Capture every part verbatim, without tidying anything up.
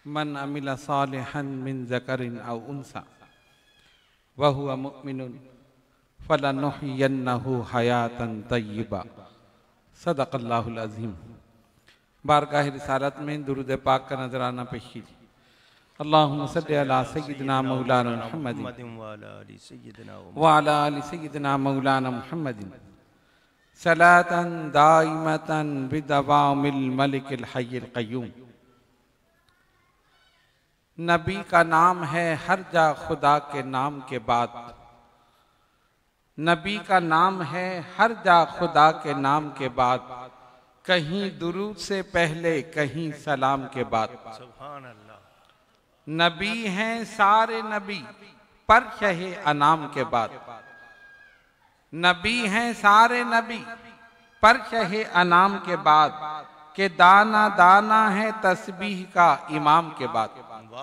मन अमिला सालिहन मिन ज़करिन औ उन्सा व हुवा मुमिनुन फलनुहयिन्नहु हयातन तय्यिबा। सदक़ल्लाहुल अज़ीम। बारगाह रिसालत में दुरूद पाक का नजराना पेश कीजिए। अल्लाहुम्मा सल्लि अला सय्यिदिना मौलाना मुहम्मदिन व अला आलि सय्यिदिना मौलाना मुहम्मदिन सलातन दाइमतन बिदवामिल मलिकिल हय्यिल क़य्यूम। नबी का नाम है हर जा खुदा के नाम के बाद। नबी का नाम है हर जा खुदा के नाम के बाद, कहीं दुरूद से पहले कहीं सलाम के बाद। सुभान अल्लाह। नबी हैं सारे नबी पर शहे अनाम के बाद। नबी हैं सारे नबी पर शहे अनाम के बाद, के दाना दाना है तस्बीह का इमाम के बाद।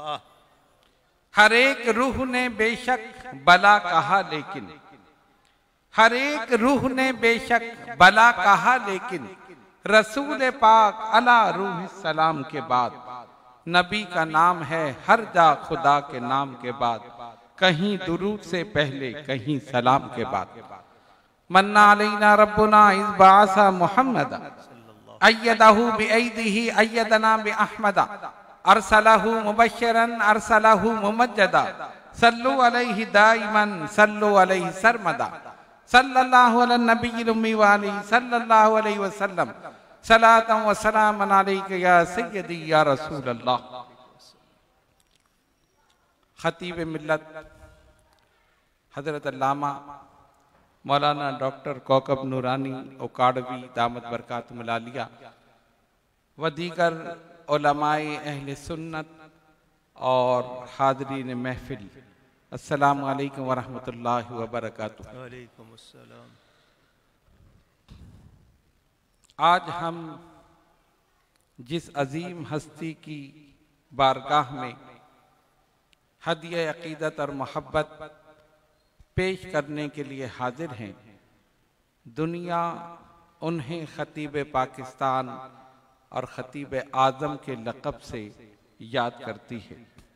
हर एक रूह ने बेशक बला कहा लेकिन, हर एक रूह ने बेशक बला कहा लेकिन, रसूल पाक अला रूह सलाम के बाद। नबी का नाम है हर जा खुदा के नाम के बाद, कहीं दुरूद से पहले कहीं सलाम के बाद। मन्ना अलैना रब्बुना इज़ बअसा मुहम्मदा अय्यदहु बिअयदिही अय्यदना बिअहमदा अरसलहु मुबश्शिरन अरसलहु मुमज्जदा सल्लु अलैहि दाइमन सल्लु अलैहि सरमदा सल्लल्लाहु अला नबिय्यिल उम्मी व आलिहि सल्लल्लाहु अलैहि वसल्लम सलातन व सलामन अलैका या सय्यदी या रसूल अल्लाह। खतीब मिल्लत हजरत अल्लामा मौलाना डॉक्टर कौकब नूरानी ओकाड़वी दामत बरकातुहुल आलिया व दीगर उलमाए अहले सुन्नत और हाज़रीन महफिल, अस्सलामु अलैकुम व रहमतुल्लाहि व बरकातुहू। वालेकुम अस्सलाम। आज हम जिस अजीम हस्ती की बारगाह में हदिया अकीदत और मोहब्बत पेश करने के लिए हाजिर हैं, दुनिया उन्हें खतीब पाकिस्तान और खतीब आज़म के लक़ब से याद करती है।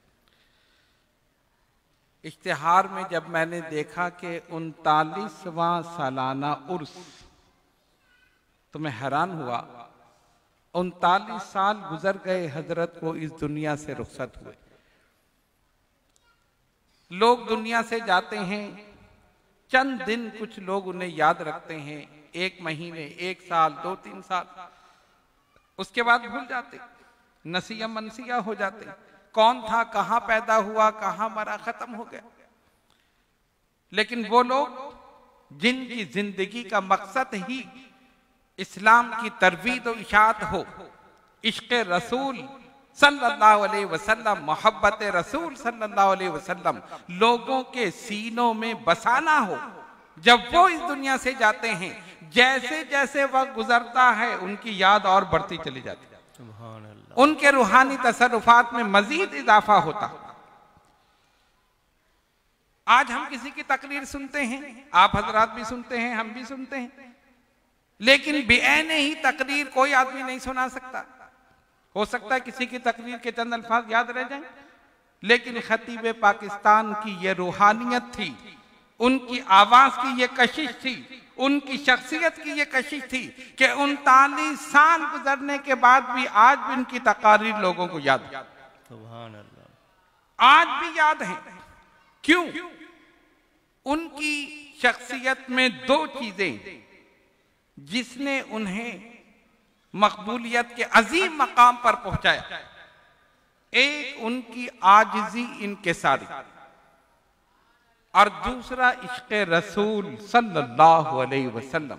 इश्तिहार में जब मैंने देखा कि उनतालीसवां सालाना उर्स, तो मैं हैरान हुआ। उनतालीस साल गुजर गए हजरत को इस दुनिया से रुखसत हुए। लोग दुनिया से जाते हैं, चंद दिन कुछ लोग उन्हें याद रखते हैं, एक महीने, एक साल, दो तीन साल, उसके बाद भूल जाते, नसिया मनसिया हो जाते। कौन था, कहां पैदा हुआ, कहां मरा, खत्म हो गया। लेकिन वो लोग जिनकी जिंदगी का मकसद ही इस्लाम की तरवीद और इशाअत हो, इश्क़ रसूल सल्लल्लाहु अलैहि वसल्लम, मोहब्बत रसूल सल्लल्लाहु अलैहि वसल्लम लोगों के सीनों में बसाना हो, जब वो इस दुनिया से जाते हैं, जैसे जैसे वक्त गुजरता है उनकी याद और बढ़ती चली जाती है, सुभान अल्लाह। उनके रूहानी तसर्रुफात में मजीद इजाफा होता। आज हम किसी की तकरीर सुनते हैं, आप हजरात भी सुनते हैं, हम भी सुनते हैं, लेकिन बेऐने ही तकरीर कोई आदमी नहीं सुना सकता। हो सकता है किसी की तकरीर के चंद अल्फाज याद रह जाएं, लेकिन खतीब पाकिस्तान की ये रूहानियत थी, उनकी आवाज की ये कशिश थी, उनकी शख्सियत की ये कशिश थी कि उनतालीस साल गुजरने के बाद भी आज भी उनकी तकारीर लोगों को याद है। सुभान अल्लाह। आज भी याद है। क्यों? उनकी शख्सियत में दो चीजें जिसने उन्हें मकबूलियत के अजीम मकाम पर पहुंचाया। एक उनकी आजिजी इनकिसारी और दूसरा इश्क़ रसूल सल्लल्लाहु अलैहि वसल्लम।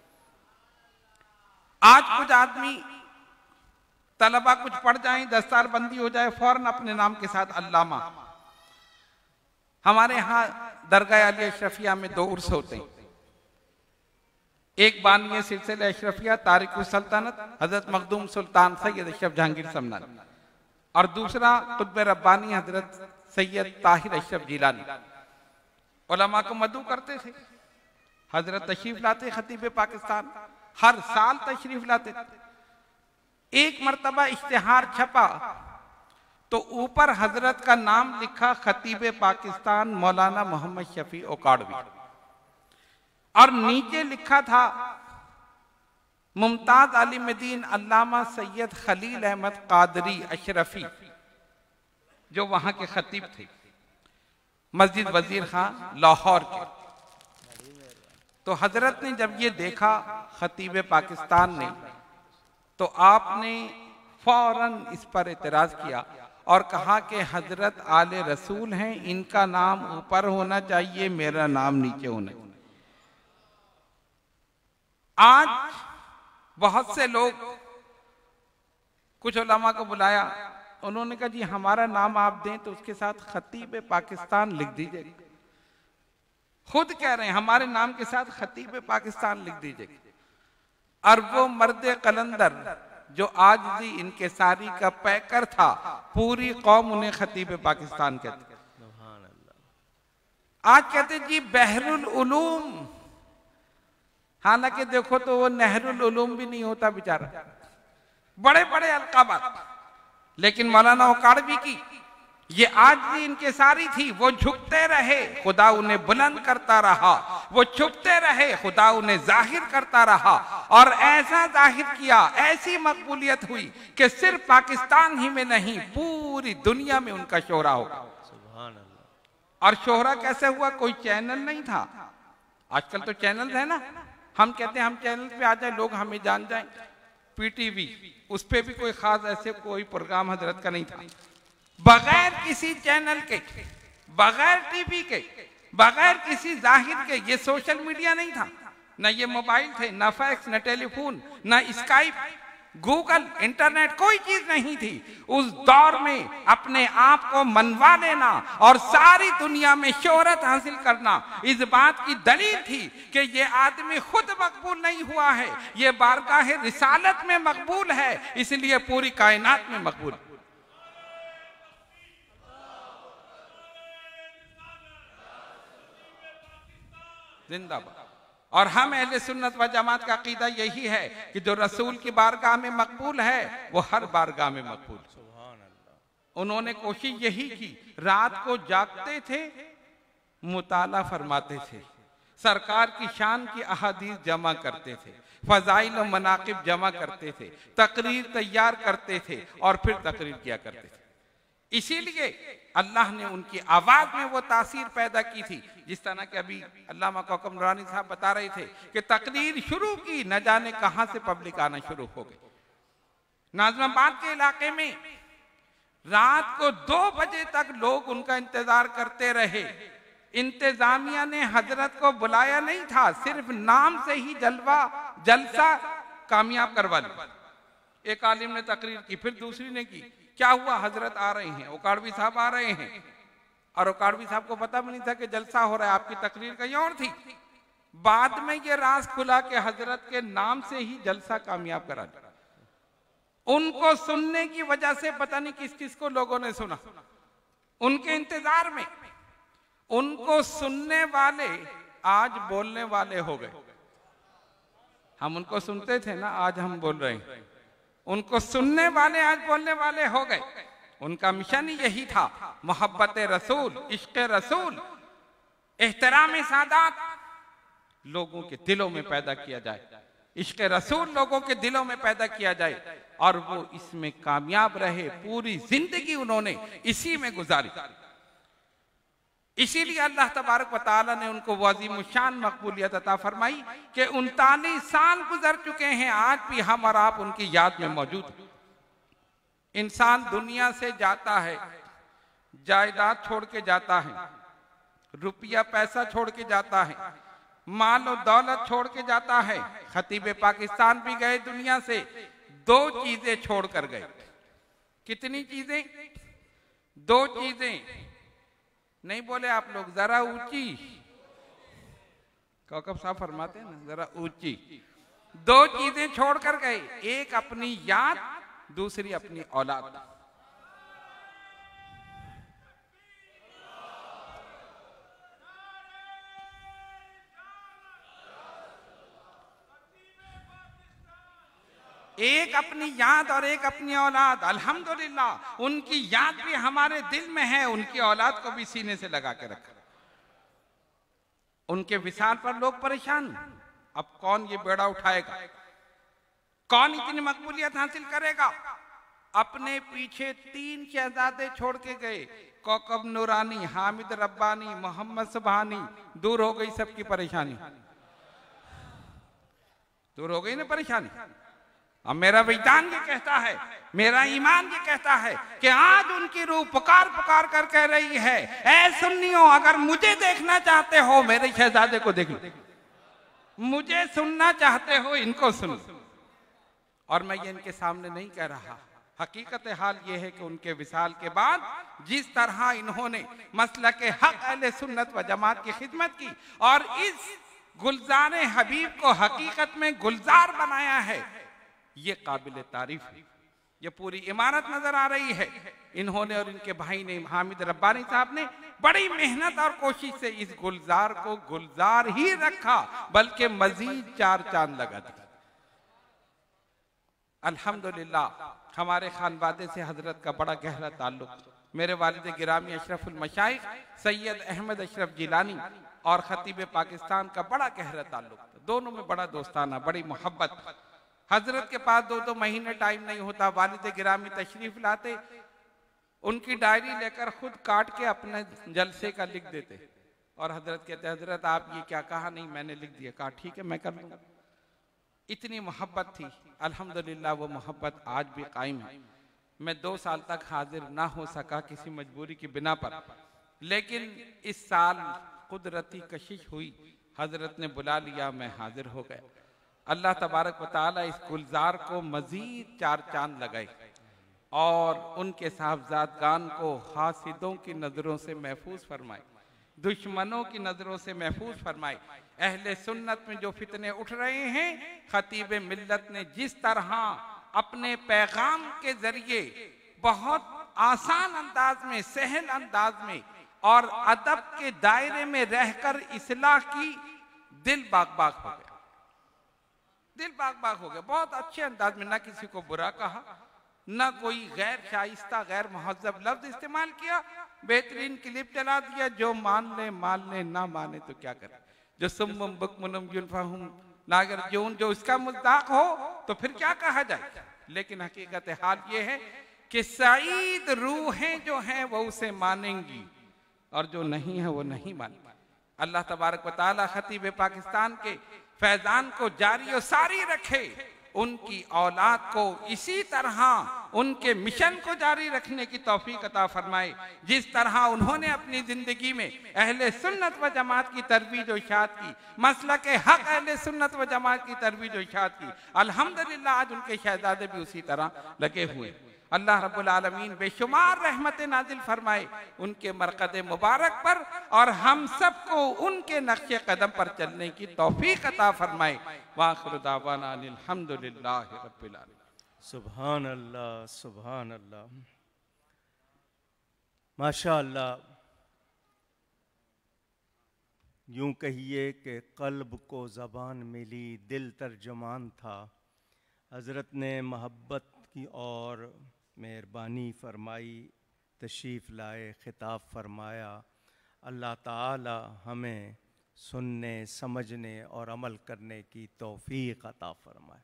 आज कुछ आदमी तलबा कुछ पढ़ जाएं, दस्तार बंदी हो जाए, फौरन अपने नाम के साथ अल्लामा। हमारे यहाँ दरगाह आलिया अशरफिया में दो उर्स होते हैं। एक बानिए सिलसिला अशरफिया तारिकुल सल्तनत हजरत मखदूम सुल्तान सैयद अशरफ जहांगीर समनानी, और दूसरा कुतुब रब्बानी हजरत सैयद ताहिर अशरफ जिलानी। उलमा को मदू करते थे, हजरत तशरीफ लाते खतीब पाकिस्तान, हर साल तशरीफ लाते। एक मर्तबा इश्तिहार छपा, तो ऊपर हजरत का नाम लिखा खतीब पाकिस्तान मौलाना मोहम्मद शफी ओकाड़वी, और नीचे लिखा था मुमताज आलिम-ए-दीन अल्लामा सैयद खलील अहमद कादरी अशरफी, जो वहां के खतीब थे, मस्जिद वजीर खान लाहौर के। तो हजरत ने जब ये देखा खतीब पाकिस्तान ने, तो आपने फौरन इस पर एतराज किया और कहा कि हजरत आले रसूल हैं, इनका नाम ऊपर होना चाहिए, मेरा नाम नीचे होना चाहिए। आज बहुत से लोग, कुछ उलमा को बुलाया, उन्होंने कहा जी हमारा नाम आप दें तो उसके साथ खतीब पाकिस्तान लिख दीजिए। खुद कह रहे हैं हमारे नाम के साथ खतीब पाकिस्तान लिख दीजिए। और वो मर्द कलंदर जो आज भी इनके सारी का पैकर था, पूरी कौम उन्हें खतीब पाकिस्तान कहते। आज कहते जी बहरुल उलूम, हालांकि देखो तो वो नहरुल उलूम भी नहीं होता बेचारा, बड़े बड़े अलकाबात। लेकिन मौलाना ओकाड़वी की ये आज भी इनके सारी थी। वो झुकते रहे, खुदा उन्हें बुलंद करता रहा, वो छुपते रहे, खुदा उन्हें जाहिर करता रहा, और ऐसा जाहिर किया, ऐसी मकबूलियत हुई कि सिर्फ पाकिस्तान ही में नहीं पूरी दुनिया में उनका शोहरा होगा। और शोहरा कैसे हुआ? कोई चैनल नहीं था। आजकल तो चैनल है ना, हम कहते हैं हम चैनल पे आ जाए लोग हमें जान जाए। पीटीवी, उस पे भी कोई खास ऐसे कोई प्रोग्राम हजरत का नहीं था। बगैर किसी चैनल के, बगैर टीवी के, बगैर किसी जाहिर के, ये सोशल मीडिया नहीं था, ना ये मोबाइल थे, ना फैक्स, ना टेलीफोन, ना स्काइप, गूगल, इंटरनेट, कोई चीज नहीं थी। उस दौर में अपने आप को मनवा लेना और सारी दुनिया में शोहरत हासिल करना इस बात की दलील थी कि ये आदमी खुद मकबूल नहीं हुआ है, ये बारगाह रिसालत में मकबूल है, इसलिए पूरी कायनात में मकबूल। जिंदाबाद। और हम अहले सुन्नत व जमात का अकीदा यही है कि जो रसूल की बारगाह में मकबूल है वो हर बारगाह में मकबूल। उन्होंने कोशिश यही की, रात को जागते थे, मुताला फरमाते थे, सरकार की शान की अहादीस जमा करते थे, फजाइल और मनाकिब जमा करते थे, तकरीर तैयार करते थे और फिर तकरीर किया करते थे। इसीलिए अल्लाह ने उनकी आवाज में वो तासीर पैदा की थी। जिस तरह के अभी अल्लामा कौकब नूरानी साहब बता रहे थे कि तकरीर शुरू की, न जाने कहां से पब्लिक आना शुरू हो गई। नाज़िमाबाद के इलाके में रात को दो बजे तक लोग उनका इंतजार करते रहे। इंतजामिया ने हजरत को बुलाया नहीं था, सिर्फ नाम से ही जलवा जलसा कामयाब करवा लिया। एक आलिम ने तकरीर की, फिर दूसरी ने की। क्या हुआ? हजरत आ रहे हैं, ओकाड़वी साहब आ रहे हैं। और ओकाड़वी साहब को पता भी नहीं था कि जलसा हो रहा है, आपकी तकरीर कहीं और थी। बाद में ये राज खुला कि हजरत के नाम से ही जलसा कामयाब करा दिया। उनको सुनने की वजह से पता नहीं किस किस को लोगों ने सुना, उनके इंतजार में। उनको सुनने वाले आज बोलने वाले हो गए। हम उनको सुनते थे ना, आज हम बोल रहे हैं। उनको सुनने वाले आज बोलने वाले हो गए। उनका मिशन ही यही था, मोहब्बत रसूल, इश्क रसूल, एहतराम सादात लोगों के दिलों में पैदा किया जाए, इश्क रसूल लोगों के दिलों में पैदा किया जाए, और वो इसमें कामयाब रहे। पूरी जिंदगी उन्होंने इसी में गुजारी। इसीलिए अल्लाह तबारक व तआला ने उनको वज़ीम शान मकबूलियत अता फरमाई कि उनतालीस साल गुजर चुके हैं, आज भी हम और आप उनकी याद में मौजूद हैं। इंसान दुनिया से जाता है, जायदाद छोड़ के जाता है, रुपया पैसा छोड़ के जाता है, माल और दौलत छोड़ के जाता है। खतीब पाकिस्तान भी गए दुनिया से, दो चीजें छोड़ कर गए। कितनी चीजें? दो चीजें। नहीं बोले आप लोग, जरा ऊंची। कौकब साहब फरमाते हैं ना, जरा ऊंची। दो चीजें छोड़कर गए, एक अपनी याद, दूसरी अपनी औलाद। एक अपनी याद और एक अपनी औलाद। अल्हम्दुलिल्लाह उनकी याद भी हमारे दिल में है, उनकी औलाद को भी सीने से लगा के रखा। उनके विशाल पर लोग परेशान, अब कौन ये बेड़ा उठाएगा, कौन इतनी मकबूलियत हासिल करेगा। अपने पीछे तीन शहजादे छोड़ के गए, कौकब नूरानी, हामिद रब्बानी, मोहम्मद सुबहानी। दूर हो गई सबकी परेशानी, दूर हो गई ना परेशानी। अब मेरा विज्ञान ये कहता है, मेरा ईमान ये कहता है कि आज उनकी रूह पुकार पुकार कर कह रही है, ऐ सुन्नियों, अगर मुझे देखना चाहते हो मेरे शहजादे को देख लो, मुझे सुनना चाहते हो इनको सुन लो। और मैं ये इनके सामने नहीं कह रहा, हकीकत हाल ये है कि उनके विसाल के बाद जिस तरह इन्होंने मसलक हक अहले सुन्नत व जमात की खिदमत की और इस गुलजार हबीब को हकीकत में गुलजार बनाया है, ये काबिल तारीफ है। ये पूरी इमारत नजर आ रही है। इन्होंने और इनके भाई ने, हामिद रब्बानी साहब ने बड़ी मेहनत और कोशिश से इस गुलजार को गुलजार ही रखा, बल्कि मजीद चार चांद लगा दिए। अल्हम्दुलिल्लाह हमारे खानवादे से हजरत का बड़ा गहरा ताल्लुक। मेरे वालिद गिरामी अशरफुल मशाइख सैयद अहमद अशरफ जिलानी और खतीब पाकिस्तान का बड़ा गहरा ताल्लुक था। दोनों में बड़ा दोस्ताना, बड़ी मोहब्बत। हजरत के पास दो दो महीने टाइम नहीं होता, वालिद गिरामी तशरीफ लाते, उनकी डायरी लेकर खुद काट के अपने जलसे का लिख देते और हजरत कहते, हजरत आप ये क्या कहा? नहीं मैंने लिख दिया। कहा ठीक है मैं कर लूंगा। इतनी मोहब्बत थी। अल्हम्दुलिल्लाह वो मोहब्बत आज भी कायम है। मैं दो साल तक हाजिर ना हो सका किसी मजबूरी की बिना पर, लेकिन इस साल कुदरती कशिश हुई, हजरत ने बुला लिया, मैं हाजिर हो गया। अल्लाह तबारक व तआला इस गुलजार को मजीद चार चांद लगाए और उनके साहबजादगान को हासिदों की नजरों से महफूज फरमाए, दुश्मनों की नजरों से महफूज फरमाए। अहले सुन्नत में जो फितने उठ रहे हैं, खतीब मिल्लत ने जिस तरह अपने पैगाम के जरिए बहुत आसान अंदाज में, सहल अंदाज में और अदब के दायरे में रहकर इस्लाह की, दिल बाग बाग हो गया, दिल बाग बाग हो गया। बहुत अच्छे अंदाज में, ना किसी को बुरा कहा, ना कोई गैर शाइस्ता गैर महज़्ज़ब लफ्ज इस्तेमाल किया, बेहतरीन क्लिप चला दिया। जो मान ले मान ले, ना माने तो क्या करे। जो सुम्मुम बुकमुम युनफहुम नागर जून, जो इसका मुद्दाक हो तो फिर क्या कहा जाए। लेकिन हकीकत हाल ये है कि सईद रूहें जो हैं वो उसे मानेंगी और जो नहीं है वो नहीं मानेंगी। अल्लाह तबारक व तआला खतीब पाकिस्तान के फैजान को जारी और सारी रखे, उनकी औलाद को इसी तरह उनके मिशन को जारी रखने की तौफीक अता फरमाए। जिस तरह उन्होंने अपनी जिंदगी में अहले सुन्नत व जमात की तरबीज और इशाअत की, मसलक हक अहले सुन्नत व जमात की तरबीज और इशाअत की, अल्हम्दुलिल्लाह आज उनके शहजादे भी उसी तरह लगे हुए। अल्लाह रब्बुल आलमीन बेशुमार रहमत नाजिल फरमाए उनके मरकद मुबारक पर और हम सबको उनके नक्शे कदम पर चलने की तौफीक अता फरमाए। वाखिर दावाना अल्हम्दुलिल्लाहि रब्बिल आलमीन। सुभान अल्लाह, सुभान अल्लाह, माशा अल्लाह। यूं कहिए कि कल्ब को ज़बान मिली, दिल तर्जमान था। हज़रत ने मोहब्बत की और मेहरबानी फरमाई, तशरीफ़ लाए, खिताब फरमाया। अल्लाह ताला हमें सुनने, समझने और अमल करने की तौफ़ीक़ अता फरमाए।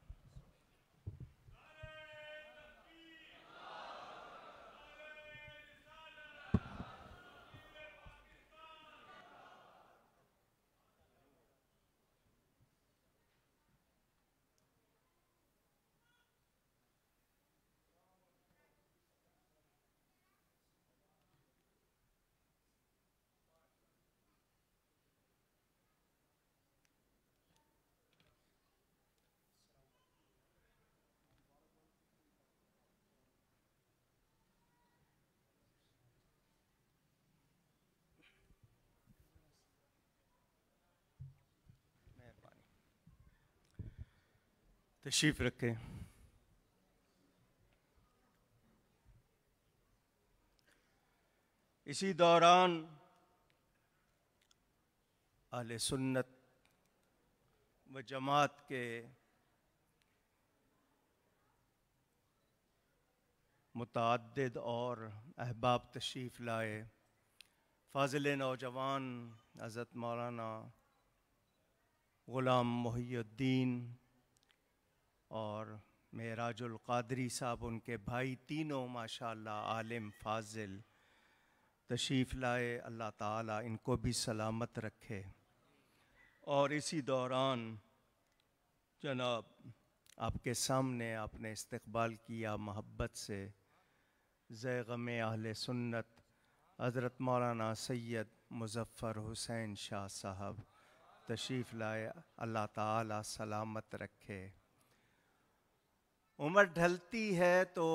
तशरीफ़ रखें। इसी दौरान अहले सुन्नत व जमात के मुतअद्दिद और अहबाब तशरीफ़ लाए। फ़ाज़िल नौजवान हज़रत मौलाना ग़ुलाम मुहियुद्दीन और मेराजुल क़ादरी साहब, उनके भाई, तीनों माशाअल्लाह आलिम फ़ाज़िल तशरीफ़ लाए। अल्लाह ताला इनको भी सलामत रखे। और इसी दौरान जनाब आपके सामने आपने इस्तक़बाल किया मोहब्बत से ज़ैग़म अहले सुन्नत हज़रत मौलाना सैयद मुज़फ़्फ़र हुसैन शाह साहब तशरीफ़ लाए। अल्लाह ताला सलामत रखे। उम्र ढलती है तो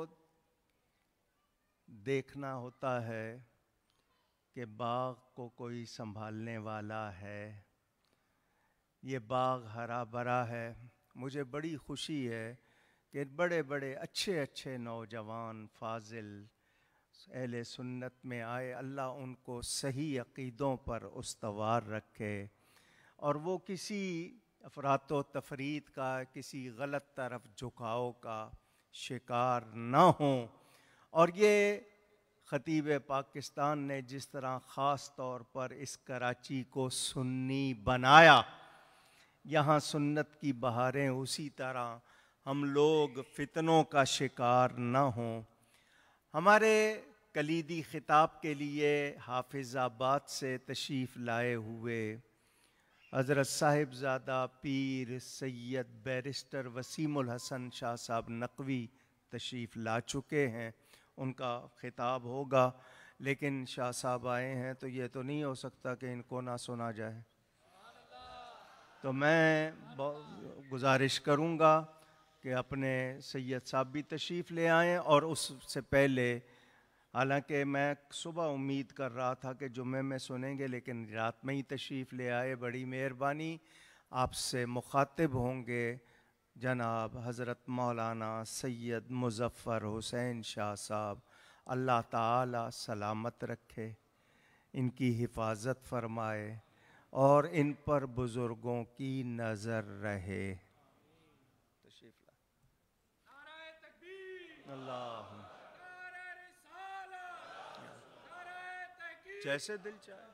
देखना होता है कि बाग को कोई संभालने वाला है। ये बाग हरा भरा है। मुझे बड़ी खुशी है कि बड़े बड़े अच्छे अच्छे नौजवान फ़ाज़िल अहले सुन्नत में आए। अल्लाह उनको सही अक़ीदों पर उस्तवार रखे और वो किसी अफरातो तफरीत का, किसी गलत तरफ झुकाव का शिकार ना हों। और ये ख़तीब पाकिस्तान ने जिस तरह ख़ास तौर पर इस कराची को सुन्नी बनाया, यहाँ सुन्नत की बहारें उसी तरह हम लोग फितनों का शिकार ना हों। हमारे कलीदी ख़िताब के लिए हाफिज़ाबाद से तशरीफ़ लाए हुए हज़रत साहिबज़ादा पीर सैयद बैरिस्टर वसीमुल हसन शाह साहब नक़वी तशरीफ़ ला चुके हैं। उनका ख़िताब होगा, लेकिन शाह साहब आए हैं तो ये तो नहीं हो सकता कि इनको ना सुना जाए। तो मैं गुजारिश करूँगा कि अपने सैयद साहब भी तशरीफ़ ले आएँ। और उससे पहले, हालांकि मैं सुबह उम्मीद कर रहा था कि जुम्मे में सुनेंगे, लेकिन रात में ही तशरीफ़ ले आए, बड़ी मेहरबानी। आपसे मुखातिब होंगे जनाब हज़रत मौलाना सैयद मुज़फ़्फ़र हुसैन शाह साहब। अल्लाह ताला सलामत रखे, इनकी हिफाजत फरमाए और इन पर बुज़ुर्गों की नज़र रहे। अल्लाह जैसे दिल चाहे।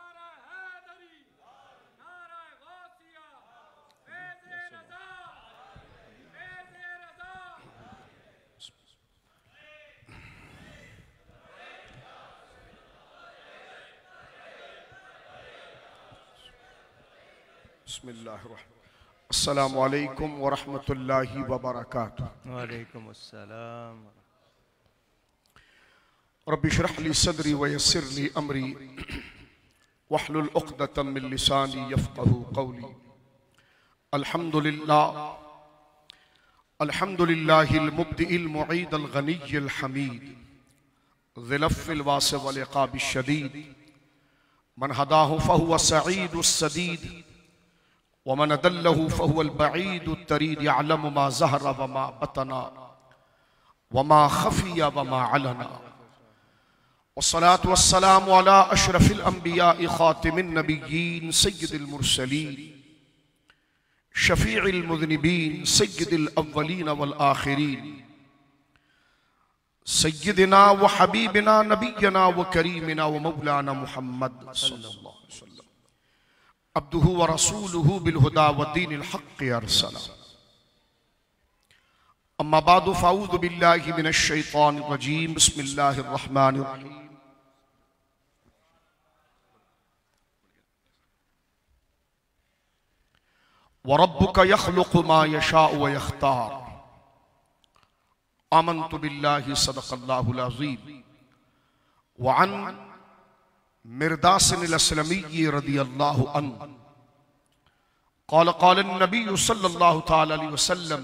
अस्सलामु अलैकुम व रहमतुल्लाहि व बरकातुहू। वालेकुम अस्सलाम। रब्बि इश्रह ली सदरी व यस्सिर ली अमरी वहलुल उक़दतम मिन लिसानी यफ़क़हू क़ौली। अल्हम्दुलिल्लाह अल्हम्दुलिल्लाहिल मुब्दिइल मुईदिल गनिय्यिल हमीद ज़िल अफ़्विल वासिअ वल इक़ाबिश शदीद मन हदाहु फ़हुव सईदुस सदीद व मन अदल्लहु फ़हुवल बईदुत तरीद यअलमु मा ज़हरा व मा बतना व मा ख़फ़िया व मा अलना। वस्सलातु वस्सलामु अला अशरफिल अंबियाइ ख़ातिमिन नबिय्यीन सय्यिदिल मुरसलीन शफ़ीइल मुज़निबीन सय्यिदिल अव्वलीन वल आखिरीन सय्यिदिना व हबीबिना नबिय्यना व करीमिना व मौलाना मुहम्मद सल्लल्लाहु अलैहि वसल्लम अब्दुहु व रसूलुहु बिल हुदा व दीनिल हक़्क़ि अरसला। अम्मा बादु फ़अऊज़ु बिल्लाहि मिनश शैतानिर रजीम। बिस्मिल्लाहिर रहमानिर रहीम। व रब्बुका यख़्लुक़ु मा यशाअु व यख़्तार। आमन्तु बिल्लाहि सदक़ल्लाहुल अज़ीम। व अन मिरदासिनिल अस्लमी रज़ियल्लाहु अन्हु क़ाल क़ाल नबी सल्लल्लाहु तआला अलैहि वसल्लम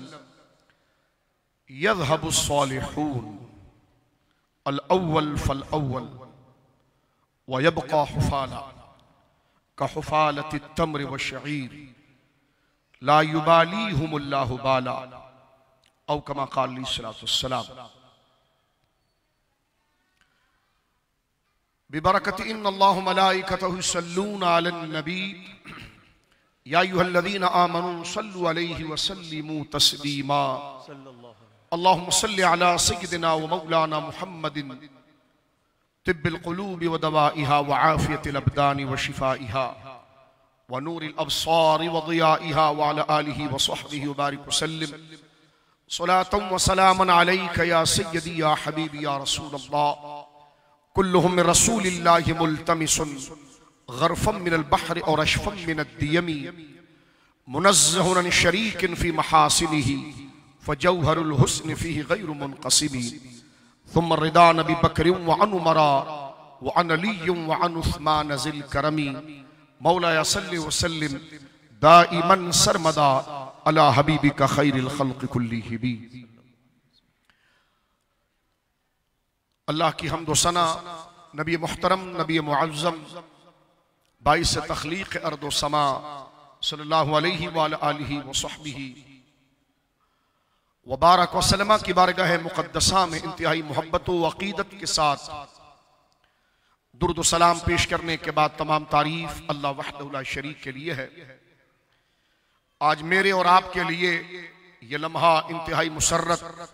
यज़हबु स्सालिहून अल अव्वल फल अव्वल व यबक़ा हुफ़ाला का हुफ़ालति तम्र व शईर ला युबालीहुमुल्लाहु बाला औ कमा क़ाल अलैहिस्सलातु वस्सलाम। बिबरकति इन्नल्लाह मलाइकतहु युसल्लूना अलन नबी या अय्युहल्लज़ीना आमनू सल्लु अलैहि व सल्लिमू तस्लीमा। अल्लाहुम्मा सल्लि अला सय्यिदिना व मौलाना मुहम्मदिन तिब्बिल क़ुलूबि व दवाइहा व आफ़ियतिल अबदानि व शिफ़ाइहा व नूरिल अब्सारि व ज़ियाइहा व अला आलिहि व सहबिहि व बारिक वसल्लिम सलातन व सलामन अलैका या सय्यदी या हबीबी या रसूलल्लाह कुल्लुहुम मिन रसूलिल्लाहि मुल्तमिसुन गरफ़म मिनल बहरि और अशफ़म मिनद दियमी मुनज़्ज़हुन अन शरीकिन फ़ी महासिनिही फ़जौहरुल हुस्न फ़ीहि गैरु मुनक़सिमी थुम्मा रिदा नबी बकर व अन उमरा व अन अली व अन उस्मान ज़िल करमी मौला सल्लि व सल्लिम दाइमन सरमदा अला हबीबिका खैरिल खल्क़ कुल्लिहिम। अल्लाह की हम्द व सना नबी मुहतरम नबी मुअज़्ज़म बाइस तख्लीक़ अर्द व समा सल्लल्लाहु अलैहि व आलिहि व सहबिहि व बारक व सल्लमा की बारगाह मुक़द्दसा में इंतहाई मोहब्बत व अक़ीदत के साथ दुरूद व सलाम पेश करने के बाद तमाम तारीफ़ अल्लाह वहदहु ला शरीक के लिए है। आज मेरे और आपके लिए ये लम्हा इंतहाई मुसर्रत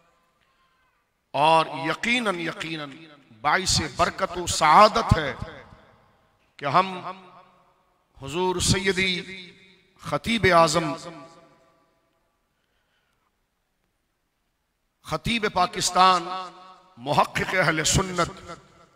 और यकीनन यकीनन बाइस बरकत व सआदत है कि हम हुजूर सैयदी खतीब आज़म खतीब पाकिस्तान मुहक्किक़ अहले सुन्नत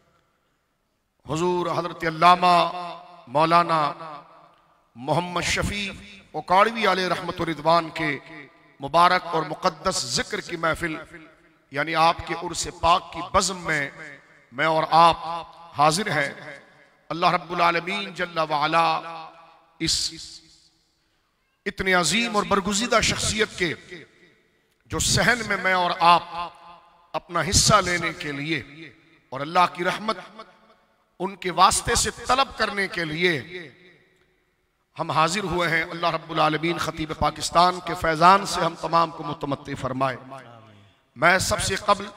हुजूर हज़रत अल्लामा मौलाना मोहम्मद शफी ओकाड़वी अलैहि रहमत व रिदवान के मुबारक और मुक़द्दस जिक्र की महफिल यानी आपके उर्स पाक की बज़्म में मैं और आप हाजिर हैं। अल्लाह रब्बुल आलमीन जल्ला व अला इस इतने अजीम और बरगुज़ीदा शख्सियत के जो सहन में मैं और आप अपना हिस्सा लेने के लिए और अल्लाह की रहमत उनके वास्ते से तलब करने के लिए हम हाजिर हुए हैं। अल्लाह रब्बुल आलमीन खतीब पाकिस्तान के फैज़ान से हम तमाम को मुतमत्ति फरमाए। मैं सबसे कबल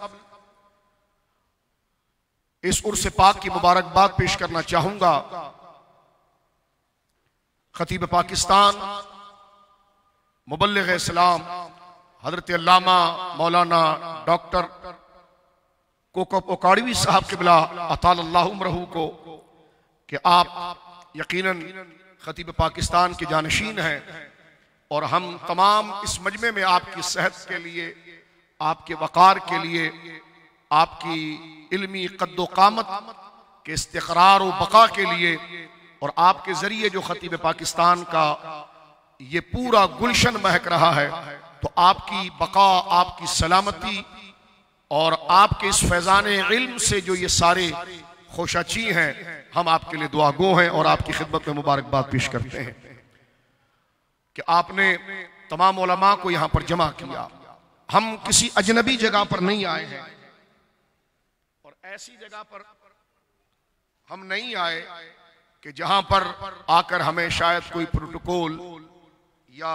इस उर्स पाक की मुबारकबाद पेश करना चाहूंगा खतीब पाकिस्तान मुबल्लिग़ इस्लाम हज़रत अल्लामा मौलाना डॉक्टर कोकब ओकाड़वी साहब क़िबला अतालल्लाहु उम्रहू को कि आप यकीनन खतीब पाकिस्तान के जानशीन हैं और हम तमाम इस मजमे में आपकी सेहत के लिए आपके वक़ार के लिए आपकी इल्मी कद्दो कामत के इस्तिक़रार व बका के लिए और आपके ज़रिए जो खतीब पाकिस्तान का ये पूरा गुलशन महक रहा है तो आपकी बका आपकी सलामती और आपके इस फैज़ान इल्म से जो ये सारे खुशाची हैं हम आपके लिए दुआ गो हैं और आपकी खिदमत में मुबारकबाद पेश करते हैं कि आपने तमाम उलमा को यहाँ पर जमा किया। हम किसी अजनबी जगह पर नहीं आए हैं और ऐसी जगह पर हम नहीं आए कि जहां पर आकर हमें शायद कोई प्रोटोकॉल या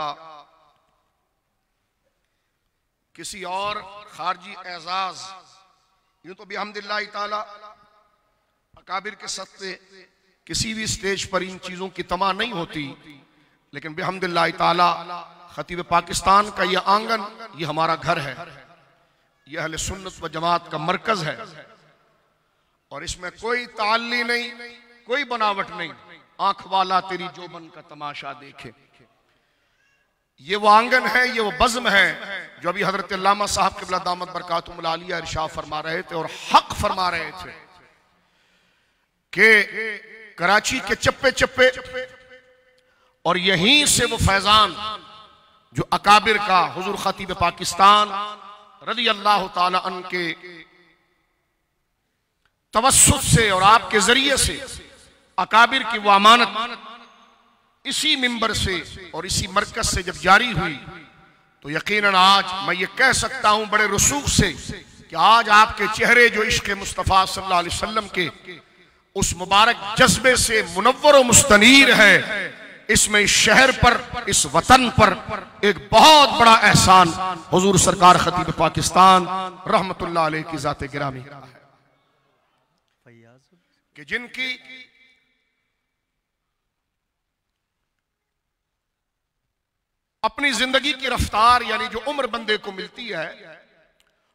किसी और खारजी एजाज यूं तो बिहम्दिल्लाह ताला अकाबिर के सत्ते किसी भी स्टेज पर इन चीजों की तमा नहीं होती, लेकिन बिहम्दिल्लाह ताला खतीब पाकिस्तान का यह आंगन ये हमारा घर है, यह अहले सुन्नत व जमात का मरकज है और इसमें कोई ताल्ली नहीं, कोई बनावट नहीं। आंख वाला तेरी जोबन का तमाशा देखे, ये वो आंगन है, ये वो बज़्म है जो अभी हजरत अल्लामा साहब क़िबला दामत बरकातुहुल आलिया इरशाद फरमा रहे थे और हक फरमा रहे थे कि कराची के चप्पे चप्पे और यहीं से वो फैजान जो अकाबिर का हुजूर खतीब पाकिस्तान रज़ी अल्लाह ताला अन के तवस्सुत से और आपके जरिए से अकाबिर की वो अमानत इसी मिंबर से और इसी मरकज से जब जारी हुई तो यकीनन आज मैं ये कह सकता हूं बड़े रसूख से कि आज आपके चेहरे जो इश्क़ मुस्तफ़ा सल्लल्लाहु अलैहि वसल्लम के उस मुबारक जज्बे से मुनव्वर और मुस्तनीर है, इसमें इस शहर पर, इस वतन पर एक बहुत बड़ा एहसान हुजूर सरकार खतीब पाकिस्तान रहमतुल्लाह अलैह की ज़ात गिरामी है कि जिनकी अपनी जिंदगी की रफ्तार यानी जो उम्र बंदे को मिलती है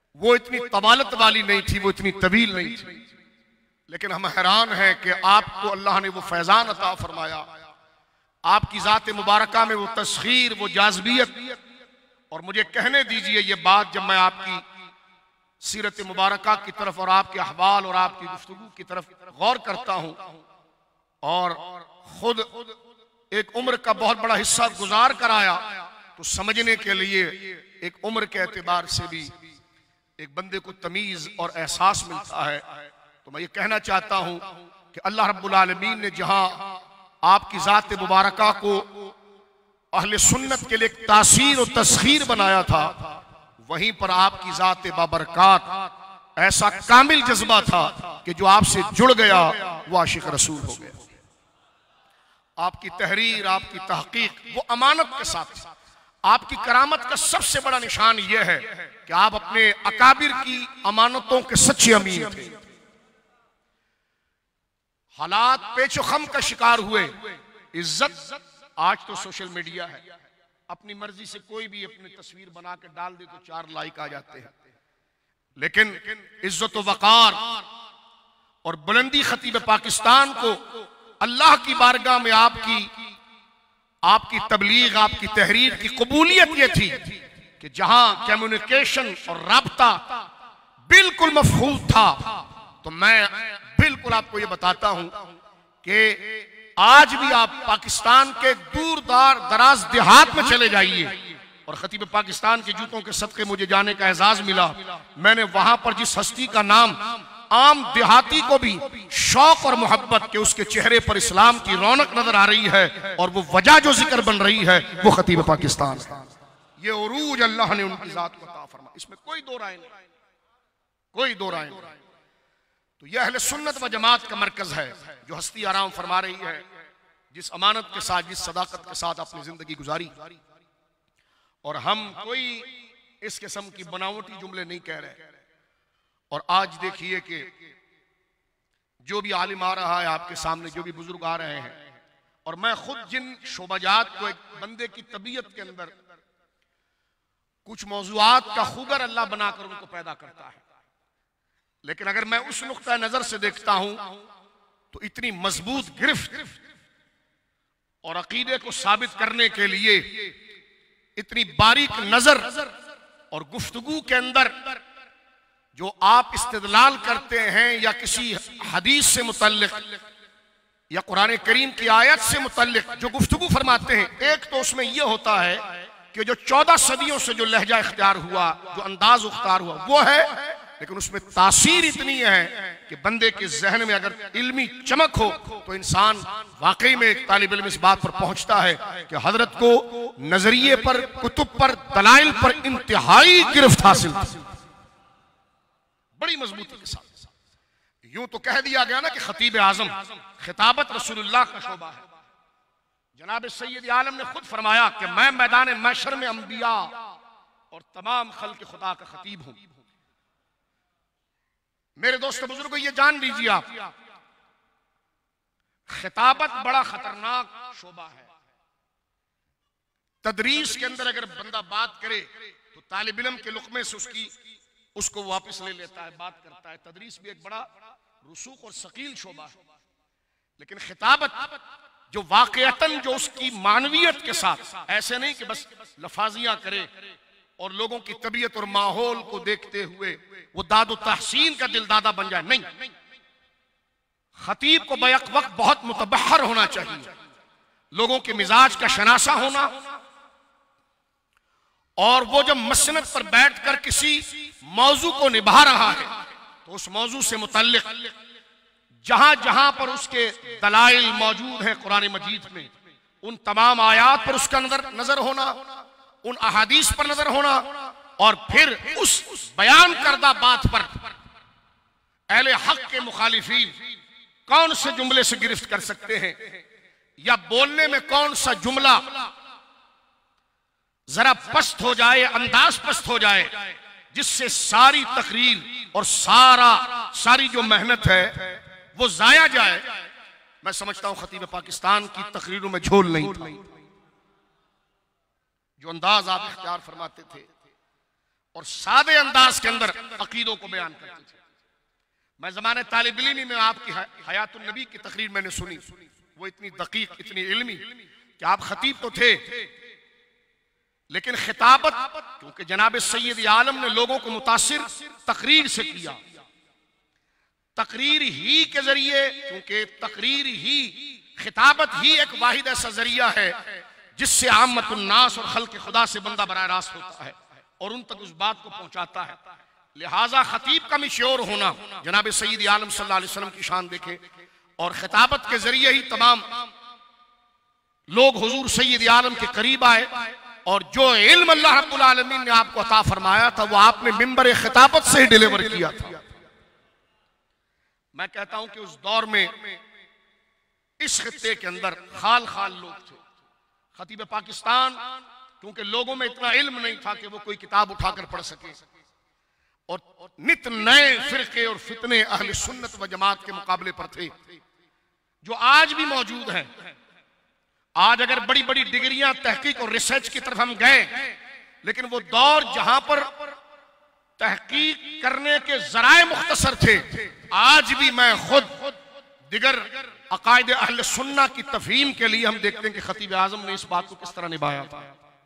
वो इतनी तवालत वाली नहीं थी, वो इतनी तवील नहीं थी, लेकिन हम हैरान हैं कि आपको अल्लाह ने वो फैजान अता फरमाया, आपकी ज़ात मुबारका में वो तस्खीर, वो जाज़बियत। और मुझे कहने दीजिए ये बात, जब मैं आपकी सीरत मुबारका की तरफ और आपके अहवाल और आपकी गुफ्तगू की तरफ गौर करता हूँ और खुद एक उम्र का बहुत बड़ा हिस्सा गुजार कर आया, तो समझने के लिए एक उम्र के एतबार से भी एक बंदे को तमीज और एहसास मिलता है। तो मैं ये कहना चाहता हूं कि अल्लाह रब्बुल आलमीन ने जहां आपकी ज़ात मुबारका को अहले सुन्नत के लिए तासीर और तस्खीर बनाया था, वहीं पर आपकी ज़ात बाबरकात ऐसा कामिल जज्बा था कि जो आपसे जुड़ गया वो आशिक रसूल हो गया। आपकी तहरीर, आपकी तहकीक वो अमानत के साथ। आपकी करामत का सबसे बड़ा निशान यह है कि आप अपने अकाबिर की अमानतों के सच्चे अमीन थे। हालात पेचो खम का शिकार हुए, इज्जत आज तो सोशल मीडिया है, अपनी मर्जी से कोई भी अपनी तस्वीर बना के डाल दे तो चार लाइक आ जाते हैं, लेकिन इज्जत व वकार और बुलंदी खतीब पाकिस्तान को अल्लाह की बारगाह में आपकी आपकी तबलीग, आपकी तहरीर की कबूलियत ये थी कि जहां कम्युनिकेशन और राब्ता बिल्कुल मफहूम था। तो मैं बिल्कुल आपको ये बताता हूं कि आज भी आप पाकिस्तान के दूर दार दराज देहात में चले जाइए और खतीब पाकिस्तान के जूतों के सदके मुझे जाने का एजाज मिला। मैंने वहां पर जिस हस्ती का नाम आम देहाती को भी शौक और मोहब्बत के उसके चेहरे पर इस्लाम की रौनक नजर आ रही है और वो वजह जो जिक्र बन रही है वो खतीब पाकिस्तान है। ये उरूज अल्लाह ने उनकी जात को अता फरमाया, इसमें कोई दो राय नहीं, कोई दो राय नहीं। तो यह अहले सुन्नत व जमात का मरकज है जो हस्ती आराम फरमा रही है, जिस अमानत के साथ, जिस सदाकत के साथ अपनी जिंदगी गुजारी। और हम कोई इस किस्म की बनावटी जुमले नहीं कह रहे। और आज देखिए कि जो भी आलिम आ रहा है आपके सामने, जो भी बुजुर्ग आ रहे हैं, और मैं खुद जिन शोबाजात को एक बंदे की तबीयत के अंदर कुछ मौजूआत का खुगर अल्लाह बनाकर उनको पैदा करता है, लेकिन अगर मैं उस नुक्ता नजर से देखता हूं तो इतनी मजबूत गिरफ्त और अकीदे को साबित करने के लिए इतनी बारीक नजर और गुफ्तगू के अंदर जो आप इस्तेदलाल करते हैं या किसी हदीस से मुतल्लिक या कुरान करीम की आयत से मुतल्लिक जो गुफ्तगू फरमाते हैं, एक तो उसमें यह होता है कि जो चौदह सदियों से जो लहजा इख्तियार हुआ, जो अंदाज इख्तियार हुआ वो है, लेकिन उसमें तासीर इतनी है कि बंदे के जहन में अगर इल्मी चमक हो तो इंसान वाकई में एक तालिब इल्म इस बात पर पहुंचता है कि हजरत को नजरिए पर, कुतुब पर, दलाइल पर इंतहाई गिरफ्त हासिल थी, बड़ी मजबूती के साथ। यूं तो कह दिया गया ना कि खतीब आजम खिताबत रसूलुल्लाह का शोबा है। जनाब सैयद आलम ने खुद फरमाया कि मैं मैदान महशर में अंबिया और तमाम खल्क खुदा का खतीब हूं। मेरे दोस्त बुजुर्गो, ये जान लीजिए आप, खिताबत बड़ा खतरनाक शोबा है। तदरीस के अंदर अगर बंदा बात करे तो तालिब इल्म के लुक़मे से उसकी उसको वापस ले लेता है, बात करता है। तदरीस भी एक बड़ा रुसूख और सकील शोबा है, लेकिन खिताबत जो वाकयतन जो उसकी मानवियत के साथ, ऐसे नहीं कि बस लफाजियां करे और लोगों की तबीयत और माहौल को देखते हुए वो दादो तहसीन का दिलदादा बन जाए, नहीं। खतीब को बैक वक्त बहुत मुतबहर होना चाहिए, लोगों के मिजाज का शनासा होना, और वो जब मसनद पर बैठकर किसी मौजू को निभा रहा है तो उस मौजू से मुतल्लिक जहां जहां पर उसके दलाइल मौजूद हैं कुरान मजीद में, उन तमाम आयात पर उसका नजर नजर होना, उन अहादीस पर नजर होना, और फिर उस बयान करदा बात पर अहले हक के मुखालिफीन कौन से जुमले से गिरफ्त कर सकते हैं या बोलने में कौन सा जुमला जरा पस्त हो जाए, अंदाज पस्त हो जाए, जिससे सारी तकरीर और सारा सारी जो मेहनत है वो जाया जाए। मैं समझता हूं खतीब पाकिस्तान की तकरीरों में झोल नहीं था। जो अंदाज आप इख्तियार फरमाते थे और सादे अंदाज के अंदर अकीदों को बयान करते थे। मैं ज़माने तालिब इल्मी में आपकी हयातुन नबी की तकरीर मैंने सुनी, वो इतनी दकीक, इतनी इल्मी कि आप खतीब तो थे, लेकिन खिताबत, क्योंकि जनाब सैयद आलम ने लोगों को मुतासिर तकरीर से किया, तकरीर ही के जरिए, क्योंकि तकरीर ही, खिताबत ही एक वाहिद ऐसा जरिया है जिससे आम्मतुन्नास और खल्क़ खुदा से बंदा बराह रास्त होता है और उन तक उस बात को पहुंचाता है। लिहाजा खतीब का मिश्योर होना, जनाब सैयद आलम सल्लल्लाहु अलैहि वसल्लम की शान देखे, और खिताबत के जरिए ही तमाम लोग हुजूर सैयद आलम के करीब आए, और जो इल्म अल्लाह रब्बुल आलमीन ने आपको अता फरमाया था वो आपने मिंबर खिताबत से ही डिलीवर किया था। मैं कहता हूं कि उस दौर में इस खित्ते के अंदर खाल खाल लोग थे। खतीब पाकिस्तान, क्योंकि लोगों में इतना इल्म नहीं था कि वो कोई किताब उठाकर पढ़ सके, और नित नए फिरके और फितने अहले सुन्नत व जमात के मुकाबले पर थे, जो आज भी मौजूद हैं। आज अगर बड़ी बड़ी डिग्रियां, तहकीक और रिसर्च की तरफ हम गए, लेकिन वो दौर जहां पर तहकीक करने के जराए मुख्तसर थे, आज भी मैं खुद दिगर अकायदे अहले सुन्ना की तफहीम के लिए हम देखते हैं कि खतीब आजम ने इस बात को किस तरह निभाया था।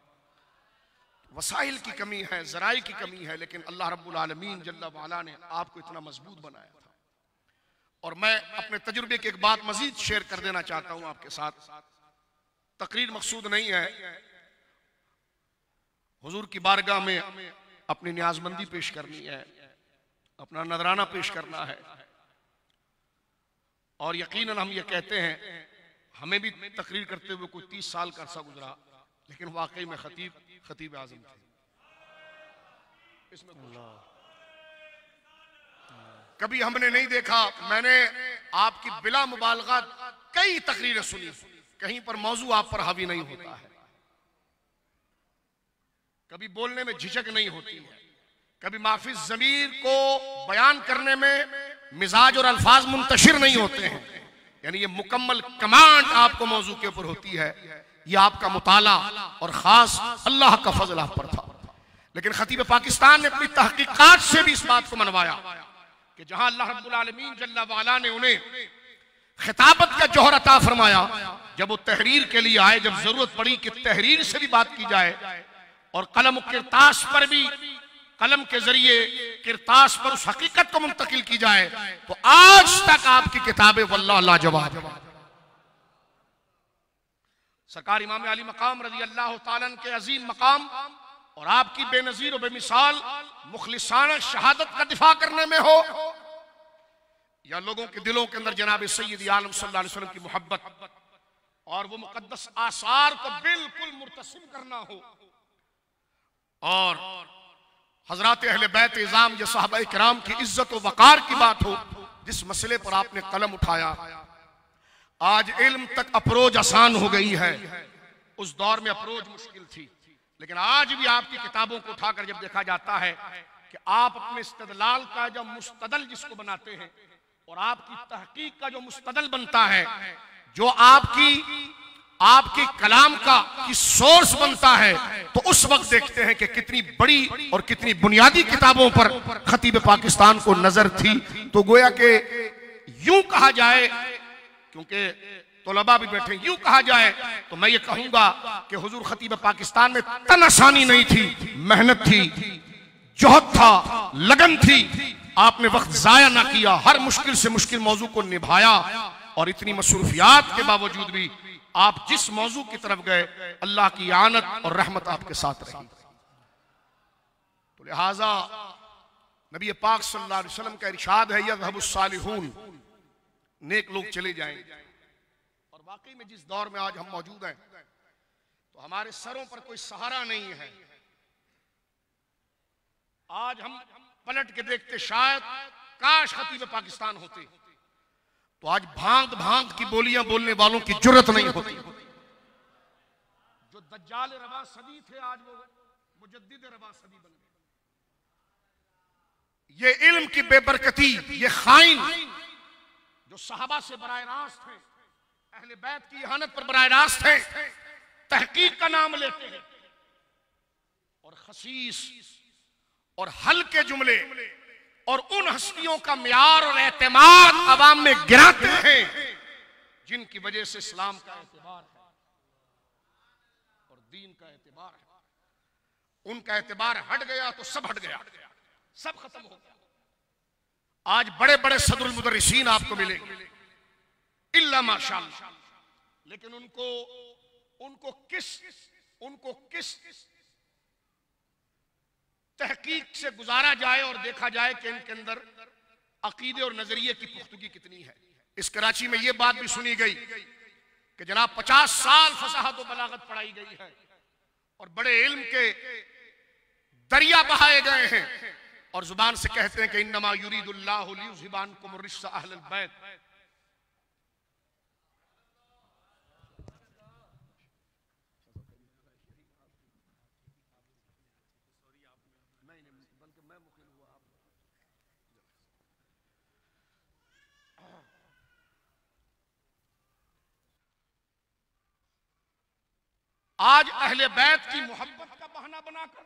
वसाइल की कमी है, जराए की कमी है, लेकिन अल्लाह रब्बुल आलमीन जल्ला वाला ने आपको इतना मजबूत बनाया था। और मैं अपने तजुर्बे की एक बात मजीद शेयर कर देना चाहता हूं आपके साथ। तकरीर मकसूद नहीं है, हुजूर की बारगाह में अपनी न्याजमंदी पेश करनी है, अपना नजराना पेश करना है। और यकीनन हम ये कहते हैं, हमें भी तकरीर करते हुए कोई तीस साल का अरसा गुजरा, लेकिन वाकई में खतीब खतीब आजम थे। इसमें कभी हमने नहीं देखा, मैंने आपकी बिला मुबालगा कई तकरीरें सुनी, कहीं पर मौजू आप पर हावी नहीं होता है, कभी बोलने में झिझक नहीं होती है, कभी माफिज ज़मीर को बयान करने में मिजाज और अल्फाज मुंतशिर नहीं होते हैं। यानी ये मुकम्मल कमांड आपको मौजू के ऊपर होती है, ये आपका मुताला और खास अल्लाह का फजल आप पर था। लेकिन खतीब पाकिस्तान ने अपनी तहकीकात से भी इस बात को मनवाया कि जहां अल्लाह रब्बुल आलमीन जल्ला वाला ने उन्हें खिताबत का जौहर अता फरमाया, जब वो तहरीर के लिए आए, जब जरूरत पड़ी कि तहरीर से भी बात की जाए और कलम किरतास पर भी, कलम के जरिए किरतास पर उस हकीकत को मुंतकिल की जाए, तो आज तक आपकी किताबें वल्लाह लाजवाब। सरकार इमाम अली मकाम रज़ी अल्लाह ताला अन्हु के अजीम मकाम और आपकी बेनजीर और बेमिसाल मुखलिसाना शहादत का दिफा करने में हो, या लोगों के दिलों के अंदर जनाब सैयद आलम सल्लल्लाहु अलैहि वसल्लम की मोहब्बत और वो मुकद्दस आसार को बिल्कुल मुर्तसिम करना हो, और हजरात अहले बैत इज़ाम या सहाबा किराम की इज्जत व वकार की बात हो, जिस मसले पर आपने कलम उठाया, आज इल्म तक अप्रोच आसान हो गई है। उस दौर में अप्रोच मुश्किल थी, लेकिन आज भी आपकी किताबों को उठाकर जब देखा जाता है कि आप अपने इस्तदलाल का जो मुस्तदल जिसको बनाते हैं और आपकी तहकीक का जो मुस्तदल बनता है, जो आपकी आपके कलाम का की सोर्स बनता है, तो उस वक्त देखते हैं कि कितनी बड़ी और कितनी बुनियादी किताबों पर खतीब पाकिस्तान को नजर थी। तो गोया के यूं कहा जाए, क्योंकि तलबा भी बैठे, यूं कहा जाए तो मैं ये कहूंगा कि हुजूर खतीब पाकिस्तान में तन आसानी नहीं थी, मेहनत थी, जोहद था, लगन थी। आपने वक्त जाया ना किया, हर मुश्किल से मुश्किल मौजू को निभाया, और इतनी मसरूफियात के बावजूद भी आप जिस मौजू की तरफ गए, अल्लाह की आनत और रहमत आपके साथ रही। तो लिहाजा नबी पाक सल्लल्लाहु अलैहि वसल्लम का इरशाद है, यज़हबुस सालिहून, नेक लोग चले जाएंगे। और वाकई में जिस दौर में आज हम मौजूद हैं, तो हमारे सरों पर कोई सहारा नहीं है। आज हम पलट के देखते, शायद काश खतीब पाकिस्तान होते, तो आज भांत भांत की बोलियां बोलने वालों की जुर्रत नहीं होती। जो दज्जाल रवा सदी थे, आज वो मुजद्दिद रवा सदी बन गए। ये इल्म की बेबरकती, ये खाइन जो सहाबा से बराह रास्त है, अहले बैत की इहानत पर बराह रास्त है, तहकीक का नाम लेते हैं, और खसीस और हल्के जुमले और उन हस्तियों का म्यार और एतमाद अवाम में गिराते हैं जिनकी वजह से इस्लाम का एतबार है और दीन का एतबार है। उनका एतबार हट गया तो सब हट गया, सब खत्म हो गया। आज बड़े बड़े सदरुल मुदर्रिसीन आपको मिलेंगे इल्ला माशाअल्लाह, लेकिन उनको उनको किस उनको किस तहकीक से गुजारा जाए और देखा जाए कि इनके अंदर अकीदे और नजरिए की पुख्तगी कितनी है। इस कराची में यह बात भी सुनी गई कि जनाब पचास साल फसाहत और बलागत पढ़ाई गई है और बड़े इल्म के दरिया बहाए गए हैं और जुबान से कहते हैं कि इन्नमा युरीदुल्लाहु लियुज़हिबानकुम रिज्सा अहलल बैत। आज अहले बैत की मोहब्बत का बहाना बनाकर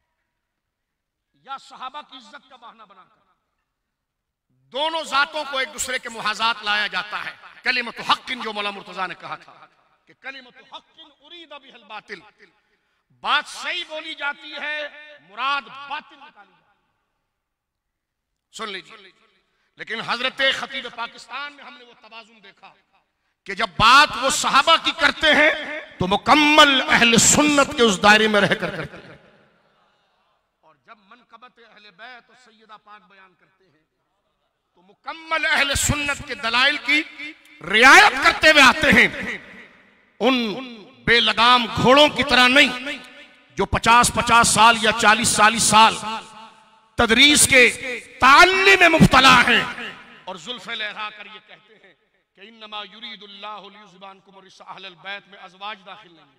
या सहाबा की इज्जत का बहाना बनाकर दोनों जातों को एक दूसरे के मुहाजात लाया जाता है। कलिमतु हक़्क़िन, जो मौला मुर्तजा ने कहा था कि कलिमतु हक़्क़िन उरीदा बिहिल बातिल, बात सही बोली जाती है, मुराद बातिल निकाली जाती है। सुन लीजिए, लेकिन हजरत खतीब पाकिस्तान में हमने वो तवाज़ुन देखा कि जब बात वो सहाबा की करते हैं तो मुकम्मल अहले सुन्नत के उस दायरे में रहकर करते हैं, और जब मनकबत अहले बैत और सैयदा पाक बयान करते हैं तो मुकम्मल अहले सुन्नत के दलाइल की रियायत करते हुए आते हैं। उन बेलगाम घोड़ों की तरह नहीं जो पचास पचास साल या चालीस चालीस साल तदरीस के ताल्लुम में मुब्तला हैं और जुल्फ़े लहरा कर ये कहते हैं कि इन्नमा युरीदुल्लाहु लियुज़हिबानकुम रिज्सा अहलल बैत में अज़वाज दाखिल नहीं,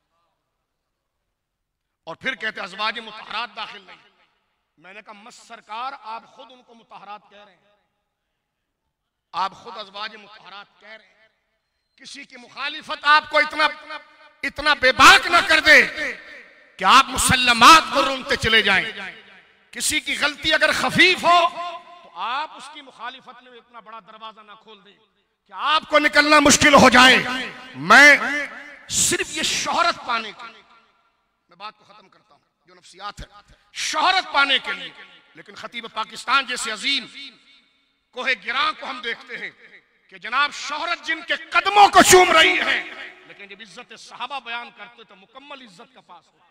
और फिर कहते अज़वाज मुतहरात दाखिल नहीं। मैंने कहा मस सरकार, आप खुद उनको मुतहरात कह रहे हैं, आप खुद अज़वाज मुतहरात कह रहे हैं। किसी की मुखालिफत आपको इतना इतना बेबाक न कर दे कि आप मुसल्लमात को रूंधते चले जाएं। किसी की गलती अगर खफीफ हो तो आप उसकी मुखालिफत में इतना बड़ा दरवाजा ना खोल दें कि आपको निकलना मुश्किल हो जाए। मैं सिर्फ ये शोहरत पाने के लिए, मैं बात को खत्म करता हूं, जो नफ्सियात है, शोहरत पाने के लिए। लेकिन खतीब पाकिस्तान जैसे अजीम कोहे गिरां को हम देखते हैं कि जनाब शोहरत जिनके कदमों को चूम रही है, लेकिन जब इज्जत सहाबा बयान करते तो मुकम्मल इज्जत का पास हो।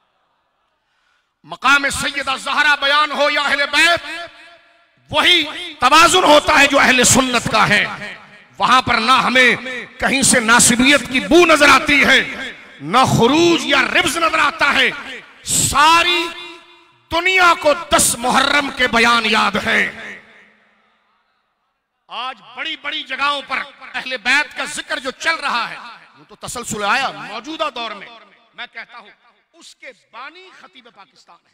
मकाम सैयदा ज़हरा बयान हो या अहले बैत, वही तवाज़ुन होता है जो अहले सुन्नत का है। वहां पर ना हमें कहीं से नासिबियत की बू नजर आती है, ना खुरूज या रिब्ज नजर आता है। सारी दुनिया को दस मुहर्रम के बयान याद है। आज बड़ी बड़ी जगहों पर अहले बैत का जिक्र जो चल रहा है वो तो तसलसल आया मौजूदा दौर में। मैं कहता हूं उसके बानी खतीब पाकिस्तान है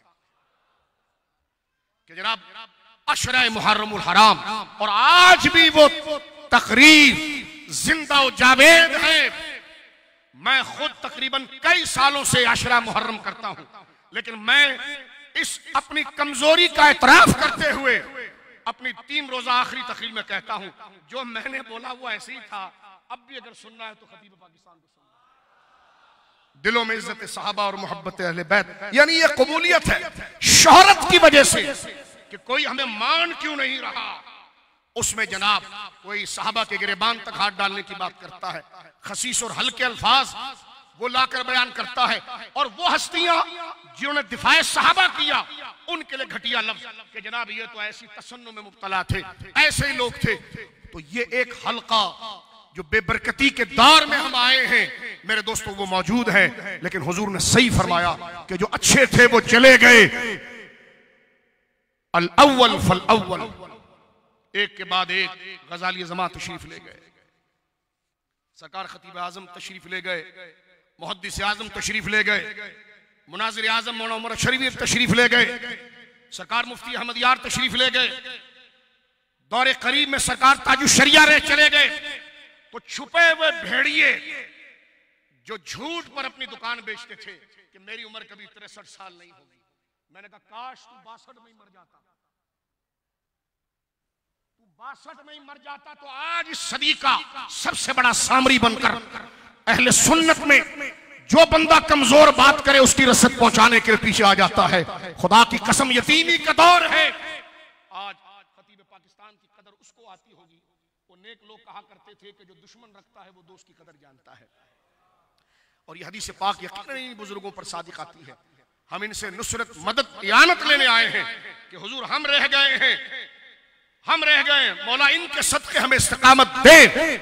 कि जनाब अशरा मुहर्रमुल हराम, और आज भी वो तकरीर जिंदा व जावेद है। मैं खुद तकरीबन कई सालों से अशरा मुहर्रम करता हूं, लेकिन मैं इस अपनी कमजोरी का एतराफ करते हुए अपनी तीन रोजा आखिरी तकरीर में कहता हूं जो मैंने बोला वो ऐसे ही था। अब भी अगर सुनना है तो खतीब पाकिस्तान को सुनना। दिलों में इज्जत सहाबा और मोहब्बत अहले बैत, यानी ये कबूलियत है शोहरत की वजह से कि कोई हमें मान क्यों नहीं रहा। उसमें जनाब कोई सहाबा के गिरेबान तक हाथ डालने की बात करता है, खसीस और हल्के अल्फाज वो लाकर बयान करता है, और वो हस्तियां जिन्होंने दिफाए सहाबा किया उनके लिए घटिया लफ्ज कि जनाब ये तो ऐसी तसन्नु में मुब्तला थे, ऐसे ही लोग थे। तो ये एक हल्का जो बेबरकती के दौर में हम आए हैं मेरे दोस्तों वो मौजूद है। लेकिन हुजूर ने सही फरमाया कि जो अच्छे थे वो चले गए। अल अव्वल फल अव्वल, एक के बाद एक गजाली ज़मा तशरीफ ले गए, सरकार खतीब आजम तशरीफ ले गए, मुहद्दिस आजम तशरीफ ले गए, मुनाजिर आजम मौलाना उमर शरीफ तशरीफ ले गए, सरकार मुफ्ती अहमद यार तशरीफ ले गए, दौरे करीब में सरकार ताजु शरिया रह चले गए। तो छुपे हुए भेड़िए जो झूठ पर अपनी दुकान बेचते थे कि मेरी उम्र कभी तिरसठ साल नहीं होगी, मैंने कहा काश तू बासठ में ही मर जाता, तू बासठ में ही मर जाता तो आज इस सदी का सबसे बड़ा सामरी बनकर अहले सुन्नत में जो बंदा कमजोर बात करे उसकी रसद पहुंचाने के लिए पीछे आ जाता है। खुदा की कसम यतीमी का दौर है। आज खतीब पाकिस्तान की कदर उसको आती होगी। वो नेक लोग कहा करते थे कि जो दुश्मन रखता है वो दोस्त की कदर जानता है। और ये हदीस पाक यकीनन इन बुजुर्गों पर सादिक आती है। हम इनसे नुसरत मदद इयानत लेने आए हैं कि हुजूर हम रह गए हैं, हम रह गए, मौला इनके सदके हमें इस्तिकामत दे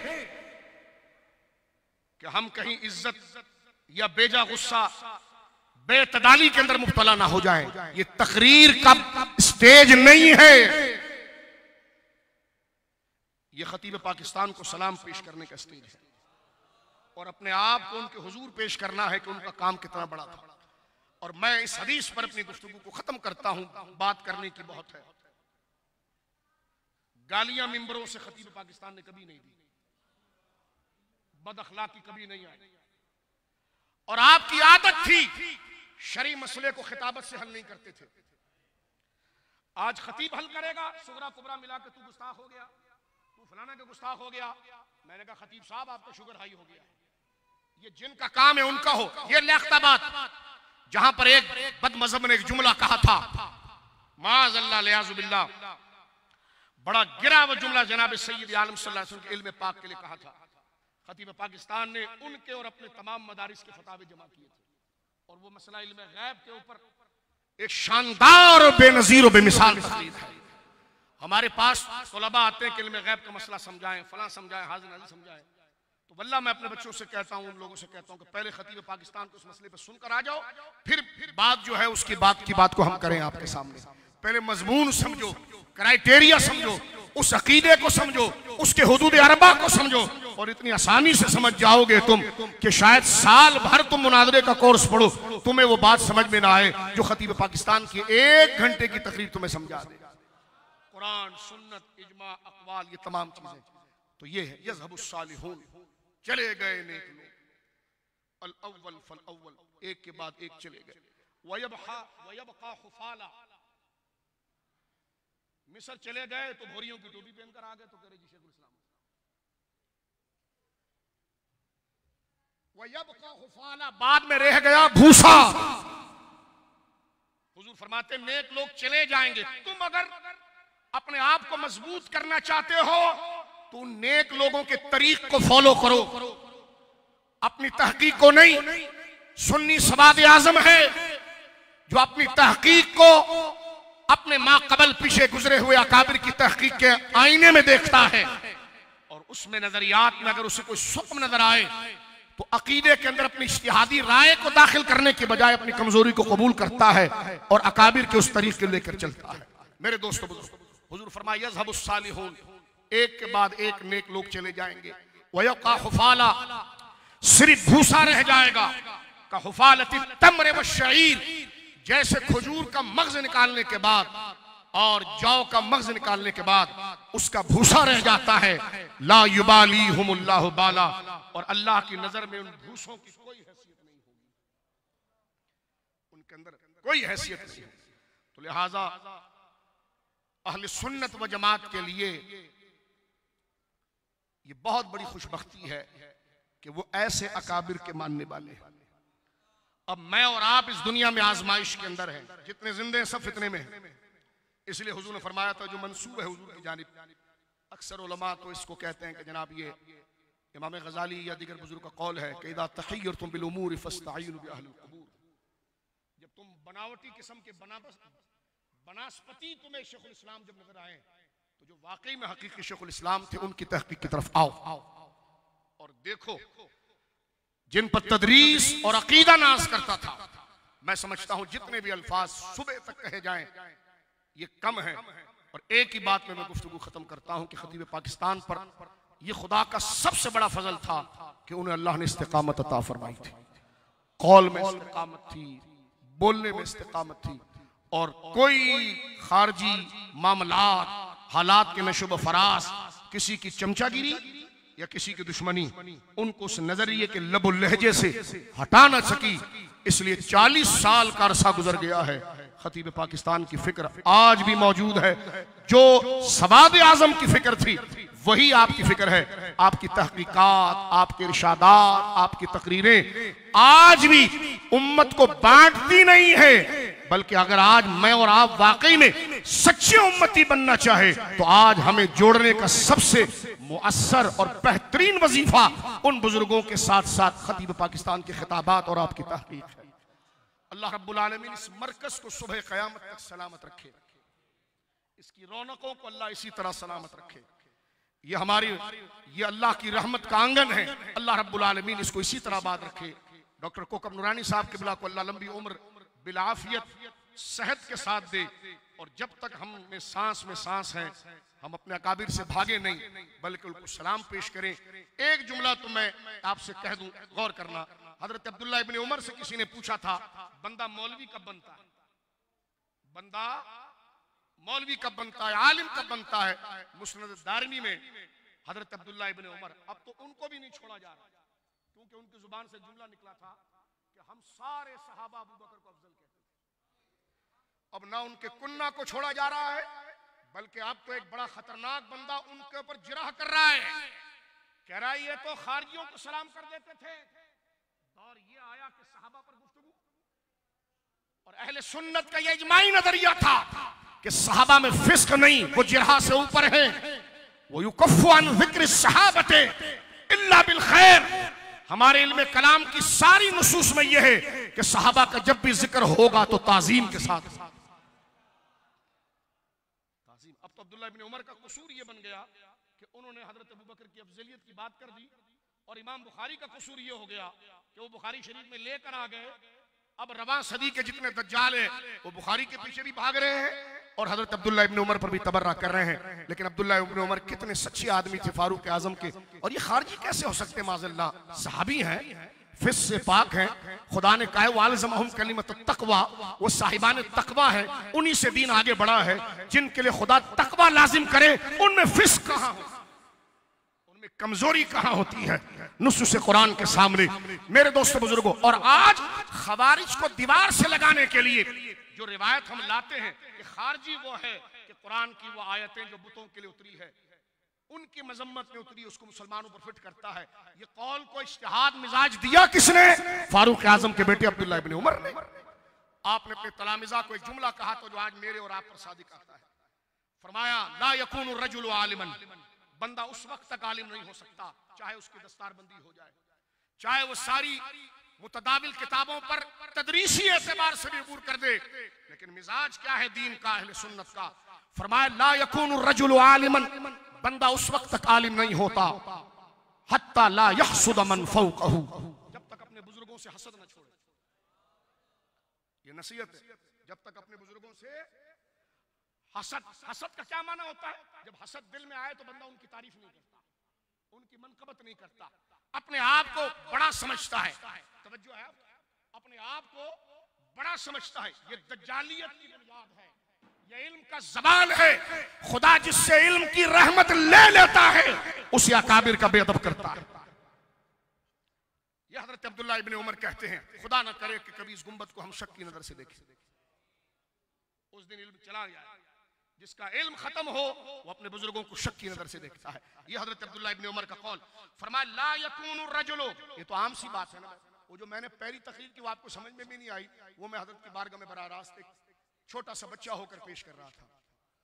कि हम कहीं इज्जत या बेजा गुस्सा बेतदाली के अंदर मुब्तला ना हो जाए। ये तकरीर का स्टेज नहीं है, ये खतीब पाकिस्तान को सलाम पेश करने का स्टेज है और अपने आप को उनके हुजूर पेश करना है कि उनका काम कितना बड़ा था। और मैं इस हदीस पर अपनी गुफ्तगू को खत्म करता हूं। बात करने की बहुत है। गालियां मिंबरों से खतीब पाकिस्तान ने कभी नहीं दी, बदअखलाकी कभी नहीं आई और आपकी आदत थी शरई मसले को खिताबत से हल नहीं करते थे। आज खतीब हल करेगा, सुगरा कुबरा मिला के तू गुस्ताख हो गया, तू फलाना के गुस्ताख हो गया। मैंने कहा खतीब साहब आपका शुगर हाई हो गया। ये जिनका काम है उनका हो। ये लियाकत बात जहां पर एक बदमज़हब ने एक जुमला कहा था, माज़अल्लाह लियाज़ुबिल्लाह, बड़ा गिरा हुआ जुमला जनाब सैयद आलम सल्लल्लाहु अलैहि वसल्लम के इल्म पाक के लिए कहा था। खतीब पाकिस्तान ने उनके और अपने तमाम मदारिस के फतावे जमा किए थे और वो मसला इल्म गैब के ऊपर एक शानदार और बेनजीर और बेमिसाल तकरीर है। हमारे पास तलबा आते हैं कि इल्म गैब का मसला समझाएं, फलां समझाएं, हाज़िर नाज़िर समझाएं। तो वल्लाह मैं अपने बच्चों से कहता हूं, उन लोगों से कहता हूं कि पहले खतीब पाकिस्तान को उस मसले पर सुनकर आ जाओ, फिर बात जो है उसकी बात की बात को हम करें आपके सामने। पहले मजमून समझो, क्राइटेरिया समझो, उस अकीदे को समझो, उसके हुदूद अरबा को समझो और इतनी आसानी से समझ जाओगे तुम कि शायद साल भर तुम मुनाजरे का कोर्स पढ़ो, तुम्हें वो बात समझ में ना आए जो खतीब पाकिस्तान की एक घंटे की तकरीर तुम्हें समझा दे। कुरान, सुन्नत, इजमा, अक़वाल, ये तमाम चीजें तो ये है। यज़हबुस सालिहून, चले गए नेक लोग, अल अव्वल फल अव्वल, एक के बाद एक चले गए। वयबहा वयबका खुफाला, मिस्र चले गए तो भोरियों की टोपी पहनकर आ गए तो कह रहे जी शेखुल इस्लाम। वयबका खुफाला, बाद में रह गया भूसा। हुजूर फरमाते नेक लोग चले जाएंगे। तुम अगर अपने आप को मजबूत करना चाहते हो तो नेक लोगों के तरीक को फॉलो करो, अपनी तहकीक को नहीं। सुन्नी सवाद आजम है जो अपनी तहकीक को अपने माँ कबल पीछे गुजरे हुए अकाबिर की तहकीक के आईने में देखता है और उसमें नजरियात में अगर उसे कोई सुक्म नजर आए तो अकीदे के अंदर अपनी इज्तिहादी राय को दाखिल करने के बजाय अपनी कमजोरी को कबूल करता है और अकाबिर के उस तरीके लेकर चलता है। मेरे दोस्तों, हुजूर फरमाया यज़हबुस सालिहून, एक के बाद एक नेक लोग चले जाएंगे। वयबका खुफाला, सिर्फ भूसा रह जाएगा। का हुफालती तम्र व शईर, जैसे खजूर का मगज निकालने के बाद और जौ का मगज निकालने के बाद उसका भूसा रह जाता है। ला युबाली हुमुल्लाहु बाला, और अल्लाह की नजर में उन भूसों की कोई हैसियत नहीं होगी, उनके अंदर कोई हैसियत नहीं है। तो लिहाजा अहले सुन्नत व जमात के लिए ये बहुत बड़ी खुशबख्ती है कि वो ऐसे अकाबिर के मानने वाले हैं। अब मैं और आप इस दुनिया में आजमाइश के अंदर हैं, जितने जिंदे हैं सब फितने में हैं। इसलिए हुजूर ने फरमाया था जो मंसूब है हुजूर की जानिब, अक्सर उलमा तो इसको कहते हैं कि जनाब ये इमाम गजाली या दीगर बुजुर्ग का कौल है कि इदा तखय्यरतुम बिल उमूर फस्तईनु बि अहलिल क़ुबूर, जब तुम बनावटी किस्म के बनाबस बनास्पति तुम्हें शेखुल इस्लाम जब नजर आए तो जो वाकई में हकीकी शेखुल इस्लाम थे उनकी तहकीक की तरफ आओ और देखो जिन पर तदरीस और अकीदा नाज करता था। मैं समझता हूं जितने भी अल्फाज सुबह तक कहे जाएं ये कम है। और एक ही बात में मैं गुफ्तगू खत्म करता हूं कि खतीब पाकिस्तान पर ये खुदा का सबसे बड़ा फजल था कि उन्हें अल्लाह ने इस्तिकामत अता फरमाई थी। कौल में इस्तिकामत थी, बोलने में इस्तिकामत थी और कोई खारजी मामलात हालात के नशुब फरास, किसी की चमचागिरी या किसी की दुश्मनी उनको उस नजरिए के लबो लहजे से हटा न सकी। इसलिए चालीस साल का अरसा गुजर गया है, खतीब पाकिस्तान की फिक्र आज भी मौजूद है। जो सवाद आजम की फिक्र थी वही आपकी फिक्र है। आपकी तहकीकात, आपके इरशादात, आपकी तकरीरें आज भी उम्मत को बांटती नहीं है, बल्कि अगर आज मैं और आप वाकई में सच्चे उम्मती बनना चाहे तो आज हमें जोड़ने का सबसे मुअस्सर और बेहतरीन वजीफा उन बुजुर्गों के साथ साथ खतीब पाकिस्तान के खिताबात और आपकी तहकीक है। अल्लाह रब्बुल आलमीन इस मरकज को सुबह क़यामत तक सलामत रखे, इसकी रौनकों को अल्लाह इसी तरह सलामत रखे। ये हमारी ये अल्लाह की रहमत का आंगन है। अल्लाह रब्बुल आलमीन इसको इसी तरह आबाद रखे। डॉक्टर कोकब नूरानी साहब के बिला को अल्लाह लंबी उम्र बिलाफियत सेहत के साथ दे, और जब तक हम में सांस में सांस है हम अपने अकाबिर से भागे नहीं, बल्कि उनको सलाम पेश करें। एक जुमला तो मैं आपसे कह दूं, गौर करना। हजरत अब्दुल्ला इब्ने उमर से किसी ने पूछा था, बंदा मौलवी कब बनता है? बंदा मौलवी कब बनता है, आलिम कब बनता है? मुस्नद दारमी में हजरत अब्दुल्ला इब्ने उमर, अब तो उनको भी नहीं छोड़ा जा रहा, क्योंकि उनकी जुबान से जुमला निकला था कि हम सारे सहाबा अबू बकर को अफजल कहते थे। अब ना उनके कुन्ना को छोड़ा जा रहा है, बल्कि अब तो एक बड़ा खतरनाक बंदा उनके ऊपर जिराह कर रहा है, कह रहा है ये तो खारजियों को सलाम कर देते थे। दौर ये आया कि सहाबा पर गुफ्तगू, और अहले सुन्नत का ये इजमाई नजरिया था कि सहाबा में फिस्क नहीं, वो जिरहा से ऊपर है। वो युकफ्फु अन ज़िक्र सहाबते इल्ला बिल खैर। हमारे इल्म कलाम की सारी नुसूस में यह है कि सहाबा का जब भी जिक्र होगा तो ताजीम के साथ। ताजीम। अब तो अब्दुल्ला इब्ने उमर का कसूर ये बन गया कि उन्होंने हजरत अबू बकर की अफजलियत की बात कर दी, और इमाम बुखारी का कसूर ये हो गया कि वो बुखारी शरीफ में लेकर आ गए। अब रवां सदी के जितने दज्जाल है वो बुखारी के पीछे भी भाग रहे हैं और हजरत अब्दुल्ला इब्ने उमर पर भी तबर्रा कर रहे हैं। लेकिन अब्दुल्ला इब्ने उमर कितने सच्चे आदमी थे, फारूक आजम के, और ये खारजी कैसे हो सकते? माज़अल्लाह, सहाबी हैं, फिस से पाक हैं। खुदा ने कहा वालज़महुम कलिमत तक़वा, वो साहिबान तक़वा है, उन्हीं से दीन आगे बढ़ा है। जिनके लिए खुदा तक़वा लाजिम करे उनमें फिस कहाँ हो, उनमें कमजोरी कहाँ होती है नुसूस कुरान के सामने। मेरे दोस्तों बुजुर्गों, और आज खवारिज को दीवार से लगाने के लिए जो रिवायत हम लाते हैं कि खारजी वो है कि कुरान की वो आयतें जो बुतों के लिए उतरी है उनकी मजम्मत में उतरी, उसको मुसलमानों पर फिट करता है। ये कौल को इज्तिहाद मिजाज दिया किसने? फारूक आजम के बेटे अब्दुल्ला इब्ने उमर ने। आपने अपने तलामिजा को एक जुमला कहा तो जो आज मेरे और आप पर सादिक आता है। फरमाया ला यकूनु रजुलु आलिमन, बंदा उस वक्त तक आलिम नहीं हो सकता चाहे उसकी दस्तारबंदी हो जाए, चाहे वो सारी मुतदाविल किताबों पर तदरीसी एतबार से भी अबूर कर दे, लेकिन मिजाज क्या है दीन का, अहले सुन्नत का। फरमाया ला यकूनु रजुलु आलिमन, बंदा उस वक्त तक आलिम नहीं होता हत्ता ला यहसुद मन फौकहू, जब तक अपने बुजुर्गों से हसद न छोड़े। ये नसीहत है, जब तक अपने बुजुर्गों से हसद। हसद का क्या माना होता है? जब हसद दिल में आए तो बंदा उनकी तारीफ नहीं करता, उनकी मनकबत नहीं करता, अपने आप को बड़ा समझता है। तवज्जो है, अपने आप को बड़ा समझता है। ये दज्जालियत की बुनियाद है, ये इल्म का ज़बान है। खुदा जिससे इल्म की रहमत ले लेता है उसे अकाबिर का बेअदब करता है। ये हजरत अब्दुल्ला इब्ने उमर कहते हैं, खुदा न करे कि कभी इस गुंबद को हम शक की नजर से देखें। उस दिन इल्म चला गया, जिसका इल्म खत्म हो वो अपने बुजुर्गों को शक की नजर से देखता है। ये हजरत अब्दुल्ला इब्ने उमर का कौल। फरमाया ला यकूनु रजुलु, ये तो आम सी बात है ना। वो जो मैंने पहली तकरीर की वो आपको समझ में भी नहीं आई, वो मैं हजरत की बारगाह में बराह रास्त एक छोटा सा बच्चा होकर पेश कर रहा था।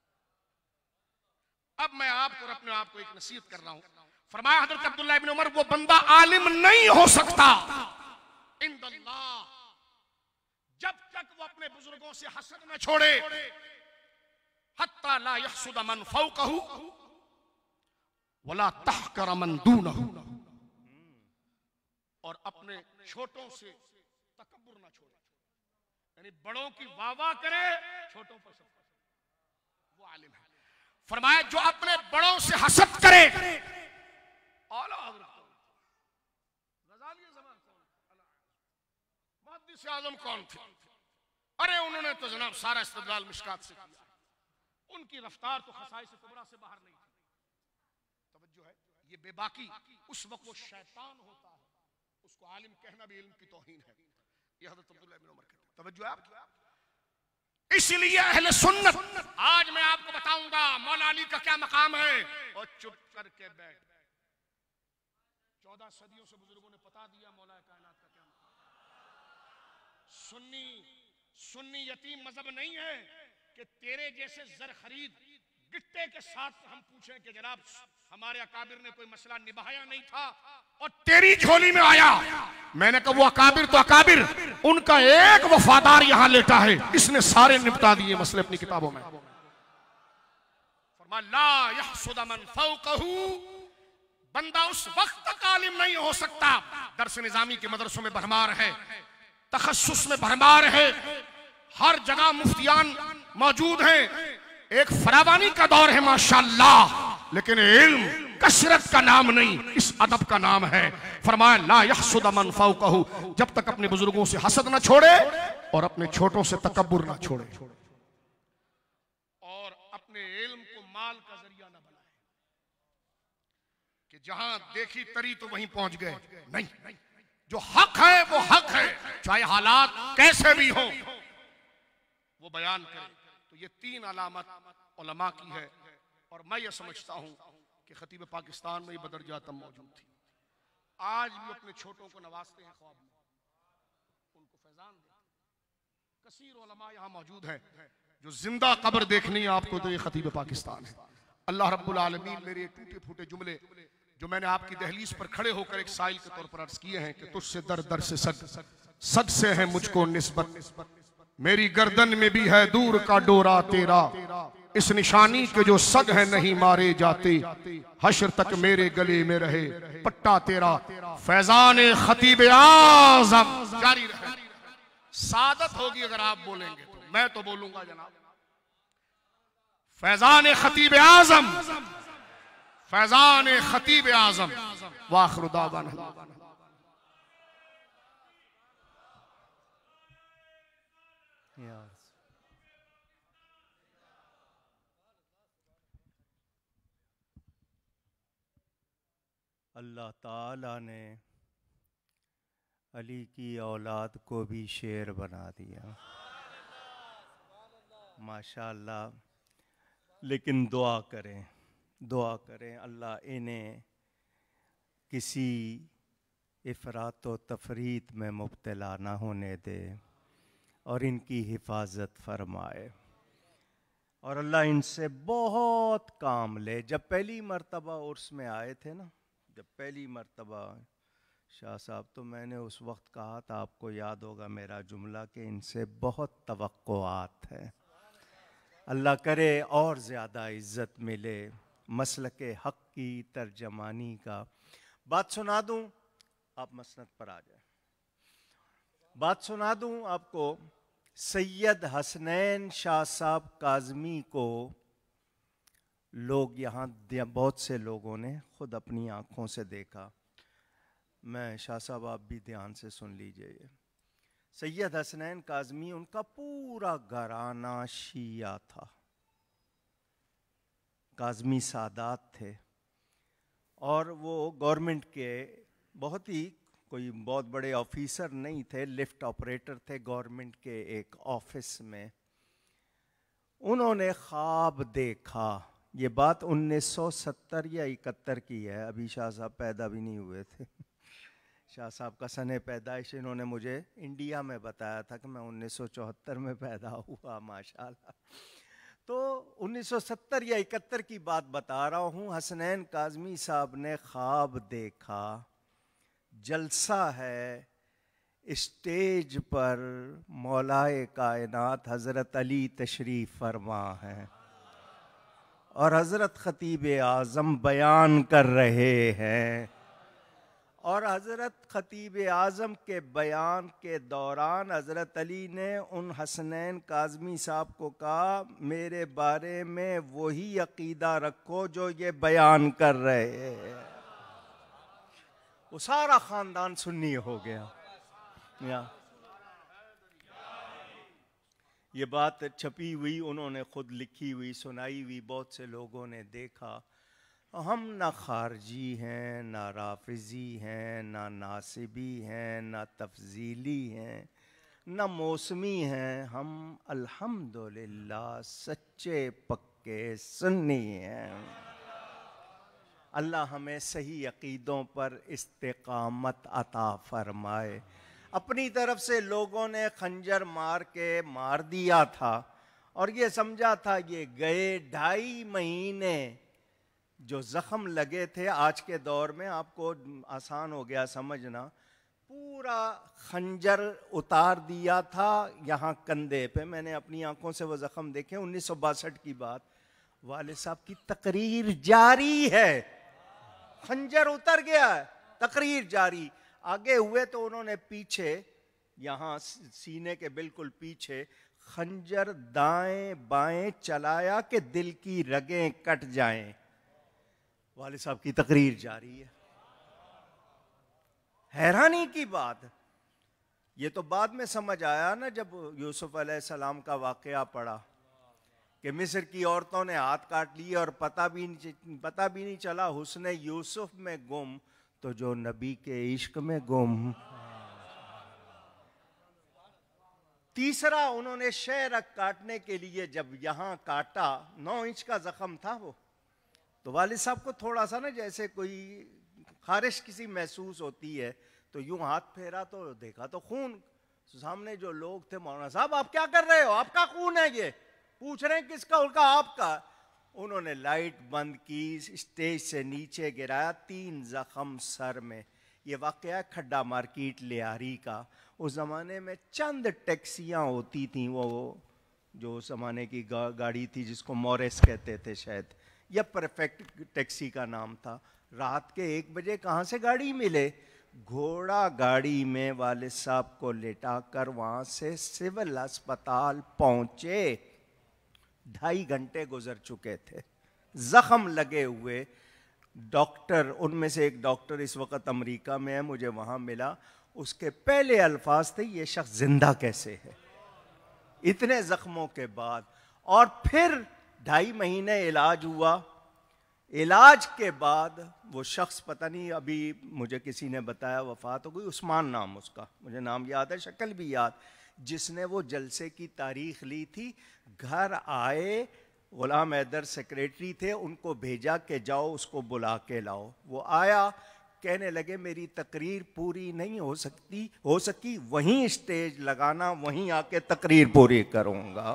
अब मैं आपको और अपने आप को एक नसीहत कर रहा हूं। फरमाया हजरत अब्दुल्ला इब्ने उमर, वो बंदा आलिम नहीं हो सकता इंदल्लाह जब तक वो अपने बुजुर्गों से हसद न छोड़े, हत्ता ला यहसुद मन फौकहू वला तहकर मन दूनहू, और अपने छोटों से तकब्बुर ना छोड़े, यानी बड़ों की वाह वाह करे, छोटों पर सब, वो आलिम है। फरमाया जो अपने बड़ों से हसद करे, आला हज़रत गज़ाली ज़मान कौन, मुहद्दिस आज़म कौन थे? अरे उन्होंने तो जनाब सारा इस्तिदलाल मिशकात से किया, उनकी रफ्तार तो खसाइस कुबरा से बाहर नहीं थी। तवज्जो है, ये बेबाकी उस वक्त वो शैतान होता है, उसको आलिम कहना भी इल्म की तौहीन है। ये हज़रत अब्दुल्ला इब्ने उमर कहते हैं। तवज्जो है आपकी? इसलिए अहले सुन्नत, आज मैं आपको बताऊंगा मौला अली का क्या मकाम है, और चुप करके बैठ। चौदह सदियों से बुजुर्गों ने बता दिया मौला कायनात का क्या मकाम। सुन्नी सुन्नी यतीम मजहब नहीं है कि तेरे जैसे जर खरीद गिट्टे के साथ हम पूछें कि जनाब हमारे अकाबिर ने कोई मसला निभाया नहीं था और तेरी झोली में आया। मैंने कहा वो अकाबिर तो अकाबिर, उनका एक वफादार यहां लेटा है, इसने सारे निपटा दिए मसले अपनी किताबों में। फरमाया ला यहसुद मन फौकहू, बंदा उस वक्त तक आलिम नहीं हो सकता। दर्स निजामी के मदरसों में भरमार है, तखस्सुस में भरमार है, हर जगह मुफ्तियान मौजूद हैं, एक फरावानी का दौर है माशाअल्लाह, लेकिन इल्म कसरत का नाम नहीं, इस अदब का नाम है। फरमाया ला यहसुद मन फौकहू, जब तक अपने बुजुर्गों से हसद ना छोड़े और अपने छोटों से तकब्बुर ना छोड़े और अपने इल्म को माल का जरिया ना बनाए कि जहां देखी तरी तो वहीं पहुंच गए। नहीं, जो हक है वो हक है, चाहे हालात कैसे भी हो वो बयान करे। तो ये तीन अलामत उलमा की है और मैं ये समझता हूं कि खतीब पाकिस्तान में बदर जातम मौजूद थी, आज भी अपने छोटों को नवाजते हैं, ख्वाब में उनको फैजान देते हैं। कसीर उलमा यहाँ मौजूद हैं जो जिंदा कब्र देखनी है आपको, तो ये खतीब पाकिस्तान है। अल्लाह रब्बुल आलमीन मेरे टूटे फूटे जुमले जो मैंने आपकी दहलीज पर खड़े होकर एक साइल के तौर पर अर्ज किए हैं कि तुझसे दर दर से सद सद से है मुझको निस्बत, मेरी गर्दन में भी है दूर का डोरा तेरा, इस निशानी के जो सग है नहीं मारे जाते, हश्र तक मेरे गले में रहे पट्टा तेरा, फैजान खतीब आज़म जारी रहे। सादत होगी अगर आप बोलेंगे तो, मैं तो बोलूंगा जनाब फैजान खतीब आज़म, फैजान खतीब आज़म। वाखिर दावाना अल्लाह ताला ने अली की औलाद को भी शेर बना दिया, माशाअल्लाह। लेकिन दुआ करें, दुआ करें अल्लाह इन्हें किसी इफ़रात व तफरीत में मुब्तला ना होने दे और इनकी हिफाजत फरमाए और अल्लाह इनसे बहुत काम ले। जब पहली मर्तबा उर्स में आए थे ना, जब पहली मर्तबा शाह साहब, तो मैंने उस वक्त कहा था, आपको याद होगा मेरा जुमला, कि इनसे बहुत तवक्कुआत है। अल्लाह करे और ज़्यादा इज़्ज़त मिले, मसलके हक़ की तर्जमानी का। बात सुना दूँ, आप मसनद पर आ जाए। बात सुना दूँ आपको, सैयद हसनैन शाह साहब काज़मी को लोग यहाँ, बहुत से लोगों ने खुद अपनी आँखों से देखा। मैं शाह साहब आप भी ध्यान से सुन लीजिए। सैयद हसनैन काज़मी, उनका पूरा घराना शिया था, काज़मी सादात थे और वो गवर्नमेंट के बहुत ही कोई बहुत बड़े ऑफिसर नहीं थे, लिफ्ट ऑपरेटर थे गवर्नमेंट के एक ऑफिस में। उन्होंने ख्वाब देखा, ये बात उन्नीस सौ सत्तर या इकहत्तर की है, अभी शाह साहब पैदा भी नहीं हुए थे। शाह साहब का सने पैदाइश इन्होंने मुझे इंडिया में बताया था कि मैं उन्नीस सौ चौहत्तर में पैदा हुआ, माशाल्लाह। तो उन्नीस सौ सत्तर या इकहत्तर की बात बता रहा हूँ। हसनैन काज़मी साहब ने ख्वाब देखा, जलसा है, स्टेज पर मौलाए कायनात हज़रत अली तशरीफ़ फरमा है और हज़रत ख़तीब आज़म बयान कर रहे हैं और हज़रत ख़तीब आज़म के बयान के दौरान हज़रत अली ने उन हसनैन काज़मी साहब को कहा, मेरे बारे में वही अक़ीदा रखो जो ये बयान कर रहे हैं। वो सारा ख़ानदान सुन्नी हो गया। या ये बात छपी हुई, उन्होंने ख़ुद लिखी हुई, सुनाई हुई, बहुत से लोगों ने देखा। हम ना खारजी हैं, ना राफिज़ी हैं, ना नासिबी हैं, ना तफजीली हैं, न मौसमी हैं, हम अल्हम्दुलिल्लाह सच्चे पक्के सुन्नी हैं। अल्लाह हमें सही अकीदों पर इस्तिकामत अता फरमाए। अपनी तरफ से लोगों ने खंजर मार के मार दिया था और ये समझा था ये गए ढाई महीने जो जख्म लगे थे, आज के दौर में आपको आसान हो गया समझना, पूरा खंजर उतार दिया था यहाँ कंधे पे। मैंने अपनी आंखों से वो जख्म देखे। उन्नीस सौ बासठ की बात, वाले साहब की तकरीर जारी है, खंजर उतर गया है, तकरीर जारी। आगे हुए तो उन्होंने पीछे, यहाँ सीने के बिल्कुल पीछे खंजर दाएं बाएं चलाया कि दिल की रगें कट जाएं। वाले साहब की तकरीर जारी है। हैरानी की बात, ये तो बाद में समझ आया ना जब यूसुफ अलैहिस्सलाम का वाकया पड़ा कि मिस्र की औरतों ने हाथ काट लिए और पता भी नहीं पता भी नहीं चला हुस्ने यूसुफ में गुम तो जो नबी के इश्क में गुम। तीसरा, उन्होंने शेर काटने के लिए जब यहां काटा, नौ इंच का जख्म था वो, तो वालिद साहब को थोड़ा सा ना जैसे कोई खारिश किसी महसूस होती है, तो यूं हाथ फेरा तो देखा तो खून। सामने जो लोग थे, मौलाना साहब आप क्या कर रहे हो, आपका खून है ये। पूछ रहे हैं किसका, उनका आपका। उन्होंने लाइट बंद की, स्टेज से नीचे गिराया, तीन जख्म सर में। ये वाकया खड्डा मार्केट लियारी का। उस ज़माने में चंद टैक्सियाँ होती थीं, वो जो उस ज़माने की गा, गाड़ी थी जिसको मॉरिस कहते थे शायद, या परफेक्ट टैक्सी का नाम था। रात के एक बजे कहाँ से गाड़ी मिले, घोड़ा गाड़ी में वालिद साहब को लेटा कर वहाँ से सिविल अस्पताल पहुँचे। ढाई घंटे गुजर चुके थे, जख्म लगे हुए। डॉक्टर, उनमें से एक डॉक्टर इस वक्त अमेरिका में है, मुझे वहाँ मिला। उसके पहले अल्फाज थे, ये शख्स जिंदा कैसे है इतने जख्मों के बाद। और फिर ढाई महीने इलाज हुआ। इलाज के बाद वो शख्स, पता नहीं अभी मुझे किसी ने बताया वफात हो गई, उस्मान नाम उसका, मुझे नाम याद है, शक्ल भी याद, जिसने वो जलसे की तारीख ली थी। घर आए, गुलाम हैदर सेक्रेटरी थे, उनको भेजा कि जाओ उसको बुला के लाओ। वो आया, कहने लगे मेरी तकरीर पूरी नहीं हो सकती हो सकी वहीं स्टेज लगाना, वहीं आके तकरीर पूरी करूँगा।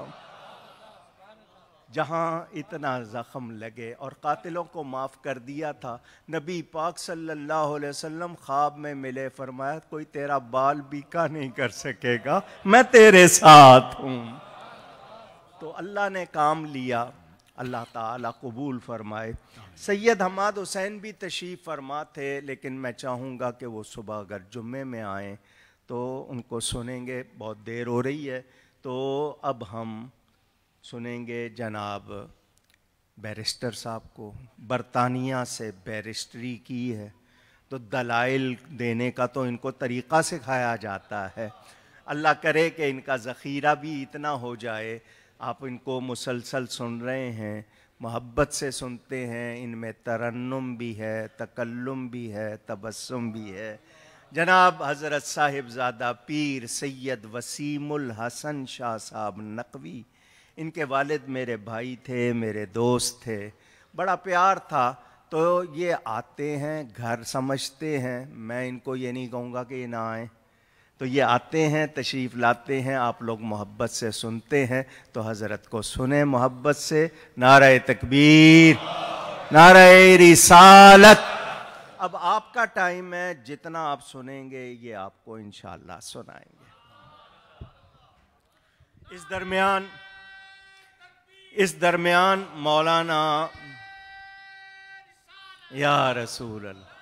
जहाँ इतना ज़ख्म लगे और कातिलों को माफ़ कर दिया था। नबी पाक सल्लल्लाहु अलैहि वसल्लम ख्वाब में मिले, फरमाया कोई तेरा बाल बीका नहीं कर सकेगा, मैं तेरे साथ हूँ। तो अल्लाह ने काम लिया, अल्लाह ताला कबूल फरमाए। सैयद हमाद हुसैन भी तशरीफ़ फरमा थे, लेकिन मैं चाहूँगा कि वो सुबह अगर जुम्मे में आएँ तो उनको सुनेंगे, बहुत देर हो रही है। तो अब हम सुनेंगे जनाब बैरिस्टर साहब को। बरतानिया से बैरिस्टरी की है, तो दलाइल देने का तो इनको तरीक़ा सिखाया जाता है। अल्लाह करे कि इनका ज़ख़ीरा भी इतना हो जाए। आप इनको मुसलसल सुन रहे हैं, मोहब्बत से सुनते हैं, इनमें तरन्नुम भी है, तकल्लुम भी है, तबस्सुम भी है। जनाब हज़रत साहिबज़ादा पीर सैयद वसीमुल हसन शाह साहब नकवी, इनके वालिद मेरे भाई थे, मेरे दोस्त थे, बड़ा प्यार था। तो ये आते हैं, घर समझते हैं, मैं इनको ये नहीं कहूँगा कि ये ना आए, तो ये आते हैं, तशरीफ़ लाते हैं, आप लोग मोहब्बत से सुनते हैं, तो हज़रत को सुने मोहब्बत से। नारे तकबीर, नारे रिसालत। अब आपका टाइम है, जितना आप सुनेंगे ये आपको इंशाअल्लाह सुनाएंगे। इस दरमियान इस दरमियान मौलाना या रसूल अल्लाह,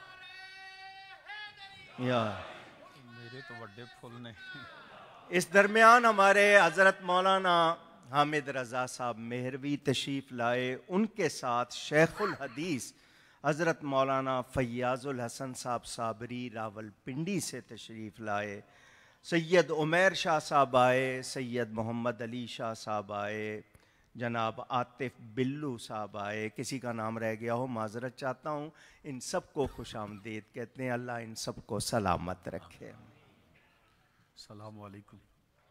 या मेरे तो बड़े फूल ने। इस दरमियान हमारे हज़रत मौलाना हामिद रज़ा साहब मेहरवी तशरीफ़ लाए। उनके साथ शेखुल हदीस हज़रत मौलाना फ़ैयाज़ुल हसन साहब साबरी रावलपिंडी से तशरीफ़ लाए। सैयद उमैर शाह साहब आए, सैयद मोहम्मद अली शाह साहब आए, जनाब आतिफ बिल्लू साहब आए। किसी का नाम रह गया हो माजरत चाहता हूँ। इन सब को खुश आमदीद कहते हैं। अल्लाह इन सब को सलामत रखे। अस्सलामु अलैकुम।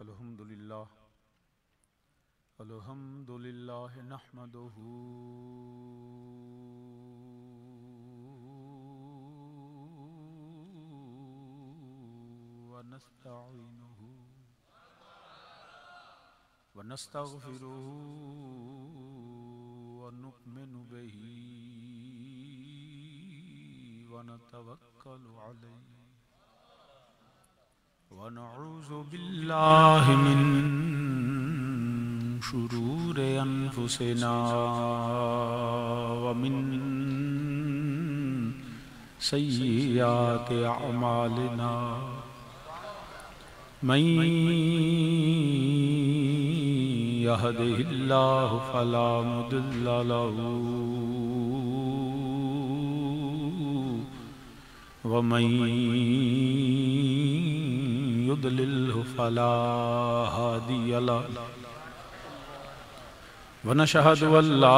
अल्हम्दुलिल्लाह अल्हम्दुलिल्लाह नहमदुहु व नस्तईनुहु व नस्तगफिरुहु व नु'मिनु बिही व नतवक्कलु अलैहि व नऊज़ु बिल्लाहि मिन शुरूरि अनफुसिना व मिन सय्यिआति अअमालिना मन यहदिहिल्लाहु फला मुदिल्ल लहु व मन युद्लिल्हु फला हादिय लहु व नशहदु अल्ला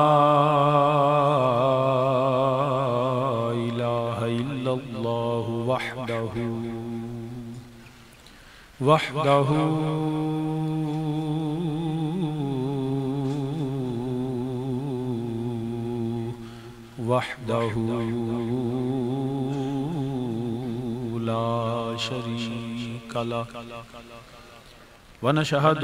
इलाहा इल्लल्लाहु वहदहु वहदहु वहदहु ला शरीक लहु व नशहदु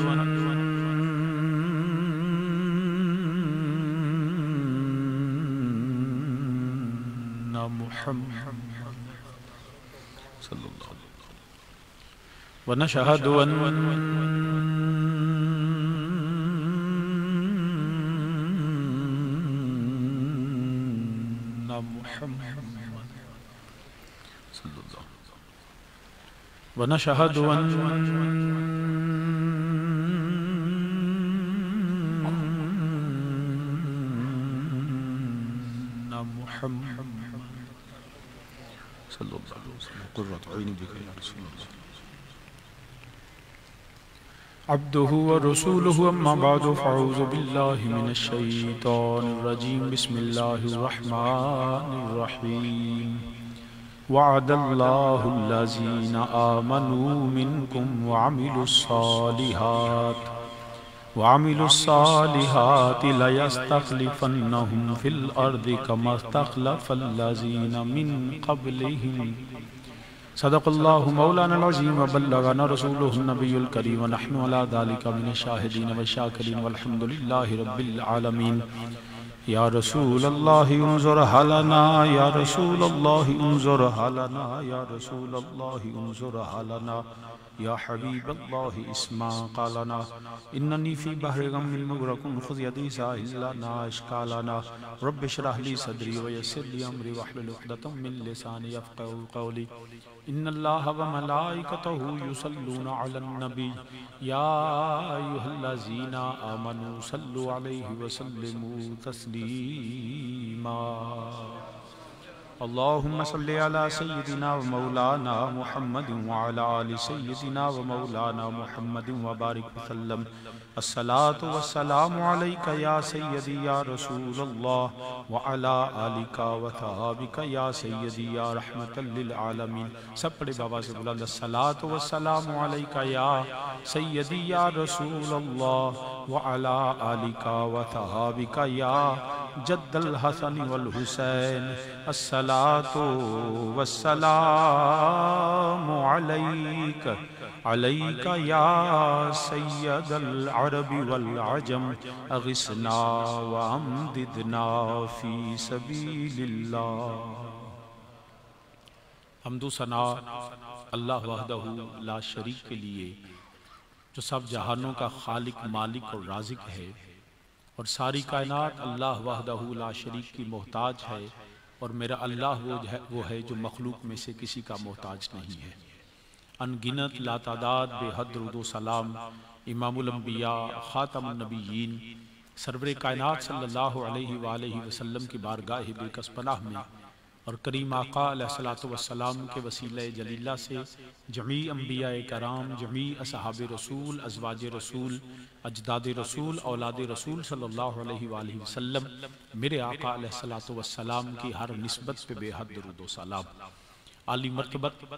अन्ना मुहम्मद सल्लल्लाहु अलैहि वसल्लम व नशहदु अन्ना मुहम्मद सल्लल्लाहु अलैहि वसल्लम व नशहदु अन्ना मुहम्मद सल्लल्लाहु अलैहि वसल्लम कुर्रतु ऐनी बिका या रसूलल्लाह अब्दुहु व रसूलुहु अम्मा बअदु फ़अऊज़ु बिल्लाहि मिनश शैतानिर रजीम बिस्मिल्लाहिर रहमानिर रहीम वअदल्लाहु अल्लज़ीना आमनू मिनकुम व अमिलुस्सालिहात व अमिलुस्सालिहाति लयस्तख़लिफ़न्नहुम फ़िल अर्दि कमा इस्तख़लफ़ल्लज़ीना मिन क़ब्लिहिम सदक़ल्लाहु मौलाना अज़ीम व बल्लगना रसूलुहुन नबियुल करीम व नहनु अला ज़ालिका मिनश शाहिदीन व शाकिरीन वल्हम्दुलिल्लाहि रब्बिल आलमीन या रसूल अल्लाह उन्ज़ुर हलना या रसूल अल्लाह उन्ज़ुर हलना या रसूल अल्लाह उन्ज़ुर हलना या हबीब अल्लाह इस्मा क़ालना इन्ननी फ़ी बहरि ग़म्मिन मुग़रक़ुन ख़ुज़ यदी साहिलना इश्कालना रब्बि इश्रह ली सदरी व यस्सिर ली अमरी वहलुल उक़दतम मिन लिसानी यफ़क़हू क़ौली इन्नल्लाहा व मलाइकतहू युसल्लूना अलन नबी या अय्युहल्लज़ीना आमनू सल्लु अलैहि व सल्लिमू तस्लीमा अल्लाहुम्मा सल्लि अला सय्यिदिना व मौलाना मुहम्मदिन व अला आलि सय्यिदिना व मौलाना मुहम्मदिन व बारिक वसल्लम अस्सलातु वस्सलामु अलैका या सय्यदी या रसूलल्लाह व अला आलिका व सहाबिका या सय्यदी या रहमतल लिल आलमीन। सब पढ़े बाबा से बुलंद अस्सलातु वस्सलामु अलैका या सय्यदी या रसूलल्लाह व अला आलिका व सहाबिका या जद्दल हसन वल हुसैन अस्सलातु वस्सलामु अलैका अलैका या सय्यदल अरबी वल अजम अगिसना व अमदिदना फी सबीलिल्लाह। हम्दो सना अल्लाह वहदहू ला शरीक के लिए जो सब जहानों का खालिक मालिक और राज़िक है और सारी कायनात अल्लाह वहदहू ला शरीक की मोहताज है और मेरा अल्लाह वो है वो है जो मखलूक में से किसी का मोहताज नहीं है। अनगिनत लातादाद बेहद रुदो सलाम इमामुल अंबिया खातमुन नबिय्यीन सरवरे कायनात सल्लल्लाहु अलैहि वालैहि वसल्लम की बारगाह बेकस पनाह में और करीम आका अलैहिस्सलातु वस्सलाम के वसीले जलीला से जमी अंबिया कराम जमी असहाब रसूल अज़वाज रसूल अजदाद रसूल औलाद रसूल सल्लल्लाहु अलैहि वालैहि वसल्लम मेरे आका अलैहिस्सलातु वस्सलाम की हर निस्बत पे बेहद दुरूद व सलाम। आली मर्तबत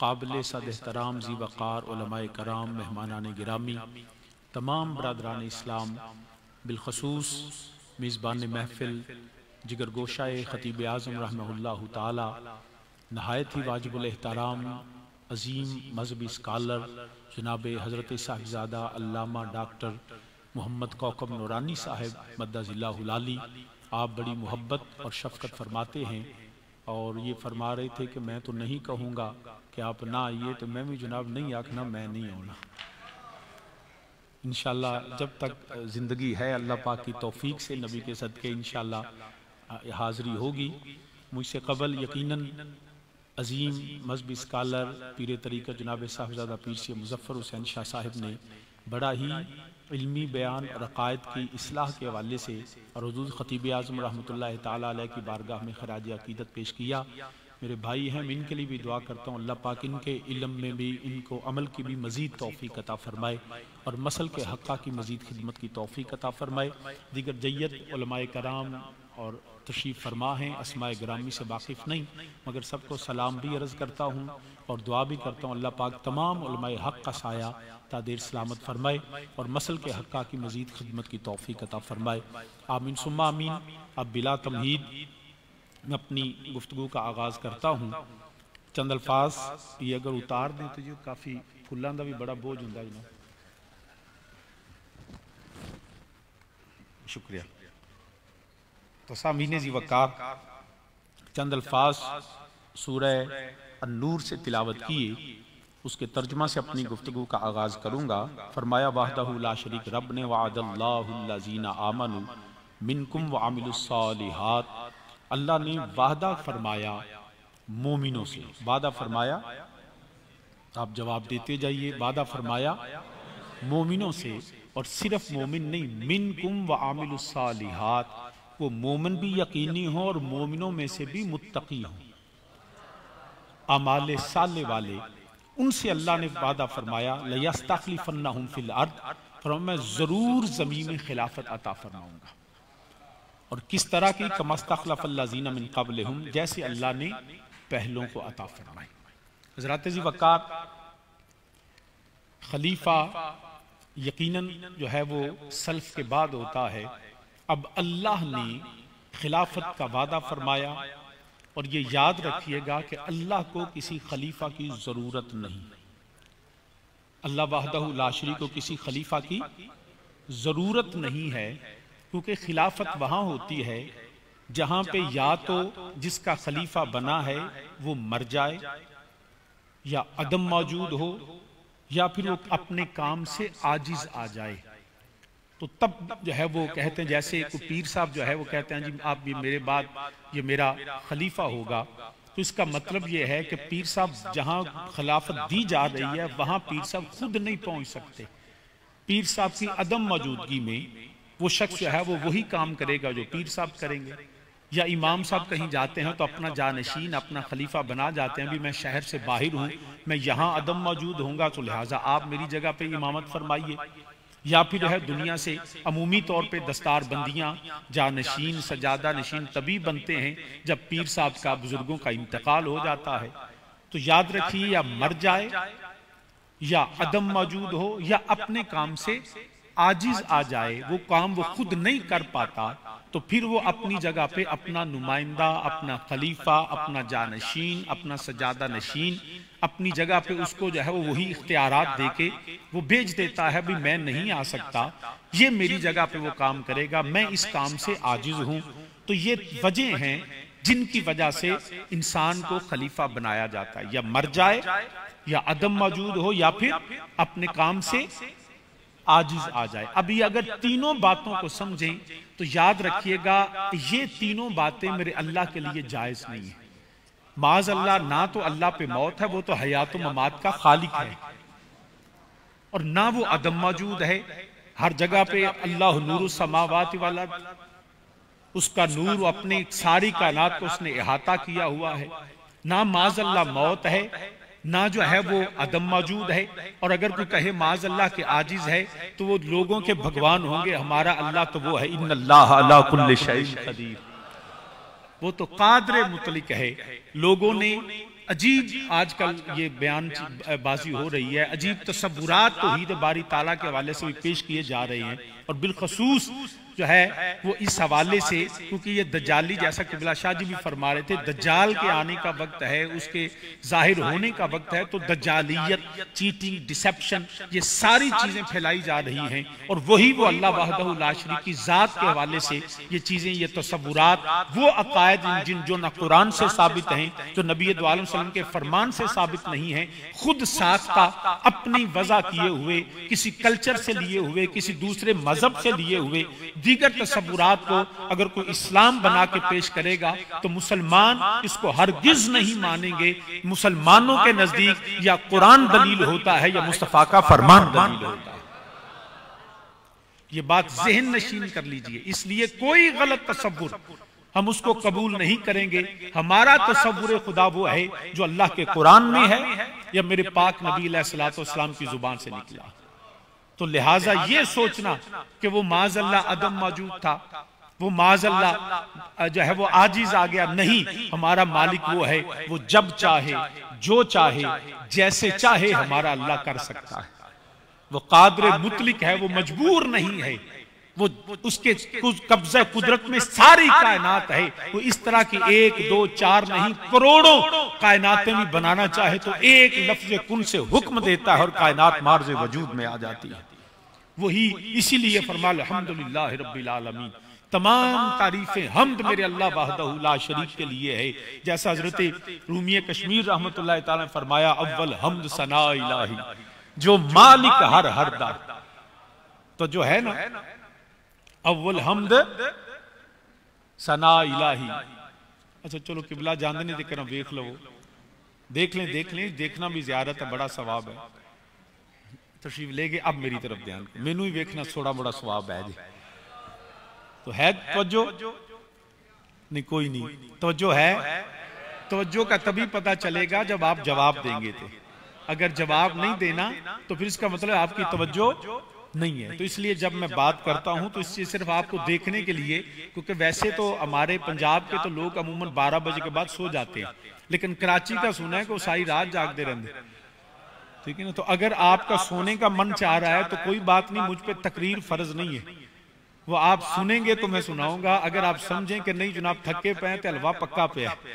काबिल सद एहतराम ज़ी वक़ार उलमाए कराम, मेहमानान गिरामी, तमाम बरदरान इस्लाम, बिलखसूस मेज़बान महफ़िल जिगर गोशाए ख़तीब आज़म रहमहुल्लाह ताला, नहायत ही वाजिबुल एहतराम अज़ीम मजहबी स्कॉलर जनाब हज़रत साहिबज़ादा अल्लामा डॉक्टर मोहम्मद कौकब नूरानी साहब मद्दज़िल्लाहुल आली, आप बड़ी मोहब्बत और शफ़क़त फरमाते हैं और ये फरमा रहे थे कि मैं तो नहीं कहूँगा कि आप ना आइए, तो मैं भी जनाब नहीं आखना मैं नहीं आना। इंशाअल्लाह जब तक ज़िंदगी है अल्लाह पाक की तौफीक से नबी के सदक़े इंशाअल्लाह हाज़री होगी। मुझसे कबल यकीनन अज़ीम मजहबी स्कॉलर पीर तरीक़त जनाब साहिबज़ादा पीर से मुज़फ़्फ़र हुसैन शाह साहिब ने बड़ा ही इल्मी बयान और अक़ायद की इस्लाह के हवाले से और हुज़ूर ख़तीब आज़म रहमतुल्लाहि तआला अलैह की बारगाह में ख़राज अक़ीदत पेश किया। मेरे भाई हैं, मैं इनके लिए भी दुआ करता हूँ अल्लाह पाक इनके इल्म में भी इनको अमल की भी मज़ीद तौफ़ीक़ अता फ़रमाए और मसल के हक़्क़ा की मज़ीद खिदमत की तौफ़ीक़ अता फ़रमाए। दीगर जय्यत उलमाए कराम और तशरीफ़ फरमा हैं, अस्माए गिरामी से वाकिफ़ नहीं, मगर सबको सलाम भी अर्ज़ करता हूँ और दुआ भी करता हूँ अल्लाह पाक तमाम उलमाए हक़ का साया तादेर सलामत फरमाए और मसल के हक़्क़ा की मज़ीद खिदमत की तौफ़ीक़ अता फ़रमाए। आमीन सुम्मा आमीन। अब बिला तमहीद मैं अपनी गुफ्तगू का आगाज़ करता हूँ। चंद अल्फाज ये अगर उतार दें तो जो काफ़ी फुल्लां दा भी बड़ा बोझ होंदा है ना। शुक्रिया। तो सामीने ज़ी वक़ार चंद अल्फाज सूरह अन-नूर से तिलावत किए, उसके तर्जुमा से अपनी गुफ्तगू का आगाज़ करूँगा। फरमाया वाहदहु ला शरीक रब ने वअदल्लाहुल लज़ीना आमनु मिनकुम व अमिलुस्सालिहात, अल्लाह ने वादा फरमाया मोमिनों से। वादा फरमाया, आप जवाब देते जाइए। वादा फरमाया मोमिनों से, और सिर्फ मोमिन नहीं, मिनकुम व अमिलुस्सालिहात, वो मोमिन भी यकीनी हो और मोमिनों में से भी मुत्तकी हो, अमाले साले वाले, उनसे अल्लाह ने वादा फरमाया लयस्तखलिफन्नहुम फिल अर्द, फरमाया मैं जरूर जमीन में खिलाफत अता फरमाऊंगा। और किस तरह की? कमस्तखलफल्लज़ीना मिन क़ब्लिहुम, जैसे अल्लाह ने पहलों को अता फरमाई। हज़रात ज़ी वक़ार खलीफा यकीनन जो है वो सल्फ के बाद होता है। अब अल्लाह ने खिलाफत का वादा फरमाया और ये याद रखिएगा कि अल्लाह को किसी खलीफा की ज़रूरत नहीं। अल्लाह वहदहु ला शरीक को किसी खलीफा की ज़रूरत नहीं है, क्योंकि खिलाफत वहाँ होती है जहाँ पे या तो जिसका खलीफा बना है वो मर जाए या अदम मौजूद हो या फिर वो अपने काम से आजिज आ जाए। तो तब जो है वो कहते हैं, जैसे कोई पीर साहब जो है वो कहते हैं जी आप ये मेरे बाद ये मेरा खलीफा होगा, तो इसका मतलब ये है कि पीर साहब जहाँ खिलाफत दी जा रही है वहाँ पीर साहब खुद नहीं पहुँच सकते। पीर साहब की अदम मौजूदगी में वो शख्स जो है वो वही काम करेगा जो पीर साहब करेंगे। या इमाम साहब कहीं जाते हैं तो अपना जानशीन अपना खलीफा बना जाते हैं, भी मैं शहर से बाहर हूँ, मैं यहाँ अदम मौजूद होऊंगा तो लिहाजा आप मेरी जगह पे इमामत फरमाइए। या फिर जो है दुनिया से अमूमी तौर पे दस्तार बंदियाँ जानशीन सजादा नशीन तभी बनते हैं जब पीर साहब का बुजुर्गों का इंतकाल हो जाता है। तो याद रखिए, या मर जाए या अदम मौजूद हो या अपने काम से आजिज आ जाए, वो काम वो खुद नहीं कर पाता, तो फिर वो अपनी जगह पे अपना नुमाइंदा अपना खलीफा अपना जानशीन अपना सजादा नशीन अपनी जगह पे उसको जो है वो वही इख्तियारात देके वो भेज देता है, भी मैं नहीं आ सकता, ये मेरी जगह पे वो काम करेगा, मैं इस काम से आजिज हूँ। तो ये वजह हैं जिनकी वजह से इंसान को खलीफा बनाया जाता है, या मर जाए या अदम मौजूद हो या फिर अपने काम से आजिज आ जाए। अब ये अगर तीनों बातों को समझें तो याद रखिएगा ये तीनों बातें मेरे अल्लाह के लिए जायज नहीं है। माज अल्लाह, ना तो अल्लाह पे मौत है, वो तो हयात ममात का खालिक है, और ना वो अदम मौजूद है। हर जगह पे अल्लाह नूरु समावाति वाला, उसका नूर अपने सारी कायनात को उसने इहाता किया हुआ है। ना माज अल्लाह मौत है, ना जो है वो अदम मौजूद है। और अगर कोई कहे माज अल्लाह के आजिज है तो वो लोगों के भगवान होंगे, हमारा अल्लाह तो वो है इन्नल्लाह अला कुल्लि शैइन कदीर, वो तो कादर मुतलिक है। लोगों ने अजीब आजकल ये बयान बाजी हो रही है, अजीब तसव्वुरात तौहीद बारी ताला के हवाले से भी पेश किए जा रहे हैं, और बिलखसूस जो है वो इस हवाले से, क्योंकि ये दज्जाली, जैसा किबला शाह जी भी फरमा रहे थे, दज्जाल के आने का वक्त है, उसके जाहिर होने का वक्त है, तो दज्जालियत, चीटिंग, डिसेप्शन, ये सारी चीजें फैलाई जा रही हैं, और वही वो अल्लाह वहदहु ला शरीक की जात के हवाले से ये चीजें, ये तसव्वुरात, वो अकायद जिन जो न कुरान से साबित हैं, जो नबी दो आलम सल्लल्लाहु अलैहि वसल्लम के फरमान से साबित नहीं है, खुद साख्ता, अपनी वजह किए हुए, किसी कल्चर से लिए हुए, किसी दूसरे मजहब से लिए हुए दीगर तसव्वुरात को अगर कोई इस्लाम बना के पेश करेगा तो मुसलमान इसको हरगिज नहीं मानेंगे। मुसलमानों के नजदीक या कुरान दलील होता है या मुस्तफा का फरमान दलील होता है। ये बात ज़हन नशीन कर लीजिए। इसलिए कोई गलत तसव्वुर हम उसको कबूल नहीं करेंगे। हमारा तसव्वुर खुदा वो है जो अल्लाह के कुरान में है या मेरे पाक नबी अलैहिस्सलातु वस्सलाम की जुबान से निकला। तो लिहाजा ये सोचना कि वो माज़अल्लाह अदम मौजूद था, वो माज़अल्लाह जो है वो आजिज आ गया, नहीं, हमारा मालिक वो है, वो जब चाहे, जो चाहे, जैसे चाहे हमारा अल्लाह कर सकता है। वो कादिर मुतलिक है, वो मजबूर नहीं है, वो उसके कब्ज़े कुदरत में सारी कायनात है। वो इस तरह की एक दो चार नहीं, करोड़ों कायनातें भी बनाना चाहे तो एक लफ्ज़ कुन से हुक्म देता है और कायनात मार्ज़ वजूद में आ जाती है। वही इसीलिए फरमा अल्हम्दुलिल्लाह रब्बिल आलमीन, तमाम तारीफें हम्द मेरे अल्लाह वहदहु ला शरीक के लिए है। जैसा हजरत रूमी कश्मीर रहमतुल्लाह तआला ने फरमाया, अव्वल हम्द सना इलाही, जो मालिक हर हर दा। तो जो है ना अव्वल हम्द सना इलाही। अच्छा चलो किबला जानते नहीं देखना, देख लो, देख लें देख लें देखना भी ज़ियारत है, बड़ा सवाब है। तशरीफ ले गए, अब मेरी तरफ ध्यान, मैनू ही देखना थोड़ा बड़ा सवाब है जी। तो है तवज्जो नहीं, कोई नहीं तवज्जो है। तवज्जो का तभी पता चलेगा जब आप जवाब देंगे। थे अगर जवाब नहीं देना तो फिर इसका मतलब आपकी तवज्जो नहीं है। तो इसलिए जब मैं बात करता हूं तो इससे सिर्फ आपको देखने के लिए, क्योंकि वैसे तो हमारे पंजाब के तो लोग अमूमन बारह बजे के बाद सो जाते हैं, लेकिन कराची का सुना है कि वो सारी रात जागते रहते, ठीक है ना। तो अगर आपका सोने का मन चाह रहा है तो कोई बात नहीं, मुझ पे तकरीर फर्ज नहीं है, वो आप सुनेंगे तो मैं सुनाऊंगा। अगर आप समझें कि नहीं जनाब थके पे तो हलवा पक्का पे है,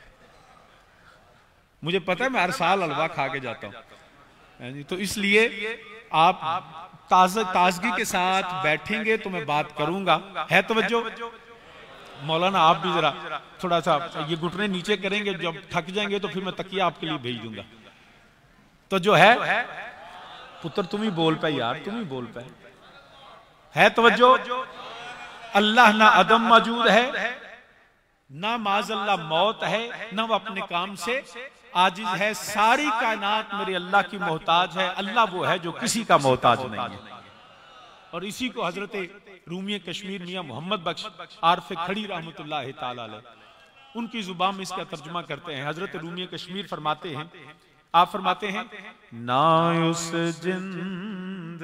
मुझे पता है मैं हर साल हलवा खा के जाता हूं। तो इसलिए आप ताज़ ताजगी के साथ बैठेंगे तो मैं बात करूंगा। है तवज्जो? मौलाना आप भी जरा थोड़ा सा ये घुटने नीचे करेंगे, जब थक जाएंगे तो फिर मैं तकिया आपके लिए भेज दूंगा। तो जो है पुत्र तुम ही बोल पाए यार, तुम ही बोल पाए। है तवज्जो? अल्लाह ना अदम मौजूद है, ना माज़अल्लाह मौत है, ना वो अपने काम से आजिज है। सारी कायनात मेरे अल्लाह की मोहताज है। अल्लाह वो है जो किसी का मोहताज नहीं है। और इसी को हजरत रूमी कश्मीर मियां मोहम्मद बख्श आरफ खड़ी रहमतुल्लाह तआला अलैह उनकी जुबान में इसका तर्जुमा करते हैं। हजरत रूमी कश्मीर फरमाते हैं, आप फरमाते हैं, ना उस जिंद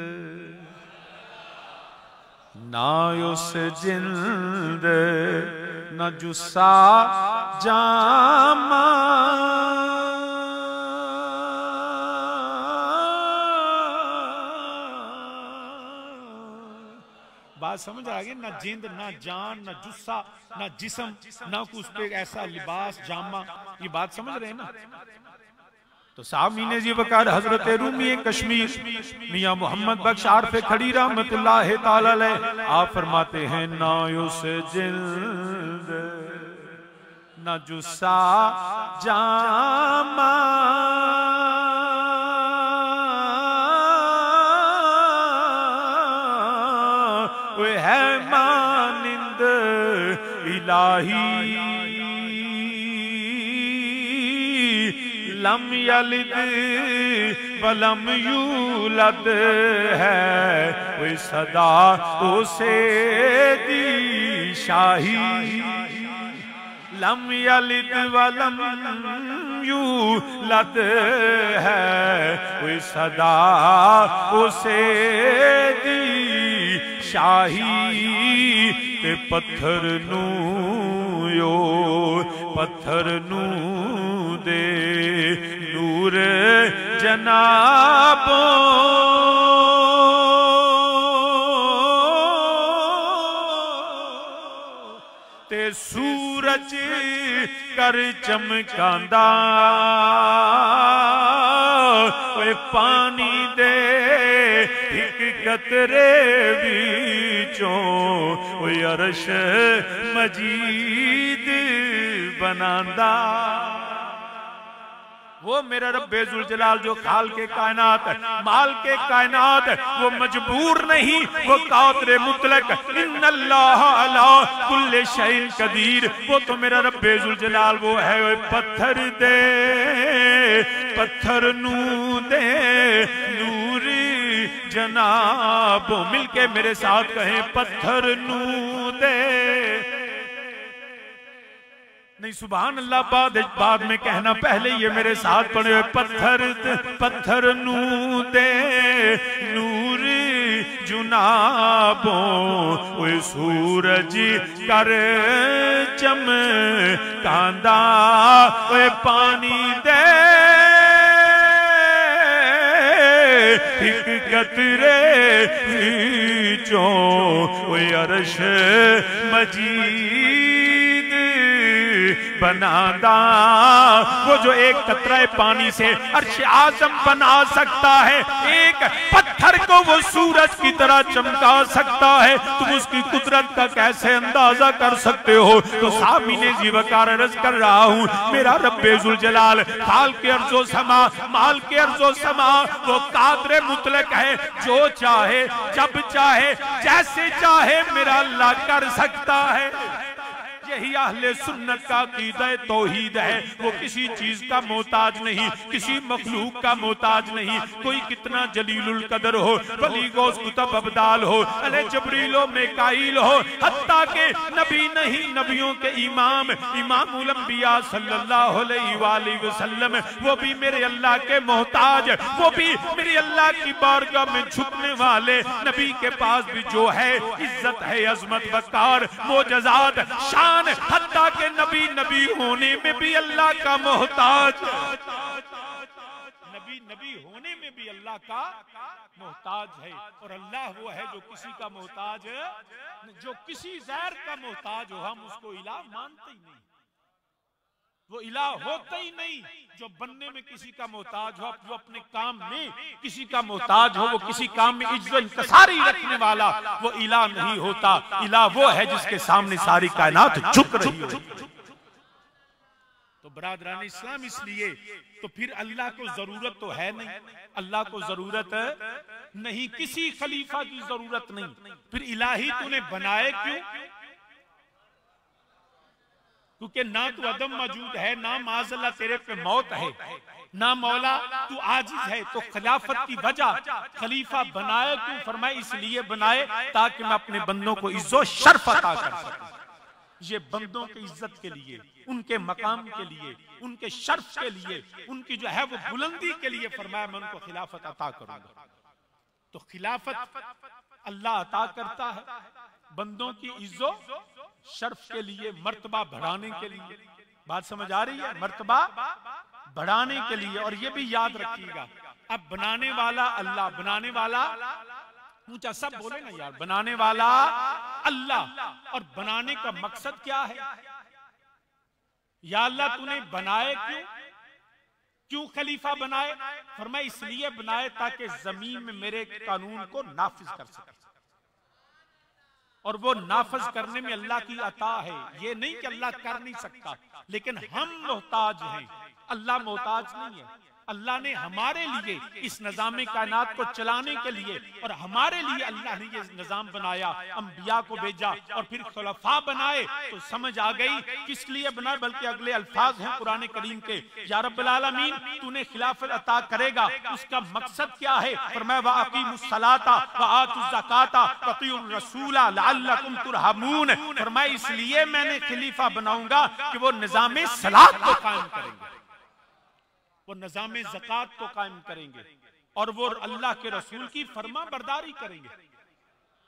ना उस जिंद न जुस्सा जामा, बात समझ आ गई? ना जिंद, ना जान, ना जुस्सा, ना जिस्म, ना उस पे ऐसा लिबास जामा। ये बात समझ रहे हैं ना? तो सामीने जी वकार हजरत रूमी कश्मीर मियां मोहम्मद बख्श आरफ खड़ी रहमतुल्लाह तआला अलैह आप फरमाते हैं, ना उस जिल्द ना जुस्सा जामा, वो है मानिंद इलाही लम यलिद वलम यूलद है, वो सदा उसे दी शाही। लम यलिद वलम यूलद है, वो सदा उसे दी शाही। ते पत्थर नू यो पत्थर नू दे नूर जनाबों ते सूरज कर चमकांदा ओए पानी दे एक कतरे विचों ओए अरश मजीद बनांदा। वो मेरा रब्बे जुल जलाल जो खाल के कायनात माल के कायनात वो मजबूर नहीं, वो कादरे मुतलक इन्नल्लाह अला कुल्ले शैइन कदीर। वो तो मेरा रब्बे जुल जलाल वो है वो पत्थर दे पत्थर नू दे नूरी जनाबो। मिलके मेरे साथ कहें पत्थर नू दे। नहीं सुभान अल्लाह बाद बाद में कहना, पहले ये मेरे साथ पढ़े पत्थर पत्थर नू दे नूर जुनाबों ओए सूरज कर चमकांदा ओए पानी दे एक कतरे चो ओए अरश मजीद बनादा। वो जो एक कतरा पानी से अर्श आज़म बना सकता है, एक पत्थर को वो सूरज की तरह चमका सकता है, तुम उसकी कुदरत का कैसे अंदाजा कर सकते हो। तो सामने जी वकार अर्ज कर रहा हूँ, मेरा रब्बे जुल जलाल खाल के अर्जो समा माल के अर्जो समा वो कादरे मुतलक है, जो चाहे जब चाहे जैसे चाहे मेरा अल्लाह कर सकता है। यही अहले सुन्नत का अकीदा तौहीद है। वो किसी चीज का मोहताज नहीं, किसी मखलूक का मोहताज नहीं। कोई कितना जलीलुल कदर हो, वली गौस कुतुब अब्दाल हो, अले जबरील हो, मिकाईल हो, हत्ता के नबी नहीं नबियों के इमाम इमामुल अंबिया सल्लल्लाहु अलैहि वसल्लम, वो भी मेरे अल्लाह के मोहताज, वो भी मेरे अल्लाह की बारगाह में झुकने वाले। नबी के पास भी जो है इज्जत है, अजमत, वकार, मोजज़ात, शान, हत्ता के नबी नबी होने में भी अल्लाह का मोहताज, नबी नबी होने में भी अल्लाह का मोहताज है। और अल्लाह वो है जो किसी का मोहताज, जो किसी गैर का मोहताज हो, हम उसको इलाह मानते ही नहीं, वो इलाह होता ही नहीं। जो बनने में किसी का मोहताज हो, जो अपने काम में किसी का मोहताज हो, वो किसी काम में इज्जत इंतसारी रखने वाला, वो इलाह नहीं होता। इलाह वो है जिसके सामने सारी कायनात झुक रही हो। तो बरादरान इस्लाम, इसलिए तो फिर अल्लाह को जरूरत तो है नहीं, अल्लाह को जरूरत नहीं, किसी खलीफा की जरूरत नहीं। फिर इलाही तूने बनाए क्यों? क्योंकि ना तू अदम मौजूद है, ना माज़अल्लाह तेरे पे मौत है, ना मौला तू आजिज है। तो खिलाफत की वजह खलीफा बनाए क्यों? फरमाए इसलिए बनाए ताकि मैं अपने बंदों को इज्जत शर्फ अता कर सकूं। ये बंदों की इज्जत के लिए, उनके मकाम के लिए, उनके शर्फ के लिए, उनकी जो है वो बुलंदी के लिए फरमाया मैं उनको खिलाफत अता करूंगा। तो खिलाफत अल्लाह अता करता है बंदों की इज्जत शर्फ के लिए, मर्तबा बढ़ाने के लिए। बात समझ आ रही है? मर्तबा बढ़ाने के लिए। और ये भी याद रखिएगा, अब बनाने वाला अल्लाह, बनाने वाला ऊंचा सब बोले ना यार, बनाने वाला अल्लाह। और बनाने का मकसद क्या है? या अल्लाह तूने बनाए क्यों? क्यों खलीफा बनाए? फरमाया इसलिए बनाए ताकि जमीन में मेरे कानून को नाफिज कर सके। और वो नाफज करने में अल्लाह की अता है। ये नहीं कि अल्लाह कर नहीं सकता, लेकिन हम मोहताज हैं, अल्लाह मोहताज नहीं है। अल्लाह ने हमारे लिए इस निज़ाम कायनात को चलाने के लिए और हमारे लिए अल्लाह ने ये निज़ाम बनाया, अंबिया को भेजा और फिर खुलफा बनाए। तो समझ आ गई किस लिए बनाए। बल्कि अगले अल्फाज हैं कुरान करीम के, या रब्बुल आलमीन तूने खिलाफत अता करेगा, उसका मकसद क्या है? फरमाया व अकीमुस सलाता व आतुज़ ज़काता व अतीउर रसूला लअल्लकुम तुरहमून। फरमाया इसलिए मैंने खलीफा बनाऊंगा कि वो निज़ाम सलात को कायम करेंगे, वो निज़ाम ज़कात को कायम करेंगे और वो अल्लाह के रसूल की फरमा बरदारी करेंगे।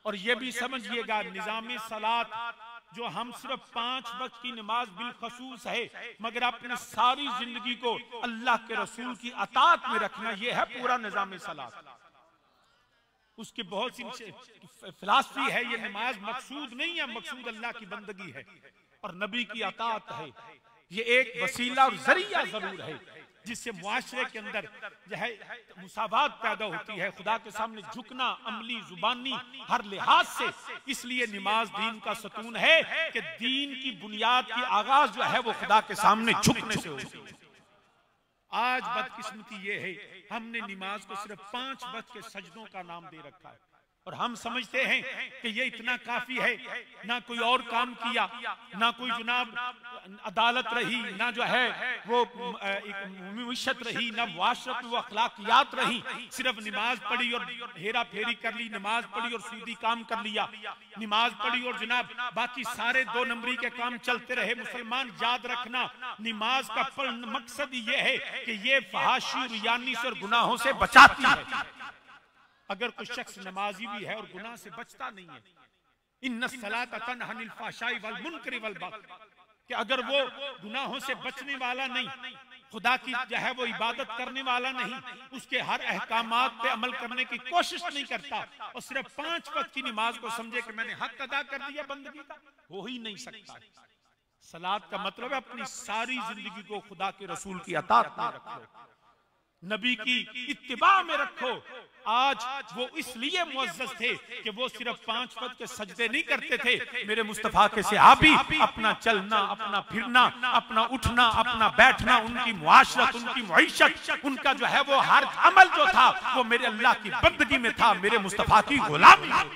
और ये भी समझिएगा, निजाम सलात जो हम सिर्फ पांच वक्त की नमाज बिलखसूस है, मगर अपने सारी जिंदगी को अल्लाह के रसूल की अतात में रखना, ये है पूरा निजाम सलात। उसकी बहुत सी फिलासफी है। ये नमाज मकसूद नहीं है, मकसूद अल्लाह की बंदगी है और नबी की अतात है। ये एक वसीला और जरिया जरूर है जिससे मुआशरे के अंदर जो है मुसावात पैदा होती है, खुदा के सामने झुकना अमली जुबानी हर लिहाज से। इसलिए नमाज दीन का सतून है कि दीन की बुनियाद की आगाज जो है वो खुदा के सामने झुकने से होती है। आज बदकिस्मती ये है, हमने नमाज को सिर्फ पांच वक्त के सजदों का नाम दे रखा है और हम समझते हैं कि ये इतना काफी है। ना कोई और काम किया, ना कोई जुनाब अदालत रही, ना जो है वो मुइशत रही, ना मुआशरत में वो अखलाकियात रही। सिर्फ नमाज पढ़ी और हेरा फेरी कर ली, नमाज पढ़ी और सूदी काम कर लिया, नमाज पढ़ी और जनाब बाकी सारे दो नंबरी के काम चलते रहे। मुसलमान याद रखना, नमाज का मकसद ये है कि ये फहाशी रियानी से और गुनाहों से बचाती है। अगर कोई शख्स नमाजी भी है और गुनाह से बचता नहीं है, इन्नस सलात तन्हा अनिल फ़हशाई वल मुनकरी वल बग़य, कि अगर वो गुनाहों से बचने वाला नहीं, खुदा की जो है वो इबादत करने वाला नहीं, उसके हर अहकामात पे अमल करने की कोशिश नहीं करता और सिर्फ पांच वक्त की नमाज को समझे कि मैंने हक अदा कर दिया बंदगी का, हो ही नहीं सकता। सलात का मतलब है अपनी सारी जिंदगी को खुदा के रसूल की अतात में रखो, नबी की इत्तिबा में रखो। आज वो इसलिए मुअज़्ज़ज़ थे कि वो सिर्फ पांच वक्त के सजदे नहीं करते थे। मेरे मुस्तफा के सहाबी अपना चलना, अपना फिरना, अपना उठना, अपना बैठना, उनकी मुआशरत, उनकी मुईशत, उनका जो है वो हर अमल जो था वो मेरे अल्लाह की बंदगी में था, मेरे मुस्तफा की गुलामी में।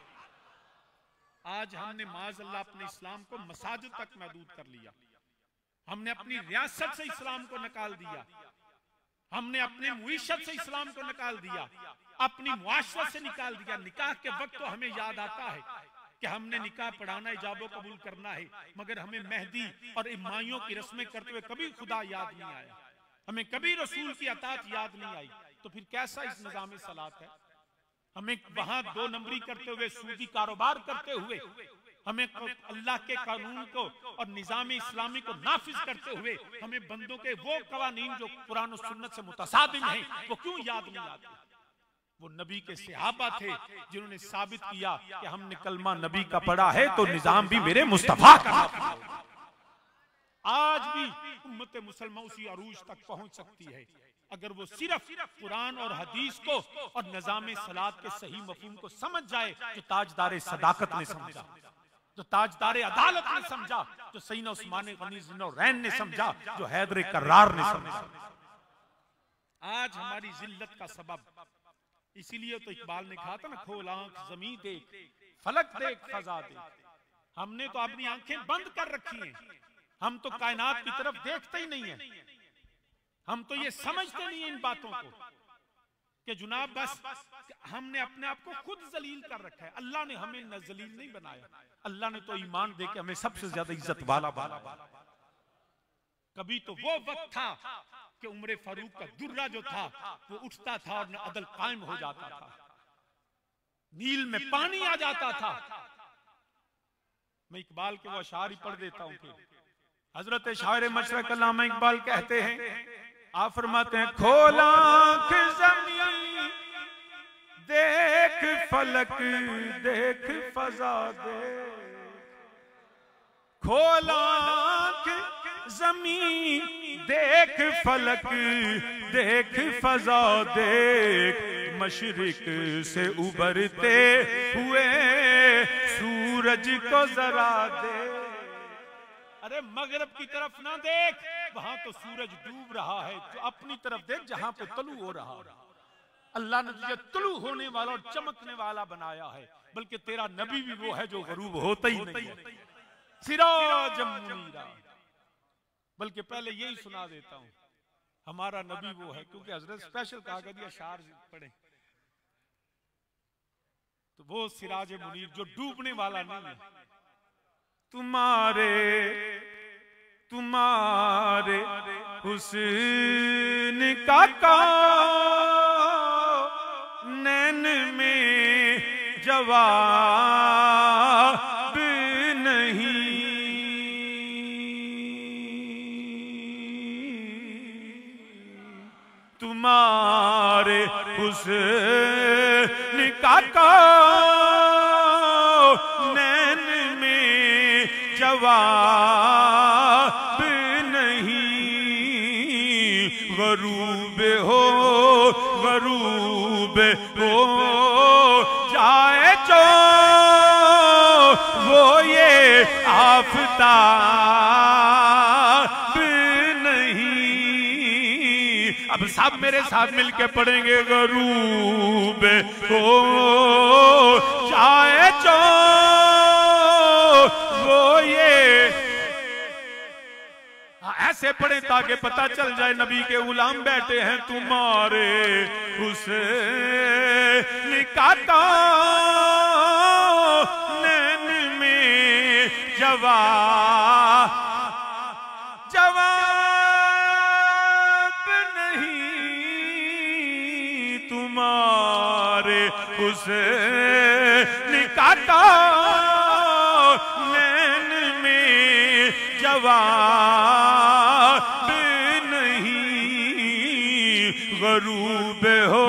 आज हमने माज़अल्लाह अपने इस्लाम को मसाजिद तक महदूद कर लिया, हमने अपनी रियासत से इस्लाम को निकाल दिया, हमने अपने मुईशत से इस्लाम को निकाल दिया, अपनी मुआशरत से निकाल दिया। निकाह के वक्त तो हमें याद आता है कि हमने निकाह पढ़ाना, इजाबो कबूल करना है, मगर हमें मेहंदी और इमाइयों की रस्में करते हुए कभी खुदा याद नहीं आया, हमें कभी रसूल की अतात याद नहीं आई। तो फिर कैसा इस निजाम सलात है? हमें वहां दो नंबरी करते हुए, सूदी कारोबार करते हुए, हमें अल्लाह के कानून को और निजाम इस्लामी को नाफिज करते हुए हमें बंदों के वो कवानीन जो कुरान और सुन्नत से मुतसादिम हैं वो क्यों याद नहीं आते? वो नबी के सहाबा थे जिन्होंने साबित किया कि हमने कलमा नबी का पढ़ा है तो निजाम भी मेरे मुस्तफा का। आज भी उम्मत मुसलमान उसी अरूज तक पहुंच सकती है अगर वो सिर्फ कुरान और हदीस को और निजाम सलात के सही मफहूम को समझ जाए, जो ताजदार सदाकत ने समझा, जो ताजदार अदालत ने समझा, जो सैयदना उस्मान गनी ज़ुन्नूरैन ने समझा, जो हैदर कर्रार ने समझा। आज हमारी जिल्लत का सबब, इसीलिए तो इकबाल ने कहा था ना, खोल आंख ज़मीं देख, फलक देख, फजा देख। हमने तो अपनी आंखें बंद कर रखी हैं, हम तो कायनात की तरफ देखते ही नहीं है, हम तो ये समझते नहीं है इन बातों को कि जुनाब बस हमने अपने आप को खुद जलील कर रखा है। अल्लाह ने हमें न जलील नहीं बनाया, अल्लाह ने तो ईमान दे के हमें सबसे ज्यादा इज्जत वाला बनाया। कभी तो वो वक्त था कि उमर फारूक का दुर्रा जो था वो उठता था और न अदल कायम हो जाता था, नील में पानी आ जाता था। मैं इकबाल के वो अशार ही पढ़ देता हूं। फिर हजरत शायर मशरक अल्लामा इकबाल कहते हैं, आप फरमाते हैं, खोल आंख ज़मीं देख, फलक देख, फजा देख, खोल आंख ज़मीं देख, फलक देख, फजा देख, मशरिक से उभरते हुए सूरज को जरा देख। अरे मगरब की तरफ ना देख, वहां तो सूरज डूब रहा है, तो अपनी तरफ देख जहां पे तलू हो रहा है। अल्लाह ने तुझे तलू होने वाला और चमकने वाला बनाया है, बल्कि तेरा नबी भी वो है जो गरूब होता ही नहीं है, सिराजम मुनीरा। बल्कि पहले यही सुना देता हूं, हमारा नबी वो है, क्योंकि हजरत स्पेशल कहा गया अशार पढ़े, तो वो सिराज मुनीर जो डूबने वाला नहीं है। तुम्हारे तुम्हारे हुस्न का कौन नैन में जवाब जवाब नहीं। तुम्हारे हुस्न का नैन में जवाब नहीं। गरूब हो गरूब हो जाए जो वो ये आफताब नहीं। अब सब मेरे साथ मिलके पढ़ेंगे, गरूब हो जाए जो वो ये। ऐसे पढ़े ताकि पता चल जाए नबी के गुलाम बैठे हैं। तुम्हारे हुस्न का नैन में जवाब जवाब नहीं। तुम्हारे हुस्न का नैन में जवाब नहीं। गरूब हो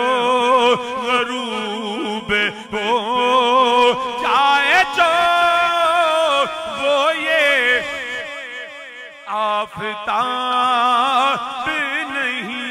गरूब हो जाए जो वो ये आफताब नहीं।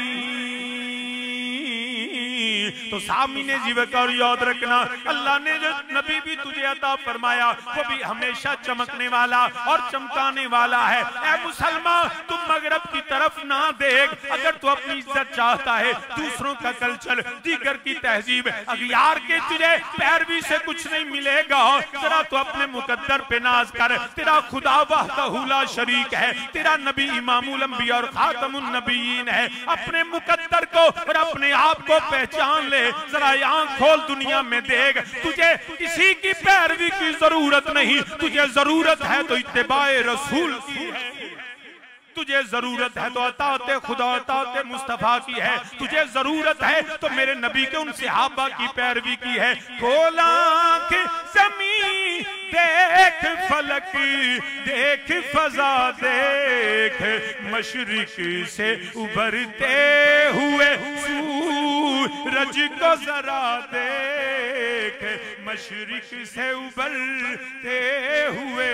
तो सामने जीवन और याद रखना, अल्लाह ने जो नबी भी तुझे अता फरमाया वो भी हमेशा चमकने वाला और चमकाने वाला है। ऐ मुसलमान, तुम मगरब की तरफ ना देख। अगर तू अपनी इज्जत चाहता है, दूसरों का कल्चर, दीगर की तहजीब, अगयार के तुझे पैरवी से कुछ नहीं मिलेगा। जरा तो अपने मुकद्दर पे नाज कर। तेरा खुदा वहदहू ला शरीक है, तेरा नबी इमामुल अंबिया और खातमुन नबीयीन है। अपने मुकद्दर को और अपने आप को पहचान ले। जरा आंख खोल, दुनिया में देख। तुझे किसी की पैरवी की जरूरत नहीं, तुझे जरूरत है तो इत्तिबाए रसूल की है। तुझे जरूरत है तो अताते खुदा अताते मुस्तफा की है। तुझे जरूरत है तो मेरे नबी के उन सहाबा की पैरवी की है। खोल आंख ज़मीं देख, फलक देख, फजा देख, मशरिक से उभरते हुए सूरज को जरा देख, मशरिक से उभरते हुए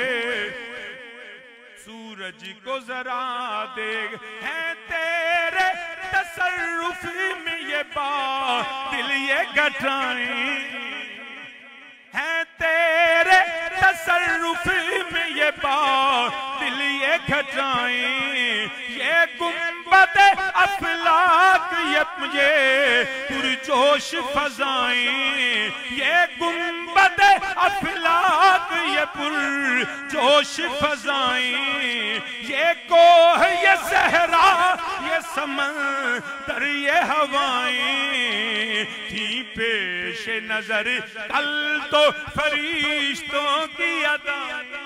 सूरज को जरा देख। है तेरे तसर्रुफ में ये बादल ये घटाएं, है तेरे तसर्रुफ में ये बादल ये घटाएं। ये गुंबद अफलाक ये मुझे पुरजोश फजाएं, ये गुंबद अफलाक ये पुरजोश फजाएं। ये कोह ये सहरा ये समंदर ये हवाएं थी पेश नजर कल तो फरिश्तों की अदा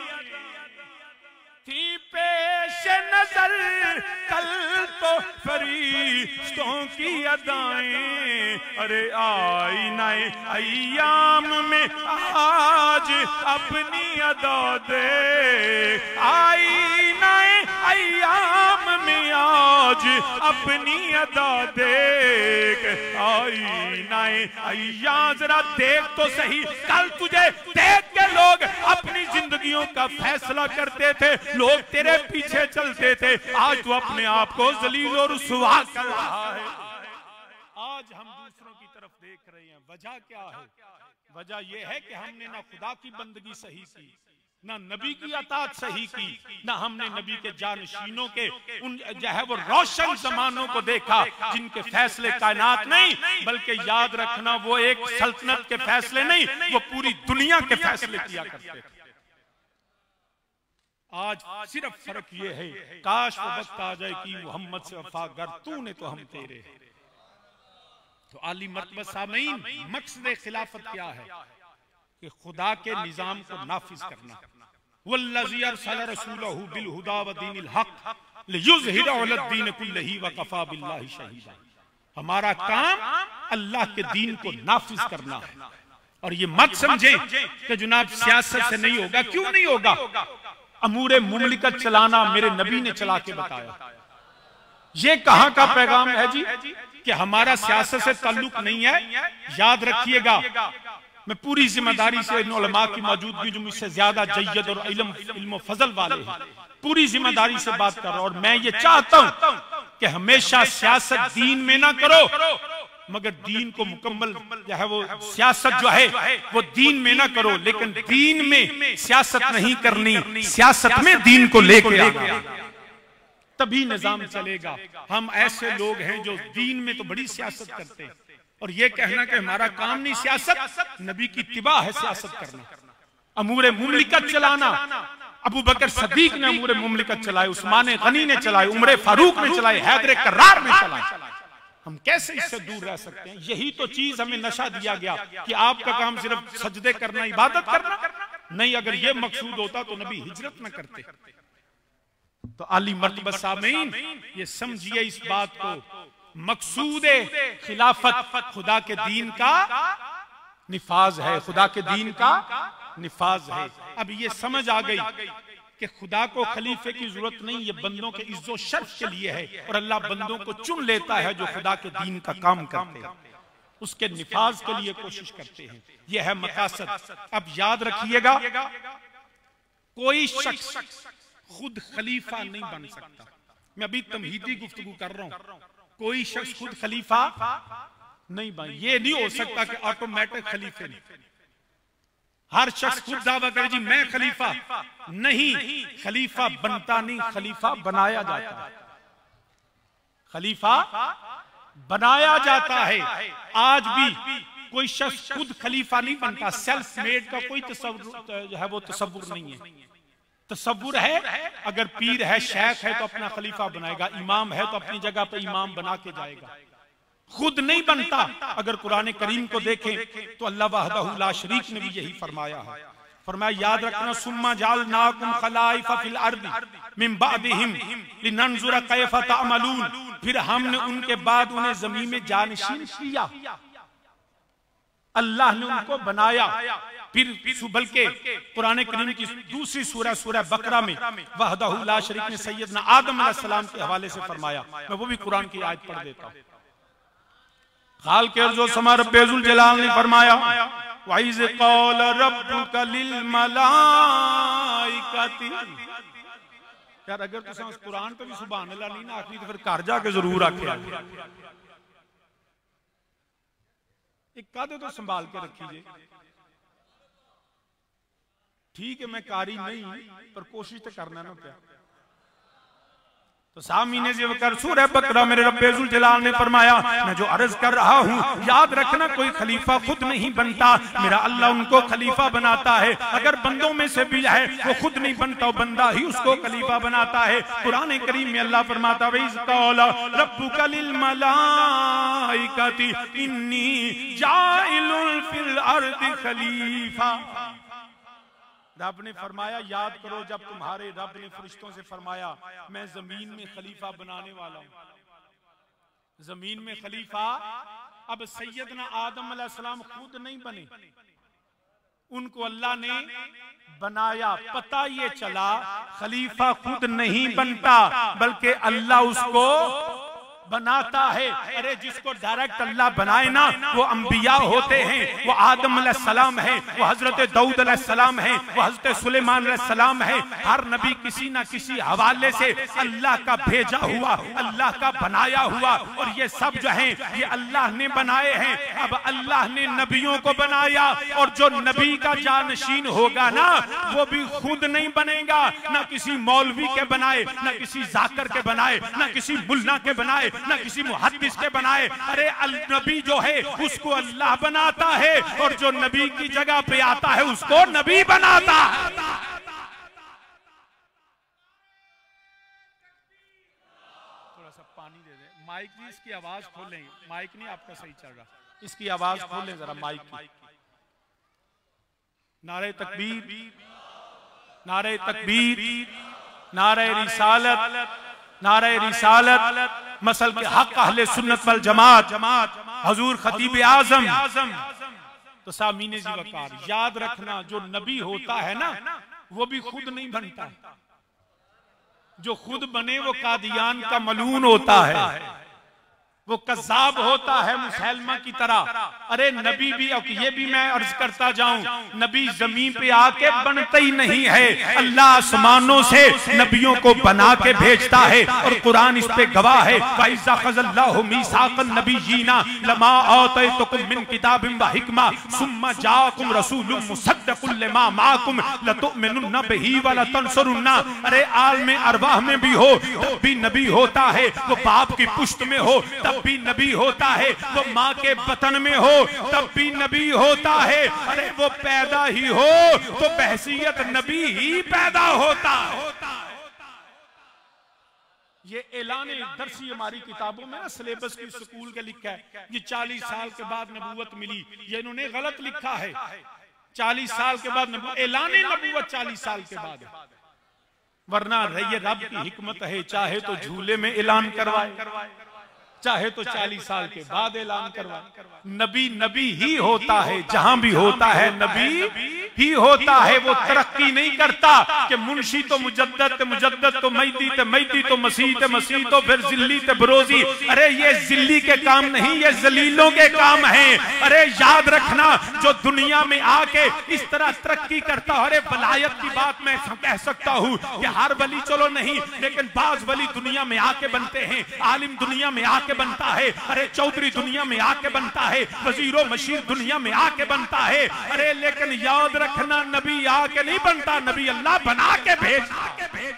थी पेश नजर कल तो फरिश्तों की अदाएं। अरे आईनाए अय्याम में आज अपनी अदा दे, आईनाए अय्याम में आज अपनी अदा देख। आईनाए अय्याम जरा देख तो सही, कल तुझे देख के लोग अपनी जिंदगियों का फैसला करते थे, लोग तेरे पीछे चलते थे। आज तू अपने आप को जलील और रुसवा कर रहा है। आज हम दूसरों की तरफ देख रहे हैं। वजह क्या है? वजह यह है कि हमने ना खुदा की बंदगी सही की, ना नबी की अतात सही की, ना हमने नबी के जानशीनों के उन जो है वो रोशन जमानों को देखा जिनके फैसले कायनात नहीं, बल्कि याद रखना वो एक सल्तनत के फैसले नहीं, वो पूरी दुनिया के फैसले किया करते थे। आज सिर्फ फर्क ये है, काश वो वक्त आ जाए कि मोहम्मद से वफा कर तूने तो हम तेरे। तो आली मर्तबा सामीन, मकसद खिलाफत क्या है? कि खुदा के निजाम को नाफिज करना। वल्लज़ी अरसला रसूलहू बिल हुदा व दीनिल हक लियुज़हिरहु अला दीन कुल्लिही व कफ़ा बिल्लाहि शहीदा। हमारा काम अल्लाह के दीन को नाफिज करना है, और ये मत समझे कि जनाब सियासत से नहीं होगा। क्यों नहीं होगा? अमूरे मुमलिकत चलाना मेरे नबी ने चला के बताया। ये कहां का पैगाम है जी कि हमारा सियासत से ताल्लुक नहीं है। याद रखिएगा, मैं पूरी जिम्मेदारी से इन उलमा की मौजूदगी जो मुझसे ज्यादा जय्यद और इल्म इल्म फजल वाले हैं, पूरी जिम्मेदारी से बात कर रहा हूं। और मैं ये चाहता हूं कि हमेशा सियासत दीन में ना करो, मगर दीन को मुकम्मल जो है वो सियासत जो है वो दीन में ना करो, लेकिन दीन में सियासत नहीं करनी, सियासत में दीन को लेकर आना, तभी निजाम चलेगा। हम ऐसे लोग हैं जो दीन में तो बड़ी सियासत करते हैं, और ये कहना कि हमारा काम नहीं सियासत, नबी की इत्तिबा है सियासत करना, अमूरे मुमलिकत चलाना। अबू बकर सदीक ने अमूरे मुमलिकत चलाए, उस्मान गनी ने चलाए, उमर फारूक ने चलाए, हैदर कर्रार ने चलाए। हम कैसे इससे दूर रह सकते हैं? यही तो चीज हमें नशा दिया गया कि आपका काम सिर्फ सजदे करना, इबादत करना नहीं। अगर ये मकसूद होता तो नबी हिजरत न करते। तो आली मर्तबा सामीन, ये समझिए इस बात को, मकसूद खिलाफत खुदा के दीन का निफाज है, खुदा के दीन का निफाज है। अब ये समझ आ गई कि खुदा को खलीफे की जरूरत नहीं, ये बंदों के इज्जो शर्फ के लिए है, और अल्लाह बंदों को चुन लेता है जो खुदा के दीन का काम करते हैं, उसके निफाज के लिए कोशिश करते हैं। यह है मकासद। अब याद रखिएगा, कोई शख्स खुद खलीफा नहीं बन सकता। मैं अभी तमहीदी गुफ्तगू कर रहा हूं, कोई शख्स खुद खलीफा नहीं बन, ये नहीं हो सकता कि ऑटोमेटिक खलीफे नहीं। हर शख्स खुद दावा करे जी मैं खलीफा नहीं, खलीफा बनता नहीं, खलीफा बनाया जाता है। खलीफा बनाया जाता है। आज भी कोई शख्स खुद खलीफा नहीं बनता, सेल्फ मेड का कोई तसव्वुर जो है वो तसव्वुर नहीं है। तसव्वुर है, अगर पीर है, शेख है तो अपना खलीफा बनाएगा, इमाम है तो अपनी जगह पे इमाम बना के जाएगा, खुद नहीं बनता। अगर कुरान करीम को देखें तो अल्लाह वहदहू ला शरीक ने भी यही फरमाया है। फरमाया याद रखना, सुम्मा जअलनाकुम खलाइफ फिल अर्दी मिन बअदिहिम लिनंजुर कैफ तअमलून, फिर हमने उनके बाद उन्हें जमीन में जानशीन किया। अल्लाह ने उनको बनाया। फिर बल्कि कुरान करीम की दूसरी सूरह सूरह बकरा में वहदहू ला शरीक ने सैयदना आदम अलैहिस्सलाम के हवाले से फरमाया। मैं वो भी कुरान की आयत पढ़ देता हूं। खाल के अर्ज़ो समा रब्बुल जलाल ने फरमाया, वाइज़ क़ाल रब्बुका लिल मलाइकति। यार अगर तुम उस कुरान पे भी सुभान अल्लाह नहीं ना आखी तो फिर घर जाके जरूर आखे। एक कादे तो संभाल के रखिए। ठीक है मैं कारी नहीं, पर कोशिश तो करना ना क्या। तो सामीने से वकर सूरह बकरा मेरे रब्बुल जलाल ने फरमाया, मैं जो अर्ज कर रहा हूँ याद रखना, कोई खलीफा खुद नहीं बनता, मेरा अल्लाह उनको खलीफा बनाता है। अगर बंदों में से भी है वो खुद नहीं बनता, बंदा ही उसको खलीफा बनाता है। कुरान करीम में अल्लाह फरमाता है, वइज़ क़ाल रब्बुका लिल मलाइकति इन्नी जाइलुन फिल अर्दि खलीफा। रब ने फरमाया याद करो जब तुम्हारे रब ने फरिश्तों से फरमाया मैं जमीन में खलीफा बनाने वाला हूं। जमीन में खलीफा, अब सैयदना आदम अलैहिस्सलाम खुद नहीं बने, उनको अल्लाह ने बनाया। पता ये चला खलीफा खुद नहीं बनता, बल्कि अल्लाह उसको बनाता है। अरे जिसको डायरेक्ट अल्लाह बनाए ना वो अंबिया होते हैं, वो आदम अलैहिस्सलाम है, वो हजरत दाऊद अलैहिस्सलाम है, वो हजरत सुलेमान अलैहिस्सलाम है। हर नबी किसी ना किसी हवाले से अल्लाह का भेजा हुआ, अल्लाह का बनाया हुआ, और ये सब जो है ये अल्लाह ने बनाए हैं। अब अल्लाह ने नबियों को बनाया, और जो नबी का जानशीन होगा ना वो भी खुद नहीं बनेगा, ना किसी मौलवी के बनाए, ना किसी जाकर के बनाए, ना किसी मुल्ला के बनाए, ना किसी मुहद्दिस के बनाए। अरे नबी जो है उसको अल्लाह बनाता है, और जो नबी की जगह पे आता है उसको नबी बनाता है। थोड़ा सा पानी दे दे। माइक की इसकी आवाज खोलें, माइक नहीं आपका सही चल रहा, इसकी आवाज खोलें जरा माइक की। नारे तकबीर, नारे तकबीर, नारे रिसालत, नारे रिसालत, मसल के हक अहले सुन्नत वल जमात, हजूर खतीब आजम। तो सामीने जी वकार, याद रखना जो नबी होता है ना वो भी खुद नहीं बनता, जो खुद बने वो कादियान का मलून होता है, वो कज़्ज़ाब होता है मुसलमा की तरह। अरे नबी भी, और ये भी मैं अर्ज करता जाऊं, नबी जमीन पे आके बनता ही नहीं है, अल्लाह आसमानों से नबियों को बना के भेजता है और कुरान इस पे गवाह है। फ़इज़ा ख़ज़ल्लाहु मीसाक़न नबिय्यीना लमा आतैतुकुम मिन किताबिन व हिकमा सुम्मा जाअकुम रसूलुम मुसद्दिक़ुन लिमा माअकुम लतुमिनुन्न बिही व लतंसुरुन्ना। अरे आलमे अरवाह में भी हो तब भी नबी होता है, वो बाप की पुश्त में हो तब भी नबी होता है, वो माँ के बतन में हो तब भी नबी होता है। अरे वो पैदा ही हो तो बहसियत नबी ही पैदा होता है। ये ऐलान दरसी हमारी किताबों में ना सिलेबस की स्कूल के लिखा है, ये चालीस साल के बाद नबूवत मिली, ये इन्होंने गलत लिखा है। चालीस साल के बाद ऐलान नबूवत चालीस साल के बाद, वरना ये रब की हिकमत है, चाहे तो झूले में ऐलान करवाए, चाहे तो चालीस साल के बाद ऐलान करवाए। नबी नबी ही होता है, जहां भी होता है नबी ही होता है। वो तरक्की नहीं करता कि मुंशी तो मुजद्दद ते मुजद्दद तो मैदी ते मैदी तो मसीह ते मसीह तो फिर जिल्ली ते बरोजी। अरे ये जिल्ली के काम नहीं, ये जलीलों के काम हैं। अरे याद रखना, जो दुनिया में आके इस तरह तरक्की करता, अरे वलायत की बात मैं कह सकता हूँ कि हर वली चलो नहीं, लेकिन बाज वली दुनिया में आके बनते हैं, आलिम दुनिया में आके बनता है, अरे चौधरी दुनिया में आके बनता है, वजीरो मशीर दुनिया में आके बनता है। अरे लेकिन याद रखना, नबी आके नहीं बनता, नबी अल्लाह बना के भेजता है।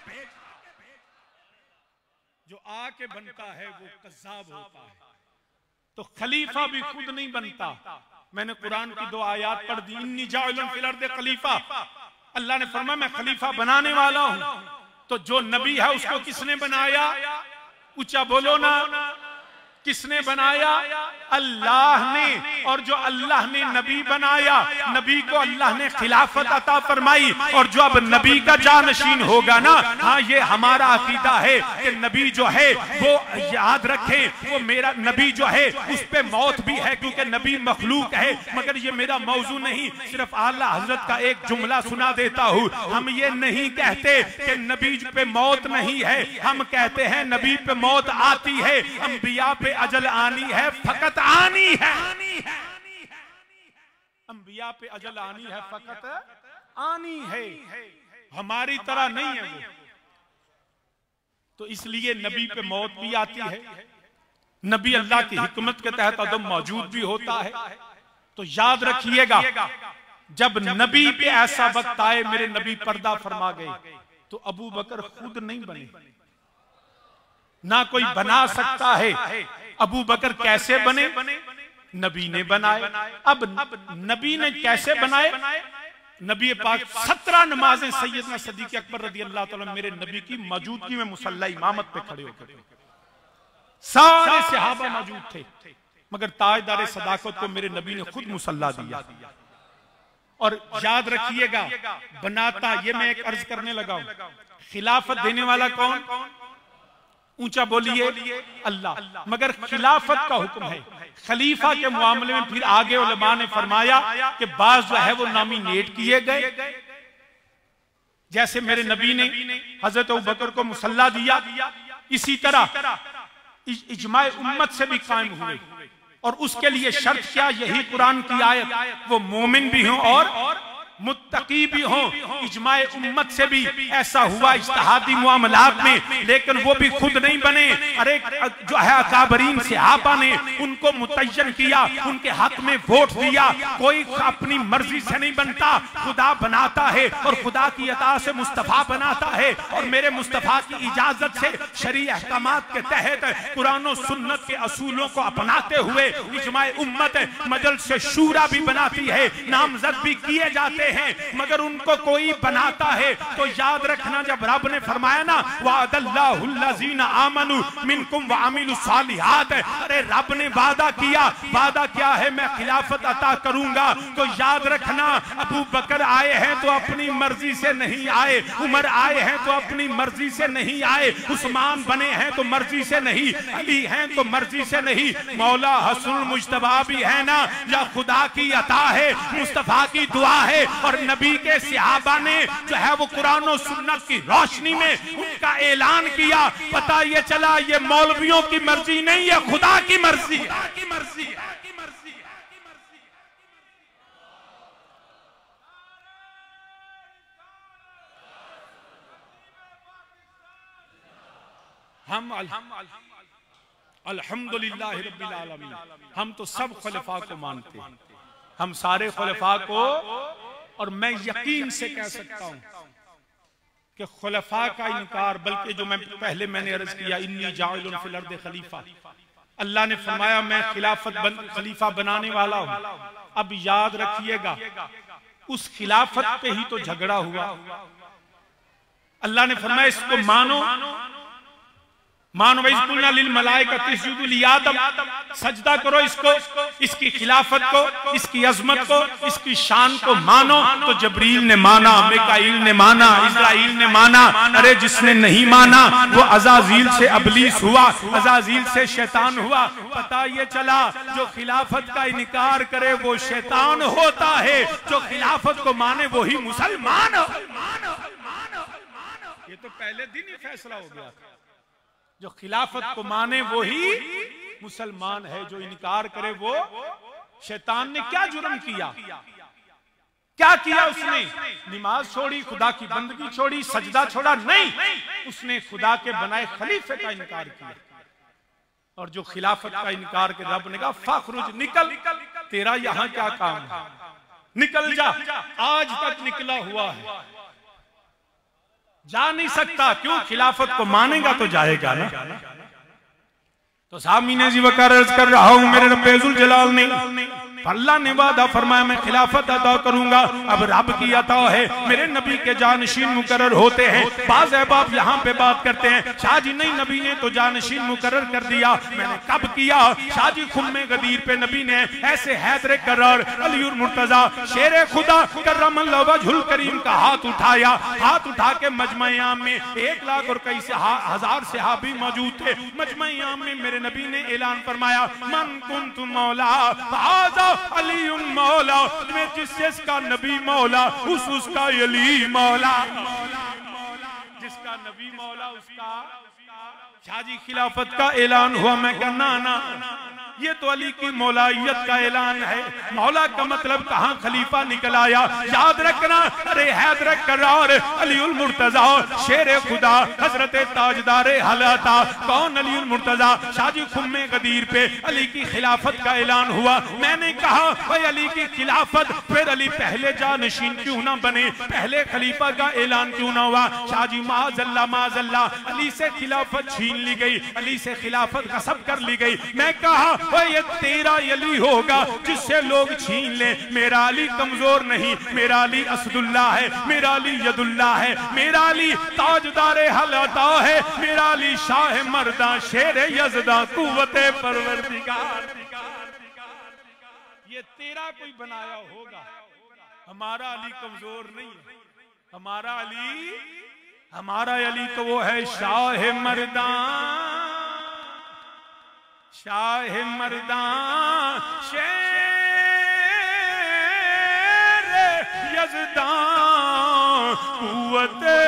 जो आके बनता है वो कज़्ज़ाब होता है। तो खलीफा भी खुद नहीं बनता। मैंने कुरान की दो आयत पढ़ दी, इन्नी जाइलुन फिल अर्दि खलीफा। अल्लाह ने फरमाया मैं खलीफा बनाने वाला हूं। तो जो नबी है उसको किसने बनाया? ऊंचा बोलो ना, किसने बनाया? अल्लाह ने। और जो अल्लाह ने नबी बनाया, नबी को अल्लाह ने खिलाफत अता फरमाई, और जो अब नबी का जानशीन होगा ना, हाँ ये हमारा अकीदा है कि नबी जो है वो याद रखें, वो मेरा नबी जो है उस पे मौत भी है, क्योंकि नबी मखलूक है। मगर ये मेरा मौजू नहीं, सिर्फ आला हजरत का एक जुमला सुना देता हूँ। हम ये नहीं कहते कि नबी पे मौत नहीं है, हम कहते हैं नबी पे मौत आती है, अंबिया पे अजल आनी है, फकत आनी है। अंबिया पे अजल आनी है, फकत आनी है, हमारी तरह नहीं है वो। तो इसलिए नबी पे मौत भी आती है, नबी अल्लाह की हिकमत के तहत अदम मौजूद भी होता है। तो याद रखिएगा, जब नबी पे ऐसा वक्त आए, मेरे नबी पर्दा फरमा गए, तो अबू बकर खुद नहीं बने, ना कोई बना सकता है। अबू बकर कैसे बने? नबी ने बनाए। अब नबी ने कैसे बनाए? नबी पाक सत्रह नमाजें सैयदना सदीक अकबर रदी अल्लाह तआला मेरे नबी की मौजूदगी में मुसल्ला इमामत पे खड़े होकर, सारे सहाबा मौजूद थे, मगर ताजदार सदाकत को मेरे नबी ने खुद मुसल्ला दिया। और याद रखिएगा, बनाता, ये मैं एक अर्ज करने लगा हूं, खिलाफत देने वाला कौन? ऊंचा बोलिए अल्लाह। मगर खिलाफत का हुक्म है, खलीफा के मामले में फिर आगे उलमा ने फरमाया कि बाज जो है वो नॉमिनेट किए गए, जैसे मेरे नबी ने हजरत अबू बकर को मुसल्ला दिया, इसी तरह इजमाए उम्मत से भी कायम हुए। और उसके लिए शर्त क्या? यही कुरान की आयत, वो मोमिन भी हों और मुत्तकी भी हो। इजमाए उम्मत से भी ऐसा हुआ इज्तिहादी मामलात में, लेकिन वो भी खुद नहीं बने। अरे जो है अकाबरीन सहाबा ने उनको मुतय्यन किया, उनके हक में वोट दिया। कोई अपनी मर्जी से नहीं बनता, खुदा बनाता है, और खुदा की अता से मुस्तफा बनाता है। और मेरे मुस्तफा की इजाजत से शरीय अहकामात के तहत कुरान और सुन्नत के असूलों को अपनाते हुए इजमाए उम्मत मजलिस शूरा भी बनाती है, नामजद भी किए जाते हैं मगर उनको कोई बनाता है। तो याद रखना जब रब ने फरमाया ना वादल्लाहुल्लज़ीना आमनु मिनकुम व अमिलुस सालिहात, अरे रब ने वादा किया, वादा क्या है, मैं खिलाफत अता करूंगा। तो याद रखना अबू बकर आए हैं तो अपनी मर्जी से नहीं आए, उमर आए हैं तो अपनी मर्जी से नहीं आए, उस्मान बने हैं तो मर्जी से नहीं, अली हैं तो मर्जी से नहीं, मौला हसनुल मुज्तबा भी है ना, या खुदा की अता है, मुस्तफा की दुआ है। और नबी के सहाबा ने जो है वो कुरान और सुन्नत की रोशनी में उनका ऐलान किया। पता ये चला ये मौलवियों की मर्जी नहीं, ये खुदा की मर्जी है। हम अल्हम्दुलिल्लाह रब्बिल आलमीन, हम तो सब खुलफा को मानते हैं, हम सारे खुलफा को। और मैं यकीन से कह सकता हूं कि खुलफा का इनकार, बल्कि जो मैं पहले मैंने अर्ज किया इन्नी जाइलुन फिल अर्दि खलीफा, अल्लाह ने फरमाया मैं खिलाफत बन, खलीफा बनाने वाला हूं। अब याद रखिएगा उस खिलाफत पे ही तो झगड़ा हुआ। अल्लाह ने फरमाया इसको मानो, मानो वइज़कुलना लिल मलाइकति इसजुदू लिआदम, सजदा करो इसको, इसकी खिलाफत को, इसकी अजमत को, इसकी शान को मानो। तो जबरील ने माना, मिकाईल ने माना, इस्राईल ने माना। अरे जिसने नहीं माना वो अज़ाज़ील से अबलीस हुआ, अज़ाज़ील से शैतान हुआ। पता ये चला जो खिलाफत का इनकार करे वो शैतान होता है, जो खिलाफत को माने वही मुसलमान। ये तो पहले दिन ही फैसला हो गया था, जो खिलाफत को माने वो ही मुसलमान है, जो इनकार करे वो शैतान। ने क्या जुर्म किया, क्या किया उसने? नमाज छोड़ी, खुदा की बंदगी छोड़ी, सजदा छोड़ा? नहीं, उसने खुदा के बनाए खलीफे का इनकार किया। और जो खिलाफत का इनकार के रब ने कहा फखरुज, निकल, तेरा यहां क्या काम है, निकल जा। आज तक निकला हुआ है, जा नहीं सकता। क्यों? खिलाफत को मानेगा तो जाएगा ना। तो सामीने जी वकार अर्ज कर रहा हूं मेरे रब्बे जुल जलाल ने, अल्लाह ने वादा फरमाया मैं खिलाफत अता करूंगा। अब रब की अता है, मेरे नबी के जानशीन मुकर्रर होते हैं। बाज़ अहबाब यहाँ पे बात करते हैं शाह जी नहीं, नबी ने तो जानशीन मुकर्रर कर दिया। मैंने कब किया? शाह जी खुम्मे गदीर पे नबी ने ऐसे हैदर करार अलीउल मुर्तजा शेर खुदा कर्रमल्लाहु वजहुल करीम का हाथ उठाया। हाथ उठा के मजमा आम में एक लाख और कई से हजार सहाबी मौजूद थे। मजमा आम में मेरे नबी ने ऐलान फरमाया मन कुन्तु मौला अलीउन मौला, मैं जिस जिसका नबी मौला उस उसका अली मौला, जिसका नबी मौला उसका। शाजी खिलाफत का ऐलान हुआ, मैं क्या ना ना ये तो अली की मौलायत का ऐलान है। मौला का मतलब कहाँ खलीफा निकल आया, याद रखना। अरे हैदर करार अलीउल मुर्तजा शेर खुदा हजरत ताजदार हलाता कौन? अलीउल मुर्तजा। शाजी खुम्मे गदीर पे अली की खिलाफत का ऐलान हुआ। मैंने कहा भाई अली की खिलाफत, फिर अली पहले जानशीन क्यों ना बने, पहले खलीफा का ऐलान क्यों ना हुआ? शाजी माजल्ला माजल्ला अली से खिलाफत छीन ली गई, अली से खिलाफत गसब कर ली गई। मैं कहा ये तेरा अली होगा जिससे लोग छीन ले। मेरा अली कमजोर नहीं, मेरा अली असदुल्ला है, मेरा अली यदुल्ला है, मेरा अली ताजदारे हलाता है, मेरा अली शाह मर्दा शेर यज़दा कुव्वते परवरदिगार। ये तेरा कोई बनाया होगा, हमारा अली कमजोर नहीं है। हमारा अली, हमारा अली तो वो है शाह मर्दा, शाह मर्दां शेर यज़दां कुव्वते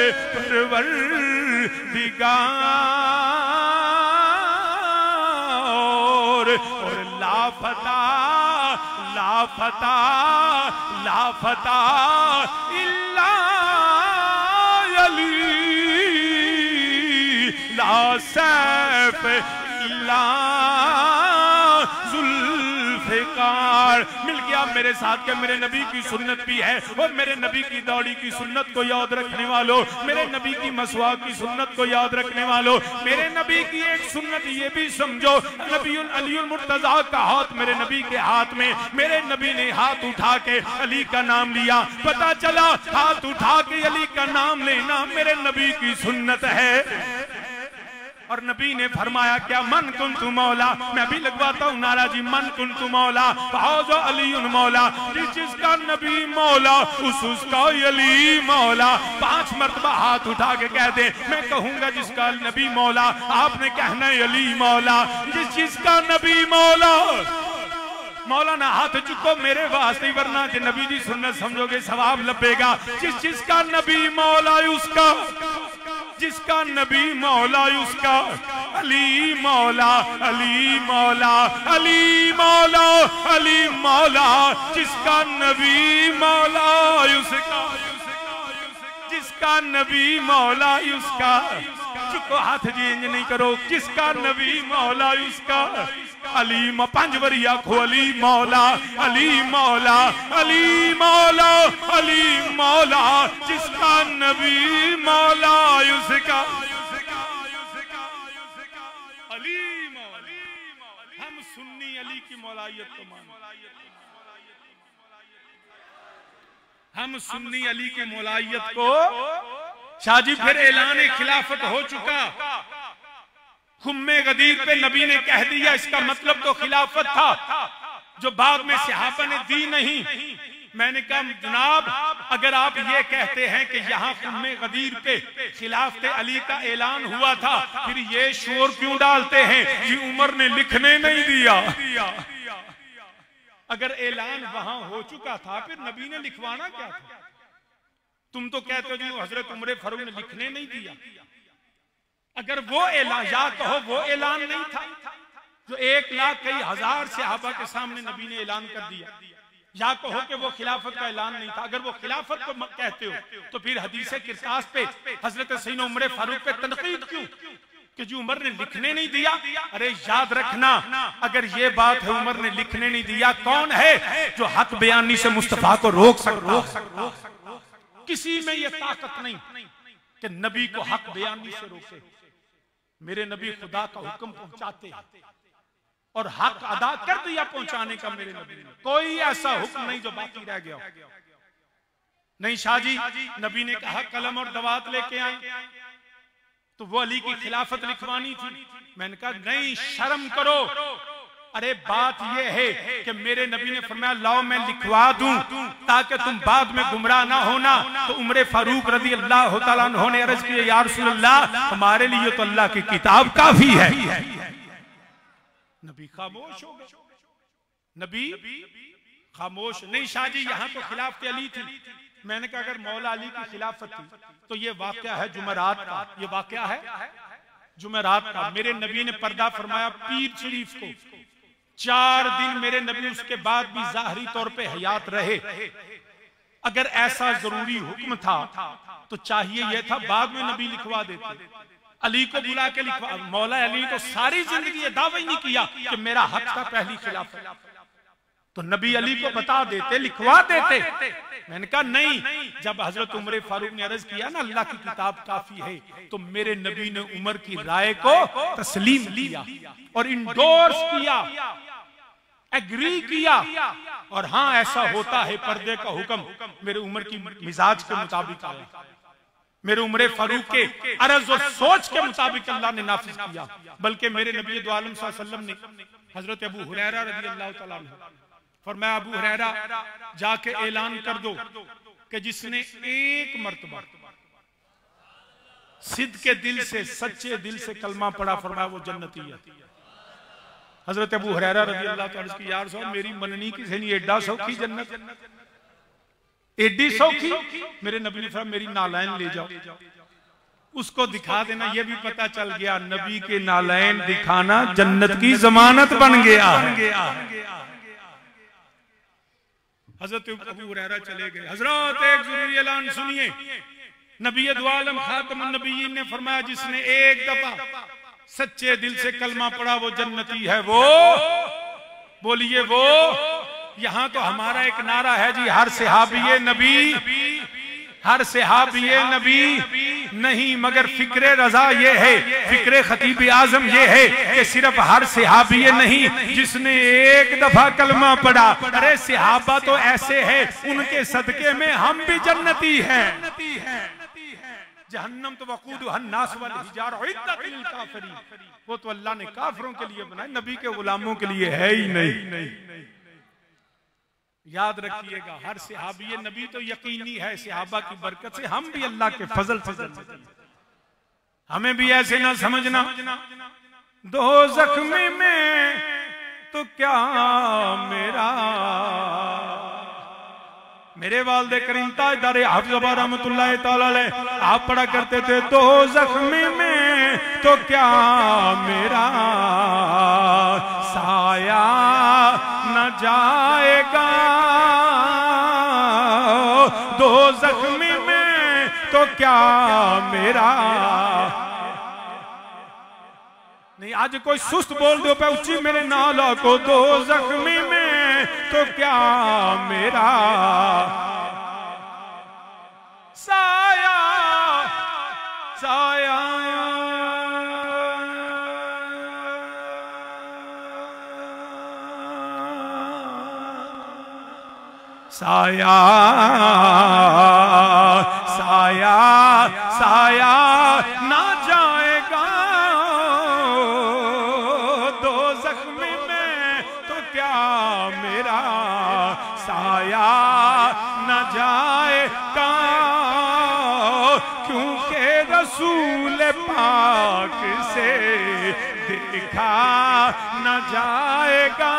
परवरदिगार। और लाफता लाफता लाफता इल्ला अली ला सैफ जुल्फ़िकार। कर, मिल गया मेरे साथ के मेरे नबी की सुन्नत भी है। और मेरे नबी की दौड़ी की सुन्नत को याद रखने वालों, मेरे नबी की मसवाक की सुन्नत को याद रखने वालों, मेरे नबी की एक सुन्नत ये भी समझो, नबीउल अलीउल मुर्तजा का हाथ मेरे नबी के हाथ में, मेरे नबी ने हाथ उठा के अली का नाम लिया। पता चला हाथ उठा के अली का नाम लेना मेरे नबी की सुन्नत है। और नबी ने फरमाया क्या मन कुन्तु मौला, मैं भी लगवाता हूँ नारा जी, मन कुन्तु मौला फाज़ अली मौला, जिस जिसका नबी मौला उस उसका अली मौला। पांच मरतबा हाथ उठा के कह दे, मैं कहूंगा जिसका नबी मौला, आपने कहना है अली मौला, जिस जिसका नबी मौला। मौलाना हाथ चुको मेरे वास्ते, वरना जे नबी जी सुन्नत समझोगे सवाब लपेगा। जिस जिसका नबी मौला उसका, जिसका नबी मौला उसका अली मौला, अली मौला, अली मौला, अली मौला, जिसका नबी मौला उसका, जिसका नबी मौला उसका। चुको हाथ जी इंज नहीं करो, जिसका नबी मौला उसका अली म पंज वरी आखो अली मौला, अली मौला, अली मौला, अली मौला, जिसका नबी मौला उसका अली मौला। हम सुन्नी अली की मौलायत को मानते, हम सुन्नी अली की मौलायत को। शाहजी फिर ऐलान खिलाफत हो चुका, खुम्मे गदीर पे नबी ने कह दिया, इसका मतलब तो खिलाफत था जो बाद में सहाबा ने दी नहीं। मैंने कहा जनाब अगर आप ये कहते हैं कि यहाँ खुम्मे गदीर पे खिलाफत अली का ऐलान हुआ था, फिर ये शोर क्यों डालते हैं कि उमर ने लिखने नहीं दिया। अगर ऐलान वहां हो चुका था फिर नबी ने लिखवाना क्या था? तुम तो कहते हो जी हजरत उमर फारूक ने लिखने नहीं दिया। अगर वो ऐलान, या कहो वो ऐलान नहीं था जो एक लाख कई हजार सहाबा के सामने नबी ने ऐलान कर दिया, या कहो कि वो खिलाफत का ऐलान नहीं था। अगर वो खिलाफत को कहते हो तो फिर हदीस किरतास पे हजरत सैयदना उमर फारूक पे तनकीद क्यों कि जी उमर ने लिखने नहीं दिया? अरे याद रखना, अगर ये बात है उमर ने लिखने नहीं दिया, कौन है जो हक बयानी से मुस्तफा को रोक सकता? किसी में ये ताकत नहीं कि नबी को हक बयानी से रोके। मेरे नबी खुदा का हुक्म पहुंचाते हैं और हक अदा कर दिया पहुंचाने का मेरे नबी ने। कोई ऐसा हुक्म नहीं जो बाकी रह गया। नहीं शाहजी, नबी ने कहा कलम और दवात लेके आए, तो वो अली की खिलाफत लिखवानी थी। मैंने कहा नहीं, शर्म करो। अरे बात ये है कि मेरे नबी ने फरमाया लाओ मैं लिखवा दूं ताकि तुम बाद में गुमराह ना होना। तो उमर फारूक रज़ी अल्लाह तआला अन्हु ने अर्ज किया या रसूल अल्लाह, हमारे लिए तो अल्लाह की किताब काफी है। नबी खामोश हो गए। नबी खामोश। नहीं शाहजी, यहाँ तो खिलाफत अली थी। मैंने कहा अगर मौला अली की खिलाफत थी तो ये वाकया है जुमेरात का। ये वाकया है जुमेरात का। मेरे नबी ने पर्दा फरमाया पीर शरीफ को। चार दिन मेरे नबी उसके बाद भी जाहरी तौर पे हयात रहे। अगर ऐसा जरूरी हुक्म था तो चाहिए यह था बाद में नबी लिखवा देते। अली को बुला के लिखवा। मौला अली तो सारी जिंदगी दावा ही नहीं किया कि मेरा हक था पहली खिलाफत, तो नबी अली को बता देते, लिखवा देते। मैंने कहा नहीं। जब हजरत उमर फारूक ने अर्ज किया ना अल्लाह की किताब काफी है, तो मेरे नबी ने उमर की राय को तस्लीम किया और इंडोर्स किया, एग्री किया। और हाँ ऐसा होता है, पर्दे का हुक्म मेरे उमर की मिजाज के मुताबिक आया, मेरे उमर फारूक के अर्ज और सोच के मुताबिक अल्लाह ने नाफिज किया। बल्कि मेरे नबी दो आलम सल्लल्लाहु अलैहि वसल्लम ने हजरत अबू हुरैरा रज़ी अल्लाह तआला अन्हु फरमाया अबू हुरैरा जाके ऐलान कर दो कि जिसने एक मर्तबा सिद्ध के दिल से, सच्चे दिल से कलमा पढ़ा, फरमाया वो जन्नती है। हजरत अबू हुरैरा रज़ी अल्लाह तआला की यार साहब मेरी मननी किसे नहीं, एडा सौखी जन्नत, एडी सौखी। मेरे नबी ने फरमाया मेरी नालैन ले जाओ, उसको दिखा देना। ये भी पता चल गया नबी के नालैन दिखाना जन्नत की जमानत बन गया। हजरत अबू हुरैरा चले गए। हजरत एक जरूरी ऐलान सुनिए। नबी दो आलम खातमुन नबिय्यीन ने फरमाया जिसने एक दफा सच्चे दिल से कलमा पढ़ा वो जन्नती है। वो बोलिए वो यहाँ तो हमारा एक नारा है जी, हर सहाबी नबी, हर सहाबी नबी नहीं मगर फिक्रे रजा ये है, फिक्रे खतीब आजम ये है कि सिर्फ हर सहाबी नहीं जिसने एक दफा कलमा पढ़ा, अरे सहाबा तो ऐसे है उनके सदके में हम भी जन्नती हैं। जहन्नम तो वकूद हन्नास वल हिजार उइद्दत लिल काफिरीन, वो तो अल्लाह ने काफिरों के लिए बनाया, नबी के गुलामों के लिए है ही नहीं। याद रखिएगा, हर सहाबी नबी तो यकीनी है, सहाबा की बरकत से हम भी अल्लाह के फजल से जन्नती हैं। हमें भी ऐसे ना समझना दो जख्मी में तो क्या मेरा, मेरे वालिद करीम ताजदार हाफिज़ रहमतुल्लाह तआला अलैह आप पढ़ा करते थे, दो जख्मी में तो क्या मेरा साया न जाएगा, दो जख्मी में तो क्या मेरा। नहीं आज कोई सुस्त बोल दो पे उच्ची मेरे नाला को, दो जख्मी में तो क्या मेरा साया साया साया साया साया ना जाएगा, दो जख्मी में तो क्या मेरा साया न जाएगा, क्योंकि रसूल पाक से देखा न जाएगा,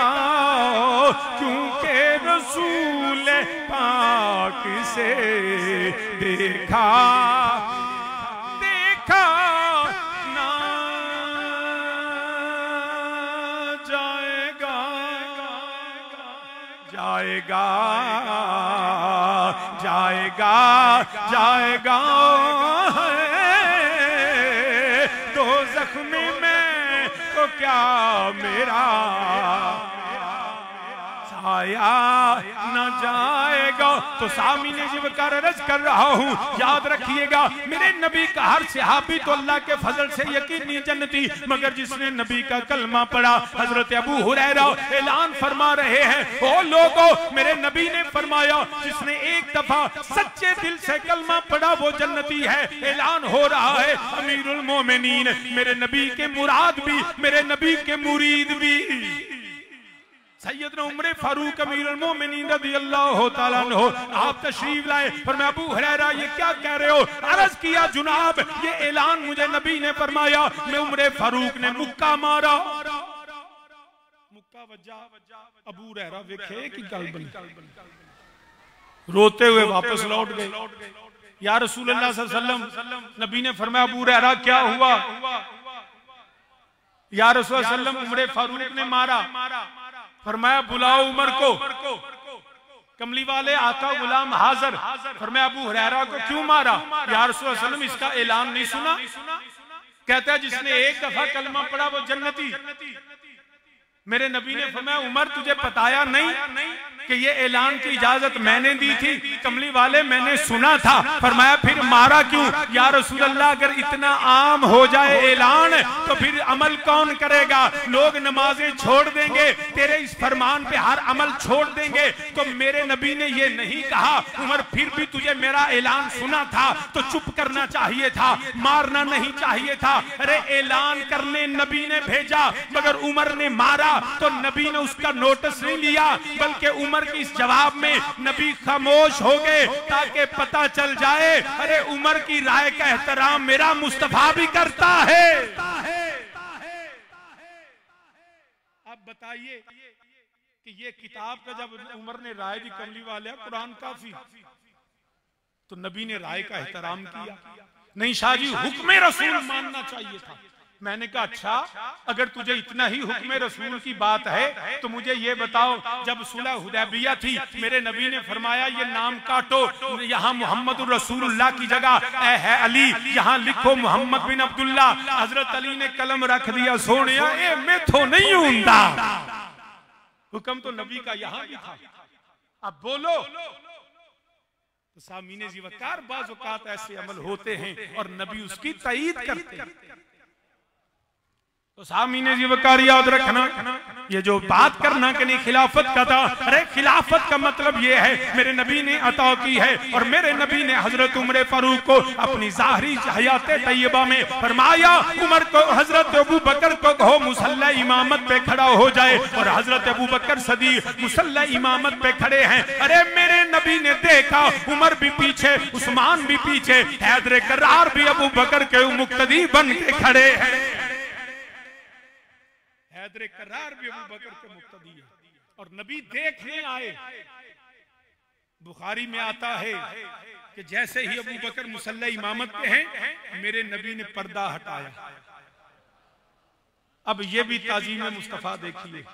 क्योंकि रसूल पाक से देखा देखा ना जाएगा जाएगा जाएगा जाएगा दो जख्मी में तो क्या मेरा साया न जाएगा। तो सामने जब कर रज कर रहा हूँ, याद रखिएगा मेरे नबी का हर सहाबी तो अल्लाह के फजल से यकीनी जन्नती, मगर जिसने नबी का कलमा पढ़ा, हजरत अबू हुरैरा ऐलान फरमा रहे हैं, ओ लोगों मेरे नबी ने फरमाया जिसने एक दफा सच्चे दिल से कलमा पढ़ा वो जन्नती है। ऐलान हो रहा है अमीरुल मोमिनीन मेरे नबी के मुराद भी, मेरे नबी के मुरीद भी सैयदना उमर फारूक अमीरुल मोमिनीन रज़ियल्लाहु ताला अन्हु आप तशरीफ लाए। फरमाया अबू हुरैरा ये क्या कह रहे हो? अर्ज किया जुनाब ये ऐलान मुझे नबी ने फरमाया, मैं उमर फारूक ने मुक्का मारा, मुक्का वजा। अबू हुरैरा वेखे कि गल बनी, रोते हुए वापस लौट गए। या रसूलुल्लाह सल्लल्लाहु अलैहि वसल्लम नबी ने फरमाया अबू हुरैरा क्या हुआ? या रसूलुल्लाह सल्लल्लाहु अलैहि वसल्लम उमर फारूक ने मारा। फरमाया बुलाओ उमर को। कमली वाले आका गुलाम हाजिर। फरमाया अबू हुरैरा को क्यों मारा? या रसूलुल्लाह सल्लल्लाहु अलैहि वसल्लम इसका ऐलान नहीं सुना? कहता है जिसने एक दफा कलमा पढ़ा वो जन्नती। मेरे नबी ने फरमाया उमर तुझे बताया नहीं कि ये ऐलान की इजाजत मैंने दी थी? कमली वाले मैंने सुना था। फरमाया फिर मारा क्यों? या रसूलल्लाह अगर इतना आम हो जाए ऐलान तो फिर अमल कौन करेगा? लोग नमाजें छोड़ देंगे, तेरे इस फरमान पे हर अमल छोड़ देंगे। तो मेरे नबी ने ये नहीं कहा उमर फिर भी तुझे मेरा ऐलान सुना था तो चुप करना चाहिए था, मारना नहीं चाहिए था। अरे ऐलान करने नबी ने भेजा मगर उमर ने मारा तो नबी ने उसका नोटिस नहीं लिया, बल्कि उमर के इस जवाब में नबी खामोश हो गए ताकि पता चल जाए अरे उमर की राय का एहतराम मेरा मुस्तफा भी करता है। अब बताइए कि ये किताब का जब उमर ने राय दी कमली वाले कुरान काफी, तो नबी ने राय का एहतराम किया नहीं? शाहजी हुक्म रसूल मानना चाहिए था। मैंने कहा अच्छा अगर तुझे इतना ही हुक्म रसूल की बात है तो मुझे ये बताओ जब सुलह हुदैबिया थी मेरे नबी ने फरमाया ये नाम काटो, यहाँ मोहम्मद रसूलुल्लाह की जगह ए है अली, यहाँ लिखो मोहम्मद बिन अब्दुल्ला। हजरत अली ने कलम रख दिया, सोनिया ए मैं तो नहीं हूंदा। हुक्म तो नबी का यहां भी था, अब बोलो। तो सामीने ज़िवकार बाज़ औक़ात ऐसे अमल होते हैं और नबी उसकी तायीद करते हैं। तो सामीने ज़िवकार याद रखना, ये जो बात करना कि नहीं खिलाफत का था, अरे खिलाफत का मतलब ये है मेरे नबी ने अता की है, और मेरे नबी ने हजरत उमर फारूक को अपनी ज़ाहरी हयात तैयबा में फरमाया, उमर को हजरत अबू बकर को कहो मुसल्ला इमामत पे खड़ा हो जाए, और हजरत अबू बकर सदीक मुसल्ला इमामत पे खड़े हैं। अरे मेरे नबी ने देखा उमर भी पीछे, उस्मान भी पीछे, हैदर करार भी अबू बकर के मुक्तदी बन के खड़े हैं। हैदर करार भी अबू बकर के मुक्तदी है, और नबी देखने आए। बुखारी में आता है कि जैसे ही अबू बकर मुसल्ला इमामत पे हैं, मेरे नबी ने पर्दा हटाया। अब ये भी ताज़ीम मुस्तफ़ा देखिए,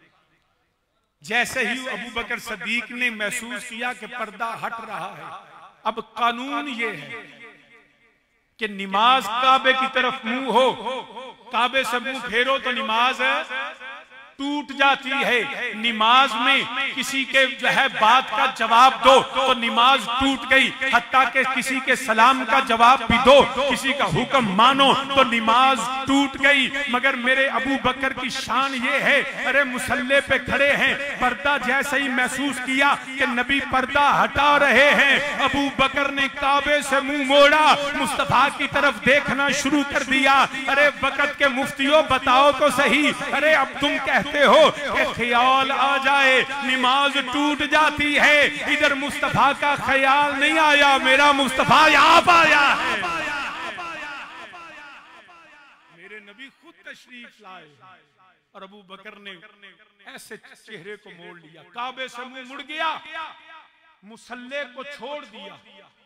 जैसे ही अबू बकर सदीक ने महसूस किया कि पर्दा हट रहा है, अब कानून ये है कि नमाज काबे की तरफ मुंह हो, काबे से मुंह फेरो तो नमाज टूट जाती है। नमाज में किसी के जो है बात का जवाब दो तो नमाज टूट गई, हत्ता के किसी के सलाम का जवाब भी दो, किसी का हुक्म मानो तो नमाज टूट गई। मगर मेरे अबू बकर की शान ये है, अरे मुसल्ले पे खड़े हैं, पर्दा जैसे ही महसूस किया कि नबी पर्दा हटा रहे हैं, अबू बकर ने काबे से मुंह मोड़ा, मुस्तफा की तरफ देखना शुरू कर दिया। अरे वक़्त के मुफ्तियों बताओ तो सही, अरे अब तुम कहते हो कि ख्याल आ जाए नमाज टूट जाती है, इधर मुस्तफा का ख्याल नहीं आया, मेरा मुस्तफा आप आया है। मेरे नबी खुद तशरीफ लाए, और अबू बकर ने ऐसे चेहरे को मोड़ लिया, काबे से मुंह मुड़ गया, मुसल्ले को छोड़ दिया,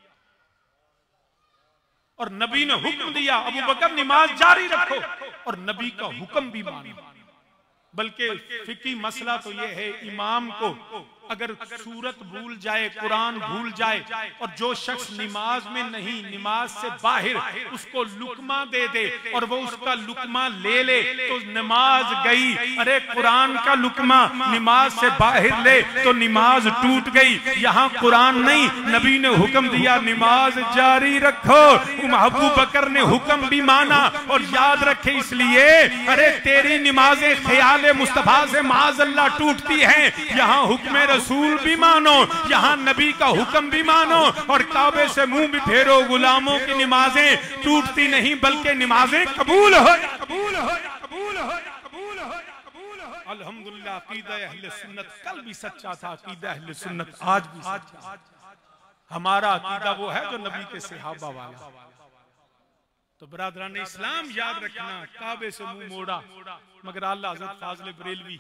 और नबी ने हुक्म दिया अबू बकर नमाज जारी रखो, और नबी का हुक्म भी माना। बल्कि फिकी मसला तो यह है, इमाम को अगर सूरत भूल जाए, कुरान भूल जाए, और जो शख्स नमाज में नहीं, नमाज से बाहर, उसको लुकमा दे दे और वो उसका लुकमा ले ले तो नमाज गई। अरे कुरान का लुकमा नमाज से बाहर ले तो नमाज टूट गई। यहाँ कुरान नहीं, नबी ने हुक्म दिया नमाज जारी रखो। अबू बकर ने हुक्म भी माना, और याद रखे इसलिए, अरे तेरी नमाजें ख्याल मुस्तफा से माज़अल्लाह टूटती हैं, यहाँ हुक्म रसूल भी मानो, यहाँ नबी का हुक्म भी मानो, और काबे से मुंह भी फेरो। गुलामों की नमाजें टूटती नहीं बल्कि नमाजें कबूल हो कबूल हो कबूल हो कबूल हो कबूल हो। अल्हम्दुलिल्लाह अकीदा अहले सुन्नत कल भी सच्चा था, अकीदा अहले सुन्नत आज भी सच्चा। हमारा अकीदा वो है जो नबी के सहाबा वाला। तो बरादरान इस्लाम याद रखना, काबे से मुंह मोड़ा, मगर आला हज़रत फाज़िल बरेलवी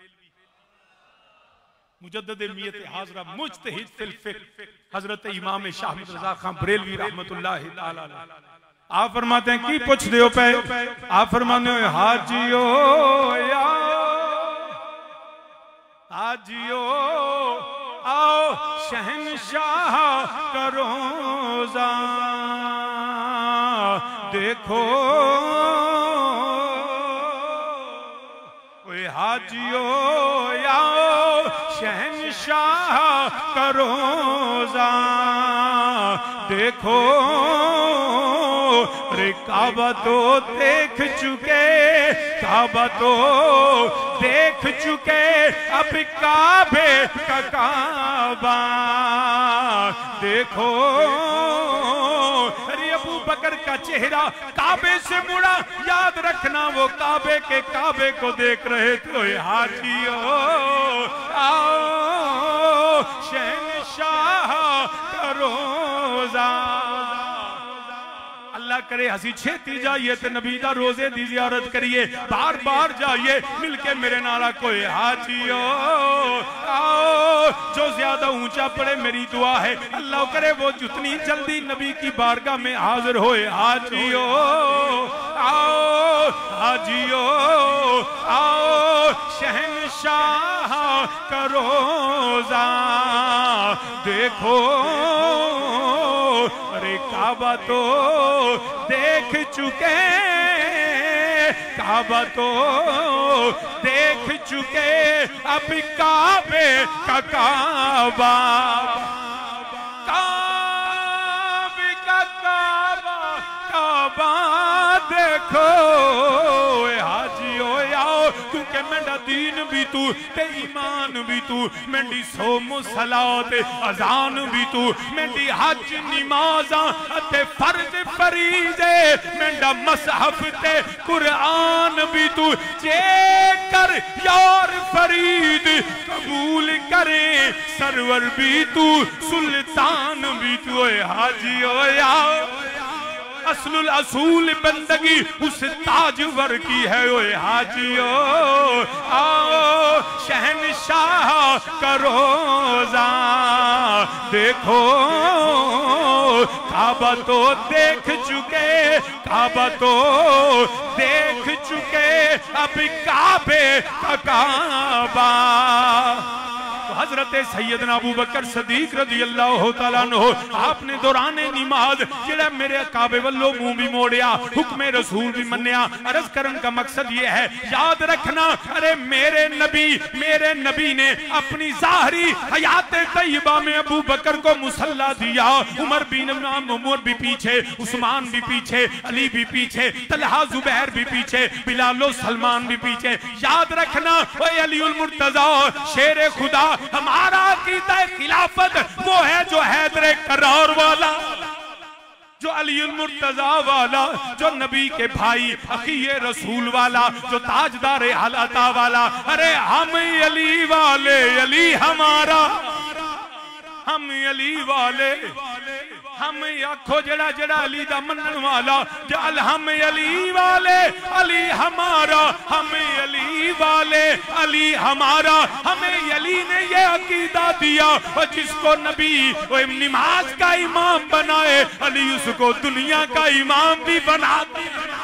मुजद्दिद मियत हाज़रा मुज्तहिद फिल फ़िक़्ह हजरत इमाम शाह अहमद रज़ा खान बरेलवी रहमतुल्लाहि तआला अलैह, आप फरमाते हैं की पूछ दियो पे, आप फरमाते हो हाजियो या हाजियो आओ शहंशाह करो जा, देखो ओए हाजियो आओ शहंशाह करो जा, देखो रे काबा तो देख चुके, काबा तो देख चुके, अब काबे का काबा देखो। अरे अबू बकर का चेहरा काबे से मुड़ा, याद रखना वो काबे के काबे को देख रहे थे। हाजियो आओ शहंशाह करो जा, अल्लाह करे हसी छेती जाइए तो नबी दा रोजे दी जियारत करिए, बार बार जाइए मिलके मेरे नारा कोई हाजियो आओ। जो ज्यादा ऊंचा पड़े मेरी दुआ है अल्लाह करे वो जितनी जल्दी नबी की बारगाह में हाजिर होए। हाजियो आओ हाजियो आओ शहंशाह करो जा, देखो अरे काबा तो देख चुके, काबा तो देख देख चुके अब काबे का काबा, काबे का काबा, काबा देखो हाजी हो आओ, क्योंकि मेरा दीन भी तू ते ईमान भी तू, मेरी सोम सलात अजान भी तू, मेरी हज नमाज़ां ते फर्ज फरीज़े, मेरा मसहफ ते कुरान भी तू, जे कर यार फरीद कबूल करे, सरवर भी तू सुल्तान भी तू हाजी हो आओ। असलुल असूल बंदगी उस ताजवर की है ओए हाजियो, आओ शहनशाह का रोज़ा देखो, काबा तो देख चुके, काबा तो देख चुके अब काबे का काबा। हजरत सैयदना अबू बकर सदीक रज़ी अल्लाह तआला अन्हु आपने दौराने नमाज जेड़ा मेरे काबे वल्लों मुंह भी मोड़िया, हुक्म रसूल भी मन्निया। अर्ज करन का मकसद ये है, याद रखना, अरे मेरे नबी मेरे नबी ने अपनी ज़ाहरी हयात तय्यबा में अबू बकर को मुसल्ला दिया, उमर बिन उमर भी पीछे, उस्मान भी पीछे, अली भी पीछे, तलहा जुबैर भी पीछे, बिलाल सलमान भी पीछे। याद रखना ओए अलीउल मुर्तज़ा शेर खुदा, हमारा अकीदा खिलाफत वो है जो हैदर करार वाला, जो अलीउल मुर्तज़ा वाला, जो नबी के भाई अखीए रसूल वाला, जो ताजदार हलाता वाला। अरे हम अली वाले, अली हमारा, हम अली वाले, हम आखो जड़ा जड़ा अली दा मनन वाला, जल हम अली वाले, अली हमारा, हम अली वाले, अली हमारा। हमें अली ने ये अकीदा दिया और जिसको नबी वो नमाज का इमाम बनाए, अली उसको दुनिया का इमाम भी बना दिया।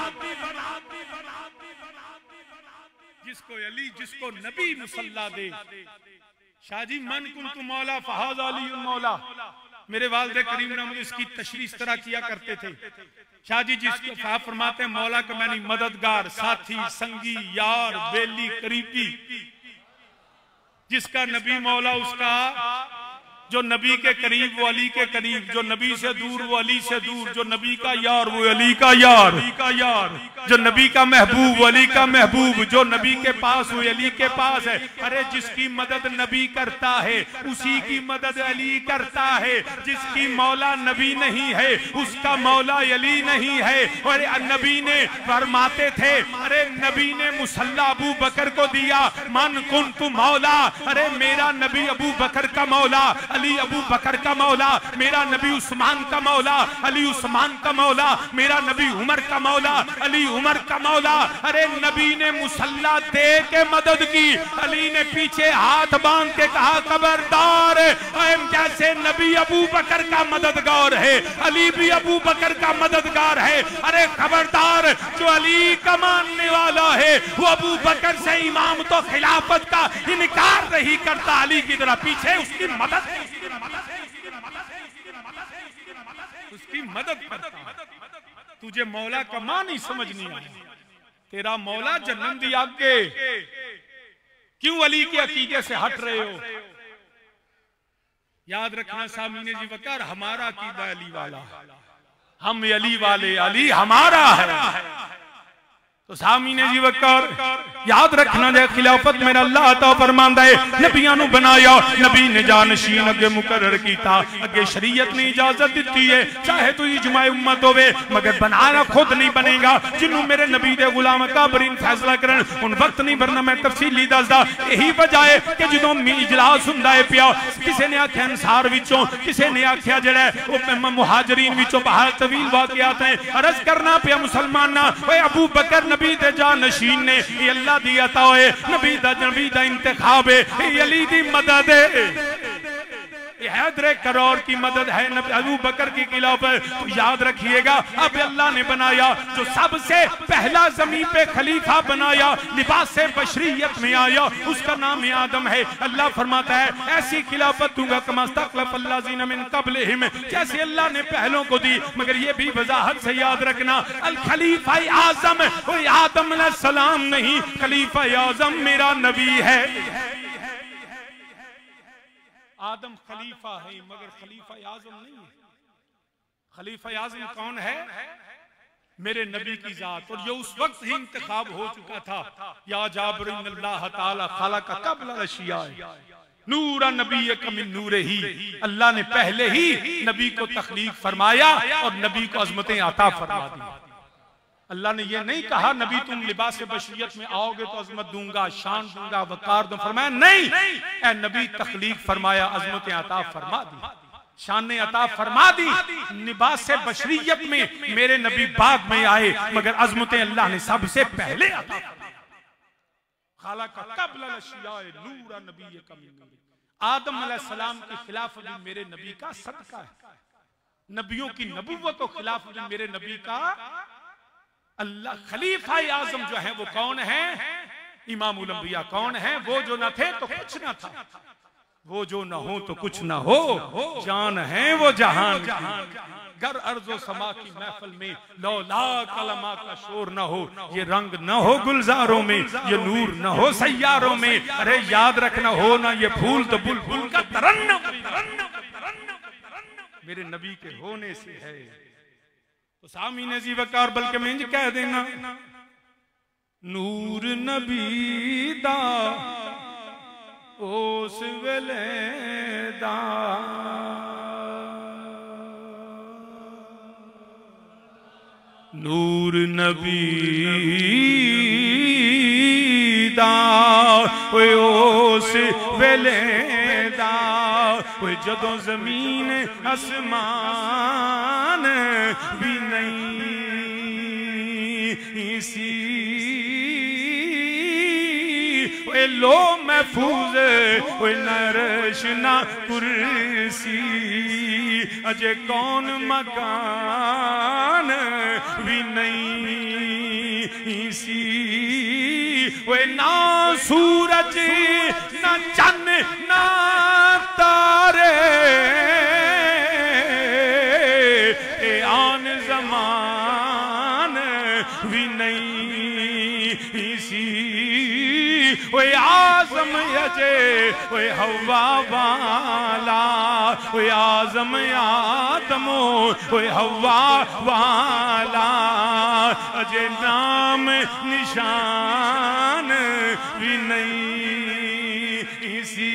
जिसको अली, जिसको नबी मुसल्ला दे। शाहजी मन कुन तु मौला फहाज अली मौला, मेरे वालिद करीम ने मुझे इसकी तशरीह इस तरह किया करते थे। शाहजी जिसको आप फरमाते हैं मौला का मैंने मददगार, साथी, संगी, यार, बेली, करीबी, जिसका नबी मौला उसका, जो नबी के करीब वो अली के करीब, जो नबी से दूर वो अली से दूर, जो नबी का यार वो अली का यार का यार, जो नबी का महबूब वो अली का महबूब, जो नबी के पास वो अली के पास है। अरे जिसकी मदद नबी करता है उसी की मदद अली करता है, जिसकी मौला नबी नहीं है उसका मौला अली नहीं है। और नबी ने फरमाते थे, अरे नबी ने मुसल्ला अबू बकर को दिया, मन कुन तु मौला, अरे मेरा नबी अबू बकर का मौला, अली अबू बकर का मौला, मेरा नबी उस्मान का मौला, अली उस्मान का मौला, मेरा नबी उमर का मौला, अली उमर का मौला। अरे नबी ने मुसल्ला दे के मदद की, अली ने पीछे हाथ बांध के कहा खबरदार, जैसे नबी अबू बकर का मददगार है अली भी अबू बकर का मददगार है। अरे खबरदार, जो अली का मानने वाला है वो अबू बकर से इमाम तो खिलाफत का इनकार नहीं करता, अली की तरह पीछे उसकी मदद उसकी मदद करता। तुझे मौला का मान ही समझ नहीं आया, तेरा मौला जन्नत दी आगे, क्यों अली के अकीदे से हट रहे हो? याद रखना सामीने जी वकार, हमारा अकीदा अली वाला, हम अली वाले, अली हमारा है। तो सामीने जी वकार याद रखना, जे खिलाफत मेरा अल्लाह अता फरमांदा है, नबियां नु बनाया, नबी ने जानशीन अगे मुकर्रर कीता, अगे शरीयत ने इजाजत दी है, चाहे तू इजमाए उम्मत होवे मगर बनाना खुद नहीं बनेगा। जिन्हों मेरे नबी दे गुलाम काबरीन फैसला करन उन वक्त नहीं भरना, मैं तफसीली दसदा। यही वजह है कि जदों इजलास हुंदा है पिया, किसी ने आख्या अंसार विचों, किसी ने आख्या जेड़ा ओ मुहाजिरीन विचों बाहर तवील वाक़ियात हैं, अर्ज करना पिया मुसलमाना, ओए अबू बकर नबी दे जानशीन ने, ये अल्लाह दी अता है, नबी दा नबी दा इंतखाब है, ये अली दी मदद है, हैदर करौर की मदद है नबी अबू बकर की खिलाफत। तो याद रखिएगा अब अल्लाह ने बनाया जो सबसे पहला जमीन पे खलीफा बनाया, लिबास बशरियत में आया, उसका नाम आदम है। अल्लाह फरमाता है ऐसी खिलाफत दूंगा कमास्तखलफ़ल्लाज़ीना मिन क़ब्लिहिम, जैसे अल्लाह ने पहलों को दी। मगर ये भी वजाहत से याद रखना अल खलीफा आजम कोई आदम अलैहिस्सलाम नहीं, खलीफा आजम मेरा नबी है। आदम खलीफा है मगर खलीफा आजम नहीं है। खलीफा आजम कौन है? मेरे नबी की जात। और ये उस वक्त ही इंतखाब हो चुका था। या जाबिर इन्नल्लाह ताला खलक़ क़ब्ल अशिया नूरा नबी कमिन नूरे ही, अल्लाह ने पहले ही नबी को तख्लीक फरमाया और नबी को अज़मतें अता फरमा दी। अल्लाह ने ये नहीं कहा नबी तुम लिबास बशरियत में आओगे तो अजमत दूंगा, शान दूंगा, वकार दूंगा, फरमाया नहीं, ए नबी तख्लीक फरमाया, अजमतें अता फरमा दी, शान अता फरमा दी। लिबास बशरियत में मेरे नबी बाद में आए मगर अजमतें अल्लाह ने सबसे पहले अता फरमाई। आदम अलैहिस्सलाम के खिलाफ भी मेरे नबी का सदका है। नबियों की नबूवत और खिलाफ भी मेरे नबी का। अल्लाह खलीफा आजम जो है वो कौन है? इमामुल अंबिया कौन है? वो जो न थे तो कुछ न था, वो जो न हो तो कुछ न हो, जान है वो जहान। गर अर्जो समा की महफिल में लौला कलमा का शोर न हो, ये रंग न हो गुलजारों में, ये नूर न हो सैयारों में। अरे याद रखना हो ना ये फूल तो बुलबुल का तरन्नुम मेरे नबी के होने से है। तो सामी ने जी वकार बल्कि मैं इंज कह देना नूर नबी दा उस वेले दा नूर नबी दा उस वेले दा जदों जमीन आसमान भी नहीं सी लो महफूज नरश ना कुर्सी अजे कौन मकान भी नहीं सी वे ना सूरज ना चन्न ना तारे आन जमान भी नहीं सी वे आजम अजे वे हवा वाला वे आजम आदमो वे हवा वाला अजे नाम निशान भी नहीं सी।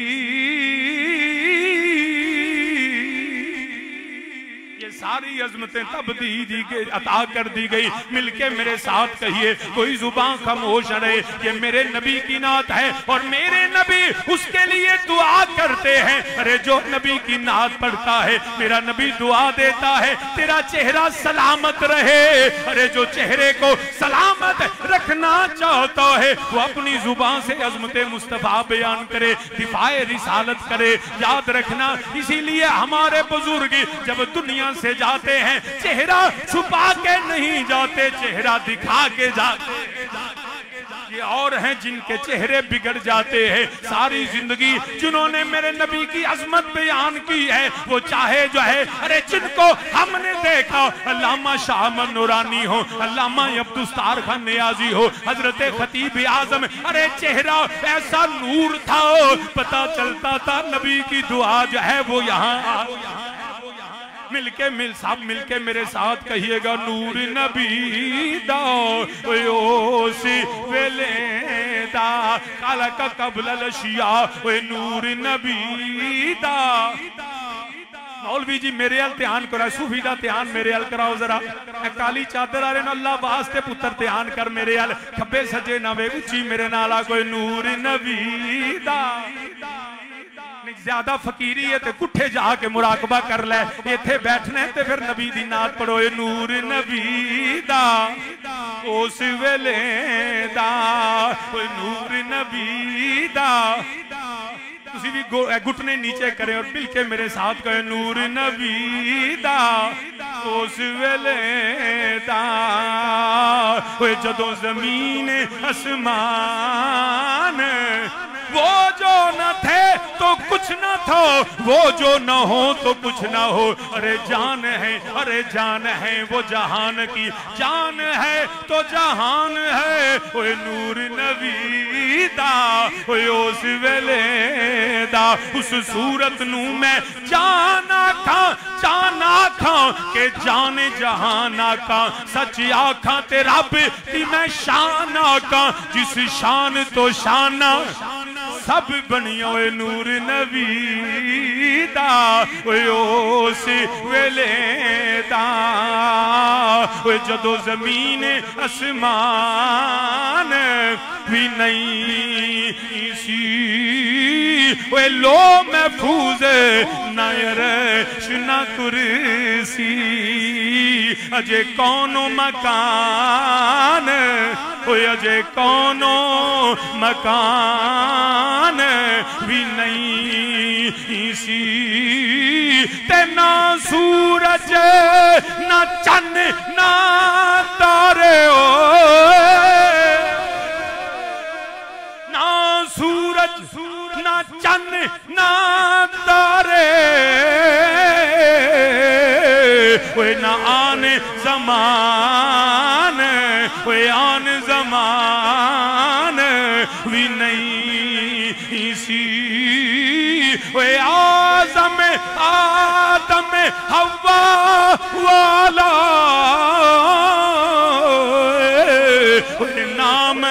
सारी अजमतें तब दी दी गई अता कर दी गई। मिलके मेरे साथ कहिए कोई जुबान खामोश रहे कि मेरे नबी की नात है और मेरे नबी उसके लिए दुआ करते हैं। अरे जो नबी की नात पढ़ता है मेरा नबी दुआ देता है तेरा चेहरा सलामत रहे। अरे जो चेहरे को सलामत रखना चाहता है वो अपनी जुबान से अजमते मुस्तफा बयान करे, दिफाए रिसालत करे। याद रखना इसीलिए हमारे बुजुर्ग जब दुनिया से जाते हैं चेहरा छुपा के नहीं जाते, चेहरा दिखा के जाते। ये और हैं जिनके चेहरे बिगड़ जाते हैं। सारी जिंदगी जिन्होंने मेरे नबी की अजमत बयान की है वो चाहे जो है अरे जिनको हमने देखा अल्लामा शाह नूरानी हो, अल्लामा अब्दुस्तार खान नियाजी हो, हजरत खतीब आजम, अरे चेहरा ऐसा नूर था पता चलता था नबी की दुआ जो है वो यहाँ मिलके मिल सब मिलके मेरे साथ कहिएगा नूर नबी दा ओस वेले दा काला का कबल लशिया ओए नूर नबी दा। मौलवी जी मेरे अल ध्यान करो, सूफी दा ध्यान मेरे अल कराओ जरा। काली चादर आ रहे ना अल्लाह वास्ते पुत्र ध्यान कर मेरे अल, खब्बे सजे ना वे उची मेरे नाल कोई नूर नबी दा। ज्यादा फकीरी है तो कुठे जाके मुराकबा कर ले, इथे बैठने ते फिर नबी दी नात पढ़ो नूर नबी दा उस वेले दा नूर नबी दा। तुसी भी घुटने नीचे करें और मिल के मेरे साथ कहे नूर नबी दा उस वेले दा ओए जदों जमीन आसमान वो जो न थे तो कुछ न था, वो जो न हो तो कुछ न हो। अरे जान है, अरे जान है वो जहान की जान है तो जहान है। ओए नूर नबी दा ओए उस वेले दा उस सूरत नू मैं जाना खा जाना खा के जाने जहाना का सच आखा ते रब की मैं शान आका जिस शान तो शाना सब बनिया ओए नूर नबी दा ओए उस वेले दा ओए जदों जमीन आसमान भी नहीं सी ओए लो महफूज ना अर्श ना कुर्सी अजे कौनो मकान ओए अजे कौनो मकान भी नहीं सी ते ना सूरज ना चन्न ना तारे ओ ना सूरज ना चन्न ना तारे ओए ना आने ज़मान ओए आन ज़मान भी नहीं सी ओए आज़म आदम हवा वाला ओए नाम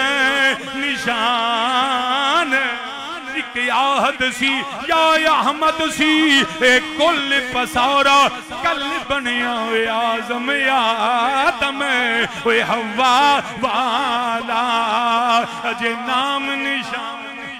निशान एक आहद सी या अहमद सी एक कुल पसारा कल बनिया ओए आज़म आदम ओए हवा वाला अजे नाम निशान।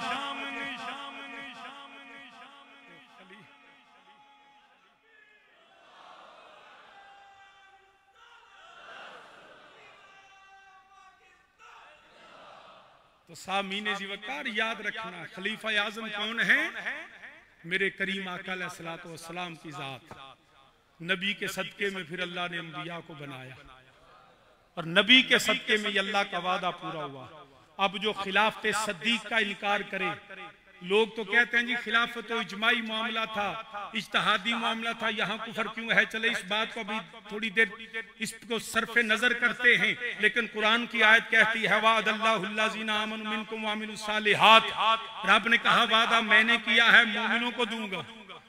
तो सामीने जी वकार याद रखना खलीफा आजम कौन है? मेरे करीम आका अलैहिस्सलातु वस्सलाम की जात। नबी के सदके में फिर अल्लाह ने अंबिया को बनाया और नबी के सदके में अल्लाह का वादा पूरा हुआ। अब जो खिलाफत सद्दीक का इनकार करे, लोग तो कहते हैं जी खिलाफत तो इजमाई मामला था, इज्तिहादी मामला था, यहाँ कुफर क्यों है? चले इस बात को अभी थोड़ी देर इसको सरफे नजर करते हैं। लेकिन कुरान की आयत कहती है वादल्लाहुल्लाज़ीना आमनु मिनकुम व अमिलुस सालिहात, रब ने कहा वादा मैंने किया है मोमिनों को दूंगा।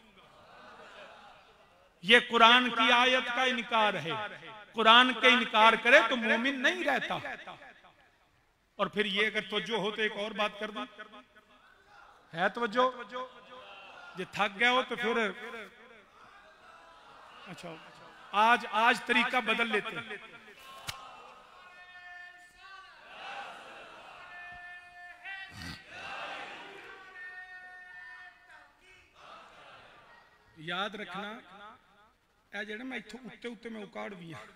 ये कुरान की आयत का इनकार है। कुरान के इनकार करे तो मोमिन नहीं रहता। और फिर ये अगर तवज्जो हो तो एक और बात कर दूं, है तवज्जो? जो थक गए हो तो फिर अच्छा आज आज तरीका बदल लेते हैं। याद रखना ए जेड़ा मैं इथों उत्ते उत्ते मैं उकाड़ भी हाँ।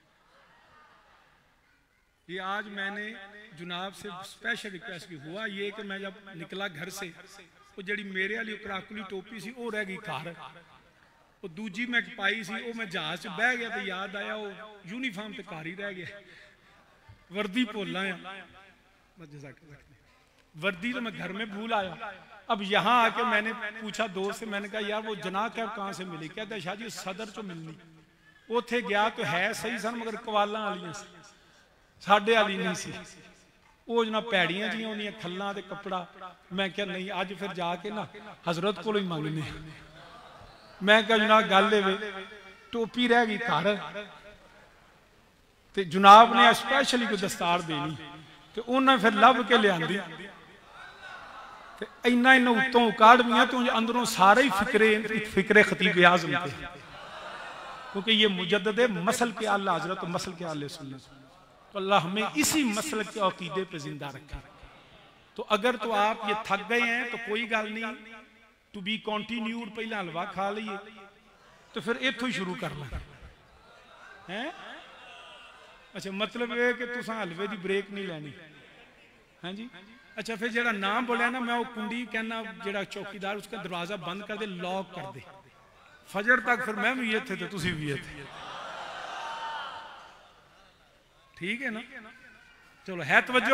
ये आज मैंने जुनाब से स्पेशल रिक्वेस्ट की हुआ ये कि मैं जब निकला घर से वो जड़ी मेरे वाली कराकुली टोपी सी वो रह गई घर, वो दूजी मैं पाई सी वो मैं जहाज च बह गया तो याद आया वो यूनीफॉर्म तो घर ही रह गया, वर्दी भूल आया, वर्दी तो मैं घर में भूल आया। अब यहाँ आके मैंने पूछा दोस्त से, मैंने कहा यार वो जना कैब कहाँ से मिली? कहता शाह जी सदर चो मिलनी। उथे गया तो है सही सन मगर कवालां वालियां सी, साडे वाली नहीं सी। वो जना भैड़ियां जी उन्दियां खल्लां ते कपड़ा। मैं क्या नहीं अज फिर जाके ना हजरत को ही मंगने। मैं क्या जनाब गल वे टोपी रह गई घर ते जनाब ने स्पैशली कोई दस्तार देनी ते उन्हें फिर लभ के लिया इन्ना इन्ना उत्तों उकाड़वियां तो अंदरों सारे ही फिक्रे फिक्रे खतीब आज़म थे, क्योंकि ये मुजद्दद मसल के आला हजरत मसल के आले सुन्नत। तो अल्लाह हमें इसी मसल के अकीदे पे जिंदा रखे। तो अगर तो आप ये थक गए हैं तो कोई गल नहीं, टू बी कॉन्टिन्यूड। पहला हलवा खा लीए तो फिर इथों ही शुरू करना है। अच्छा मतलब ये कि तुसां हलवे की ब्रेक नहीं लैनी, हाँ जी। अच्छा फिर जरा नाम बोलिया ना, मैं वो कुंडी कहना जरा चौकीदार उसका दरवाजा बंद कर दे, लॉक कर दे, फजर तक फिर मैं भी ये थे तो तुसी भी ये थे, ठीक है ना। चलो है तवज्जो।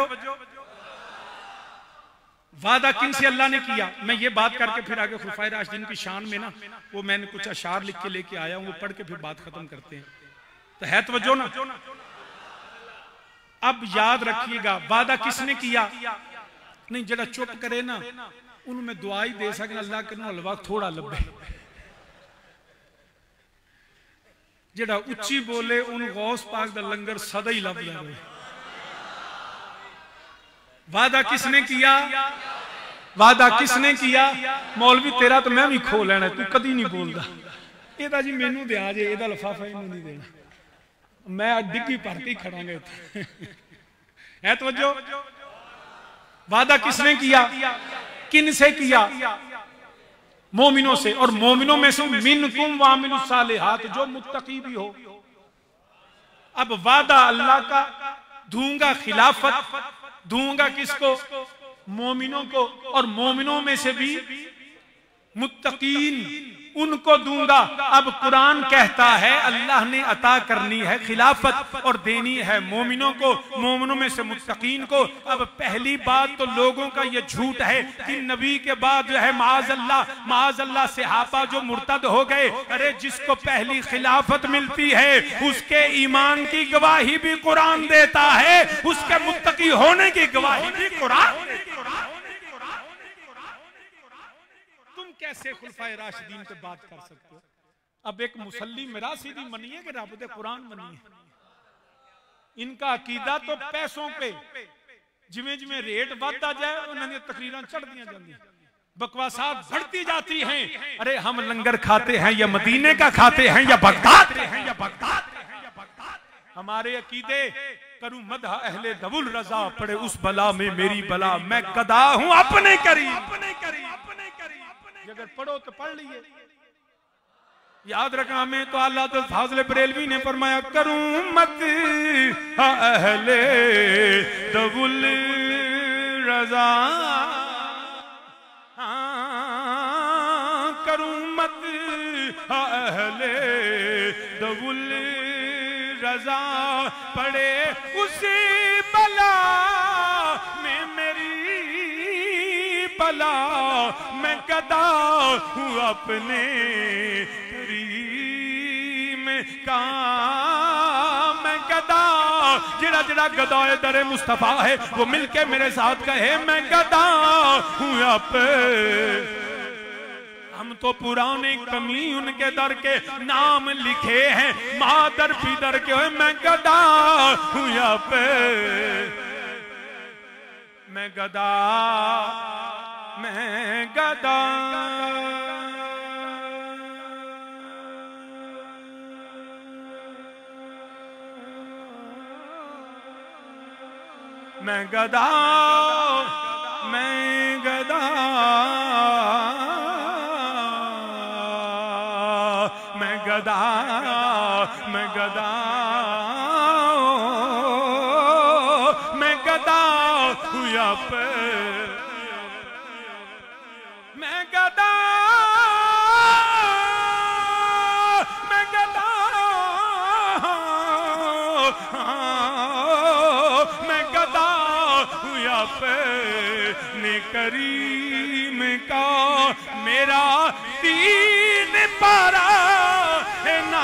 वादा किन से अल्लाह ने किया, मैं ये बात करके फिर आगे खुलफाए राशिदीन की शान में ना वो मैंने कुछ अशार लिख के लेके आया हूं, वो पढ़ के फिर बात खत्म करते हैं। तो है तवज्जो ना। अब याद रखिएगा वादा किसने किया, नहीं जरा चुप करे ना उनमें दुआ ही दे सके अल्लाह के हलवा थोड़ा लभे, जरा उच्ची बोले उन गौस पाक दा लंगर सदा ही लभ जाए। वादा किसने किया, वादा किसने किया, मौलवी तेरा तो मैं भी खो लेना, तू कदी नहीं बोलता, एदा जी मैनू दे आ जे, एदा लिफाफा इनू नहीं देना, मैं डिग्गी भर के ही खड़ांगे इत्थे। है तवज्जो। वादा किसने किया, किन से किया, मोमिनों से, और मोमिनों में से मिनकुम वामिलुस सालिहात, जो मुत्तकी भी हो। अब वादा अल्लाह का, दूंगा खिलाफत, दूंगा किसको, मोमिनों को, और मोमिनों में से भी मुत्तकीन उनको दूंगा। अब कुरान कहता है अल्लाह ने अता करनी है खिलाफत और देनी है मोमिनों को, मोमिनों में से मुत्तकीन को। अब पहली बात तो लोगों का ये झूठ है कि नबी के बाद जो है माज अल्लाह माज अल्लाह सहाबा जो मुर्तद हो गए, अरे जिसको पहली खिलाफत मिलती है उसके ईमान की गवाही भी कुरान देता है, उसके मुत्तकी होने की गवाही भी कुरान। कैसे खुलफाए राशिदीन पे बात कर सकते हो। अब एक मुसल्ली मेरा सीधी मनिए कि रब दे कुरान मनिए, इनका अकीदा तो पैसों पे, जिमें जिमें रेट बढ़ता जाए उन्होंने तकरीरां चढ़ती जाती, बकवासात बढ़ती जाती हैं। अरे हम लंगर खाते हैं या मदीने का खाते हैं या बगदाद हैं या बगदाद हमारे अकीदे करूं मदह अहले दवुल रजा पड़े उस बला में मेरी बला, मैं गदा हूं अपने करी अपने करी अपने करी। अगर पढ़ो तो पढ़ लीजिए, याद रखना। मैं तो अल्लाह तो फाज़िल बरेलवी ने फरमाया करूं मत अहले दवुल रजा, करूं मत अहले दवुल रजा पड़े उसी बला में मेरी बला, मैं गदा हूँ अपने करीम का, मैं गदा। जरा जरा गदाए दरे मुस्तफा है वो मिलके मेरे साथ कहे मैं गदा हूँ आप। हम तो पुराने कमी उनके दर के नाम लिखे हैं, मादर पिदर के, मैं गदा हूँ आप, मैं गदा मैं गदा। मैं गदा मैं गदा मैं गदा मैं गदा मैं गदा हुआ पे मैं गदा मैं गदा मैं गदा हुआ पे ने करीम का मेरा दीन पारा है ना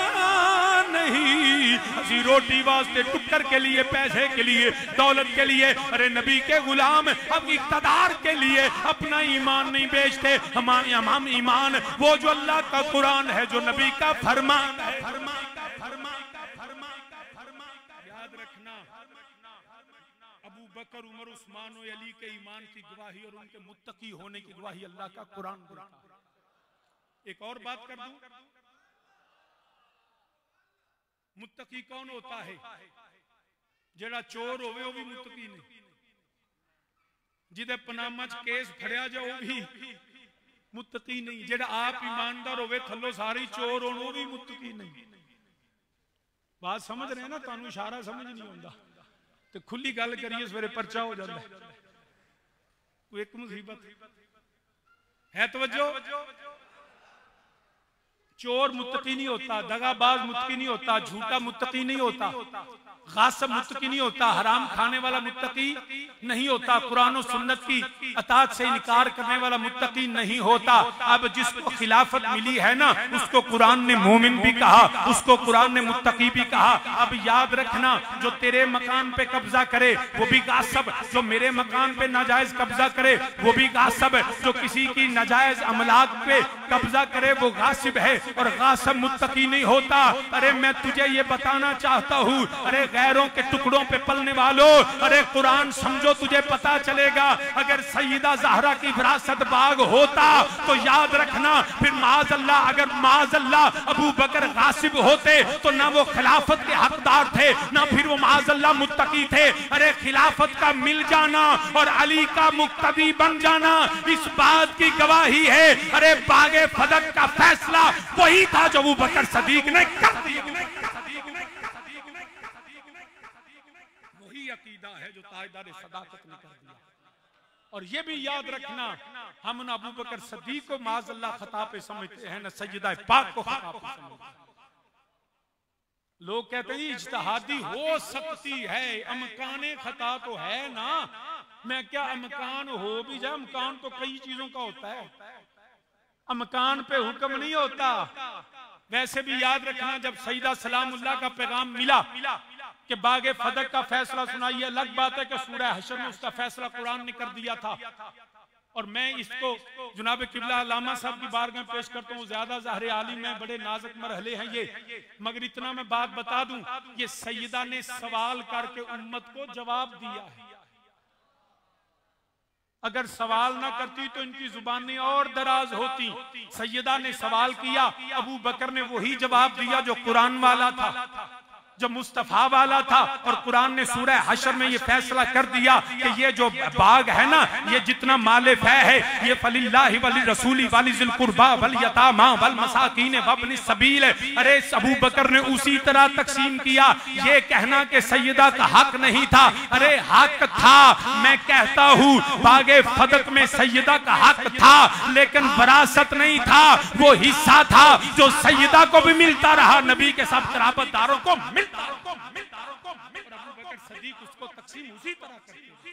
नहीं। हसी रोटी वास्ते टुक्कर के लिए, पैसे के लिए, दौलत के लिए, अरे नबी के गुलाम अब इक़्तिदार के लिए अपना ईमान नहीं बेचते। हम हम ईमान वो जो अल्लाह का कुरान है, जो नबी का फरमान है, फरमान का फरमान का फरमान का फरमान का। याद रखना अबू बकर, उमर, उस्मान और अली के ईमान की गवाही और उनके मुत्तकी होने की गवाही अल्लाह का कुरान देता है। एक और बात कर दूं, मुत्तकी कौन होता है? जेड़ा चोर होवे वो भी मुत्तकी नहीं, जिदे पनामा च केस फड़िया जाओ भी मुत्तकी नहीं, जेड़ा आप ईमानदार होवे थल्लो सारी चोर होन वो भी मुत्तकी नहीं। बात समझ रहे हैं ना? तुहानू इशारा समझ नहीं आउंदा तो खुली गल करिए सवेरे पर्चा हो जाता है। कोई एक मुसीबत है। तवज्जो, चोर मुत्तकी नहीं होता, दगाबाज मुत्तकी नहीं होता, झूठा मुत्तकी नहीं होता, गासिब मुत्तकी नहीं होता, हराम खाने वाला मुत्तकी नहीं होता, कुरान और सुन्नत की अताअत से इनकार करने वाला मुत्तकी नहीं होता। अब जिसको खिलाफत मिली है ना, उसको कुरान ने मोमिन भी कहा, उसको कुरान ने मुत्तकी भी कहा। अब याद रखना, जो तेरे मकान पे कब्जा करे वो भी गासिब, जो मेरे मकान पे नाजायज कब्जा करे वो भी गासिब, जो किसी की नाजायज अमलाक पे कब्जा करे वो गासिब है, और गासिब मुत्तकी नहीं होता। अरे मैं तुझे ये बताना चाहता हूँ, अरे गैरों के टुकड़ों पे पलने वालों, अरे कुरान समझो, तुझे पता चलेगा अगर सईदा ज़हरा की विरासत बाग होता तो याद रखना, फिर माज़अल्लाह, अगर माज़अल्लाह अबू बकर गासिब होते तो ना वो खिलाफत के हकदार थे, ना फिर वो माज़अल्लाह मुत्तकी थे। अरे खिलाफत का मिल जाना और अली का मुक्तदी बन जाना इस बात की गवाही है। अरे बागे फदक का फैसला वही था जो अबू बकर सदीक ने कर दिया। अकीदा है जो ताजदार सदाकत ने कर दिया। और ये भी याद रखना, हम न अबू बकर सदीक को माज़अल्लाह खता पे समझते हैं, न सैयदा पाक को खता पे समझते हैं। लोग कहते हैं इज्तिहादी हो सकती है, अमकाने खता तो है ना। मैं क्या अमकान हो भी जाए, अमकान तो कई चीजों का होता है, अमकान पे हुक्म नहीं होता। वैसे भी याद रखना, जब सईदा सलामुल्लाह का पैगाम मिला कि बागे फदक का फैसला सुनाइए, अलग बात है कि सूरह हशर में उसका फैसला कुरान ने कर दिया था। और मैं इसको जुनाब किबला अल्लामा साहब की बारगाह में पेश करता हूँ। ज्यादा ज़ाहिर आलिम में बड़े नाजुक मरहले हैं ये, मगर इतना मैं बात बता दूं, ये सैयदा ने सवाल करके उम्मत को जवाब दिया है। अगर सवाल ना करती तो इनकी जुबानें और दराज होती। सैयदा ने सवाल किया, अबू बकर ने वही जवाब दिया जो कुरान वाला था, जो मुस्तफा वाला था। और कुरान ने सूरह हशर में ये फैसला कर दिया कि ये जो बाग है ना, ये जितना माले फै है ये फलिल्लाहि वली रसूली वली जिल कुर्बा वल यतामा वल मसाकीन वब्निस सबील। अरे अबू बकर ने उसी तरह तकसीम किया। ये कहना कि सैयदा का हक नहीं था, अरे हक था। मैं कहता हूँ बागे फदक में सैयदा का हक था, लेकिन वरासत नहीं था, वो हिस्सा था जो सैयदा को भी मिलता रहा, नबी के सब कराबतदारों को मिल उसको तकसीम उसी तरह करते।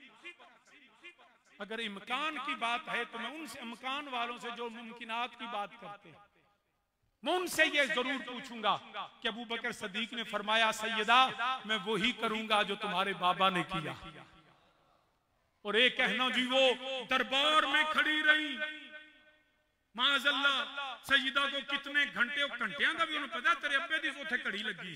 अगर इम्कान की बात है तो मैं उनसे, इम्कान वालों से जो मुमकिनात की बात करते हैं, मैं उनसे ये जरूर पूछूंगा कि अबू बकर सदीक ने फरमाया सैयदा मैं वही करूंगा जो तुम्हारे बाबा ने किया। और एक कहना जी वो दरबार में खड़ी रही, माज़अल्लाह सैयदा को कितने घंटे घंटियां का भी उन्हें पता, तेरे अब्बे दी उथे घड़ी लगी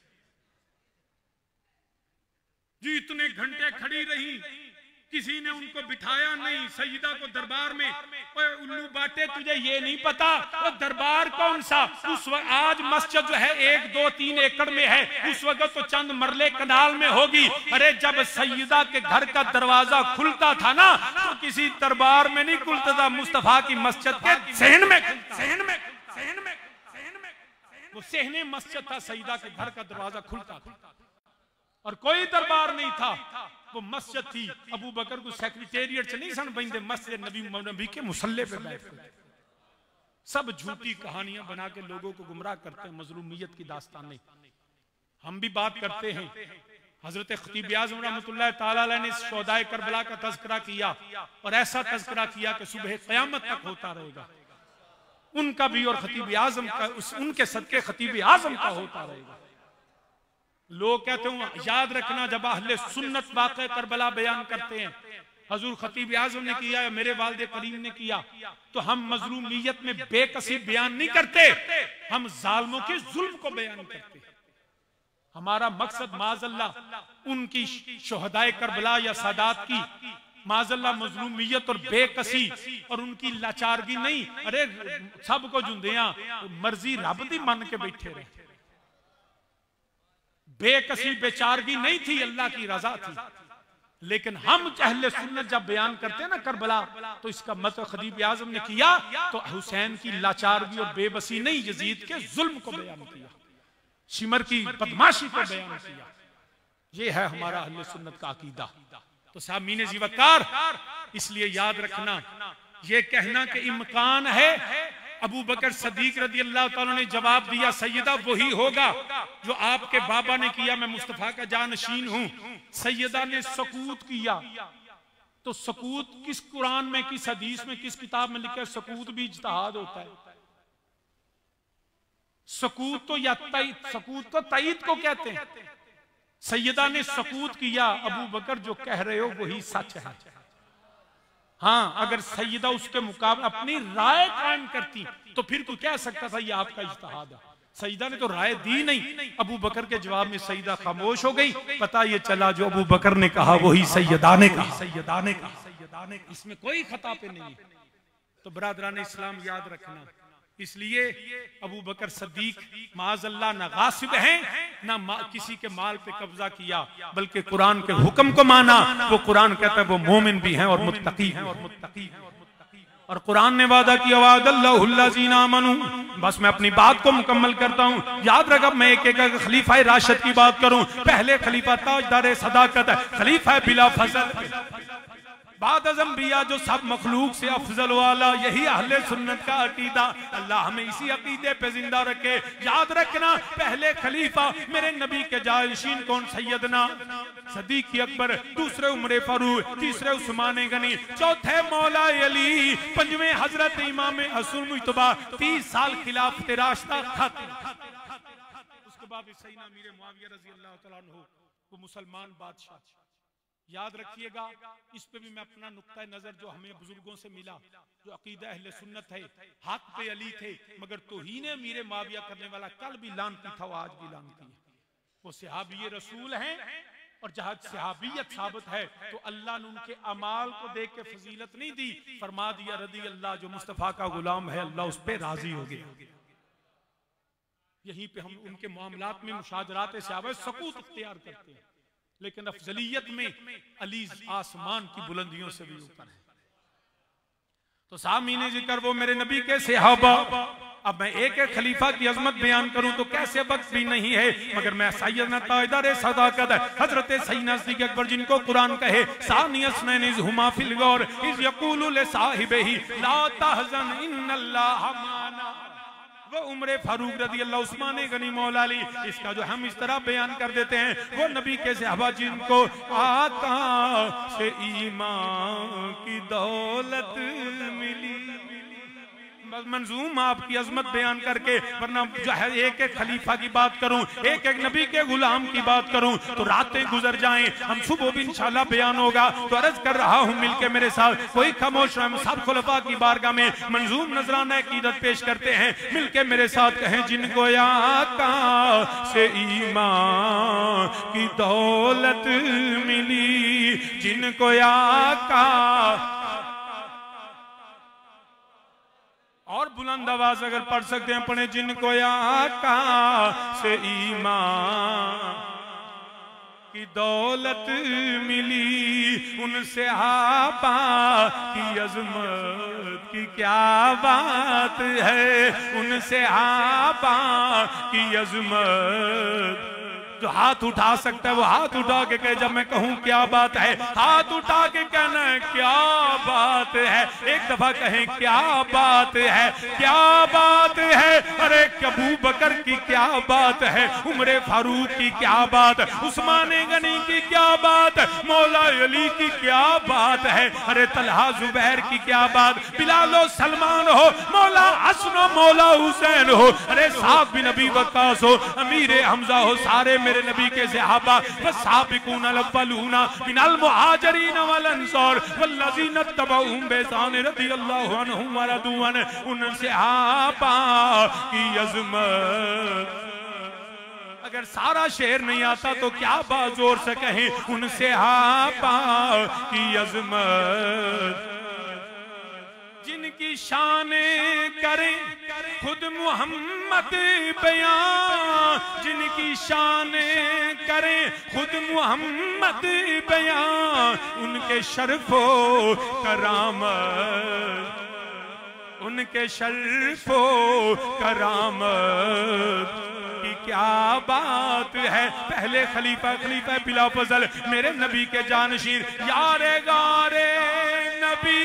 जी, इतने घंटे खड़ी रही, किसी ने उनको बिठाया नहीं। सैयदा को दरबार में, ओए उल्लू बाटे तुझे ये नहीं पता वो दरबार कौन सा? उस वक्त आज मस्जिद जो है एक दो तीन एकड़ में है, उस वक्त तो चंद मरले कनाल में होगी। अरे जब सैयदा के घर का दरवाजा खुलता था ना, तो किसी दरबार में नहीं खुलता था, मुस्तफा की मस्जिद के सहन में सहन में सहन में सहन में वो सहने मस्जिद था, सैयदा के घर का दरवाजा खुलता था और कोई दरबार नहीं था, वो मस्जिद थी। अबू बकर को सेक्रेटेरिएट से नहीं सन बंदे, मस्जिद नबी नबी के मुसल्ले पे बैठते। सब झूठी कहानियां बना के लोगों को गुमराह करते हैं, मजलूमियत की दास्तानें। हम भी बात करते हैं, हजरत खतीब आज़म रहमतुल्लाह ताला अलैह ने शोहदाए करबला का तज़किरा किया और ऐसा तज़किरा किया कि सुबह क़यामत तक होता रहेगा। उनका भी और खतीब आज़म का, उस उनके सदके खतीब आज़म का होता रहेगा। लोग कहते हैं याद रखना, जब अहले सुन्नत वाक़े करबला बयान करते हैं, हजूर खतीब आज़म ने किया या मेरे वालिद करीम ने किया, तो हम मजलूमियत में बेकसी बयान नहीं करते, हम जालिमों के जुल्म को बयान करते। हमारा मकसद माज़अल्लाह उनकी शोहदाए करबला या सादात की माज़अल्लाह मजलूमियत और बेकसी और उनकी लाचारगी नहीं। अरे सबको जुंदियां मर्जी रब दी मन के बैठे रहे, बेकसी बेचारगी नहीं थी, अल्लाह की रजा थी। लेकिन हम अहले सुन्नत जब बयान करते हैं ना करबला, तो इसका मतलब खतीब आज़म ने किया तो हुसैन की लाचारगी और बेबसी नहीं, यजीद के जुल्म को बयान किया, शिमर की बदमाशी को बयान किया। ये है हमारा अहले सुन्नत का अकीदा। तो सामीन ज़ीवकार, इसलिए याद रखना, ये कहना कि इम्कान है, अबू बकर सदीक रदी अल्लाह ताला ने जवाब दिया सैयदा वही होगा जो आपके बाबा ने किया, मैं मुस्तफा का जानशीन हूं। सैयदा ने सकूत किया, तो सकूत किस कुरान में, किस हदीस में, किस किताब में लिखा है? सकूत भी इज्तिहाद होता है। सकूत तो या तईद, सकूत तो तईद को कहते हैं। सैयदा ने सकूत किया, अबू बकर जो कह रहे हो वही सच है। हाँ, अगर सैयदा उसके मुकाबले अपनी राय कायम करती तो फिर कोई कह सकता था ये आपका इज्तिहाद है। सैयदा ने तो राय दी नहीं, अबू बकर के जवाब में सैयदा खामोश हो गई। पता ये चला जो अबू बकर ने कहा वही सैयदा ने कहा, सैयदा ने कहा, सैयदा ने कहा। इसमें कोई खता पे नहीं है। तो बरादरान इस्लाम याद रखना, इसलिए अबू बकर सद्दीक माज़अल्लाह ना गासिब हैं, ना किसी के माल पे कब्जा किया, बल्कि कुरान के हुक्म को माना। वो कुरान कहता है वो मोमिन भी हैं और मुत्तकी हैं, और मुत्तकी हैं। और कुरान ने वादा किया वादल्लाहुल्लज़ीना आमनू। बस मैं अपनी बात को मुकम्मल करता हूँ। याद रखा, मैं एक एक खलीफा राशिद की बात करूं। पहले खलीफा ताजदार सदाकत है, खलीफा बिला फजल, बाद अज़म्बिया जो सब मखलूक से अफजल वाला। यही अहले सुन्नत का अकीदा। अल्लाह हमें इसी अकीदे पे जिंदा रखे। याद रखना, पहले खलीफा मेरे नबी के जानशीन कौन? सैयदना सदीक अकबर, दूसरे उमर फारूक, तीसरे उस्मान गनी, चौथे मौला अली, पंजवें हजरत इमाम हसन मुज्तबा। तीस साल खिलाफत राशिदा खत्म। उसके बाद सैयदना अमीर मुआविया रज़ी अल्लाह तआला अन्हु वो मुसलमान बादशाह। याद रखिएगा, इस पे भी मैं अपना नुक्ता नजर जो हमें बुजुर्गों से मिला, जो अकीदा अहले सुन्नत है, हक पे अली थे मगर तौहीन अमीर मुआविया करने वाला कल भी लानती था, वो आज भी लानती है। वो सहाबी रसूल हैं, और जहां सहाबियत साबित है तो अल्लाह ने उनके अमाल को देख के फजीलत नहीं दी, फरमा दिया रदी अल्लाह जो मुस्तफा का गुलाम है अल्लाह उस पे राजी हो गया। यहीं पे हम उनके मामलात में मुशाजरात सहाबा सकूत इख्तियार करते हैं, लेकिन अफजलियत में अली आसमान की बुलंदियों से भी ऊपर है। तो सामीने जिक्र वो मेरे नबी के सहाबा। अब मैं एक एक खलीफा की अजमत बयान करूं तो कैसे वक्त भी नहीं है, मगर मैं सैयदना ताजदार सदाकत हजरत सैयदना सिद्दीक़ अकबर जिनको कुरान कहे सानियस्नैन इज़ हुमा फिल गौर इज़ यक़ूलु लिसाहिबिही ला तहज़न इन्नल्लाह माना, वो उमर फारूक रदी अल्लाह, उस्मान गनी मौला अली। इसका जो हम इस तरह बयान कर देते हैं, वो नबी के सहाबा जिनको आका से ईमान की दौलत मिली। मंजूम आपकी अजमत बयान करके, वरना जो है एक एक खलीफा की बात करूं, एक एक नबी के गुलाम की बात करूं तो रातें गुजर जाएं। हम सुबह भी इंशाल्लाह बयान होगा। तो अर्ज कर रहा हूं मिलके मेरे साथ, कोई खामोश हम सब खुलफा की बारगाह में मंजूम नजराना अकीदत पेश करते हैं। मिलके मेरे साथ कहें जिनको आका से ईमान की दौलत मिली, जिनको आका, और बुलंद आवाज अगर पढ़ सकते हैं पढ़े, जिनको आका से ईमान की दौलत मिली, उनसे सहाबा की अजमत की क्या बात है, उनसे सहाबा की अजमत। जो हाथ उठा सकता है वो हाथ उठा के कहे, जब मैं कहूं क्या बात है, हाथ उठा के कहना है क्या बात है। एक दफा कहें क्या बात है, क्या बात है। अरे अबू बकर की क्या बात है, उमर फारूक की क्या बात, उस्मान गनी की क्या बात, मौला अली की क्या बात है। अरे तलहा जुबैर की क्या बात, बिलाल सलमान हो, मौला हसन हो, मौला हुसैन हो, अरे साहब बिन अबी वक्कास हो, अमीर हमजा हो, सारे मेरे नबी के सहाबा वसाबिकून अल-अव्वलूना मिनल मुहाजिरीन वल अंसार वल्लज़ीना तबऊहुम बिइहसान रज़ियल्लाहु अन्हुम व रदू अन्हु। उन सहाबा की अज़मत अगर सारा शेर नहीं आता तो क्या बात जोर से कहें, उन सहाबा की अज़मत जिनकी शाने करें खुद मोहम्मद बयान, जिनकी शाने करें खुद मोहम्मद बयान, उनके शर्फो करामत, उनके शर्फो करामत की क्या बात है। पहले खलीफा खलीफा बिला फजल मेरे नबी के जानशीन, यारे गारे नबी,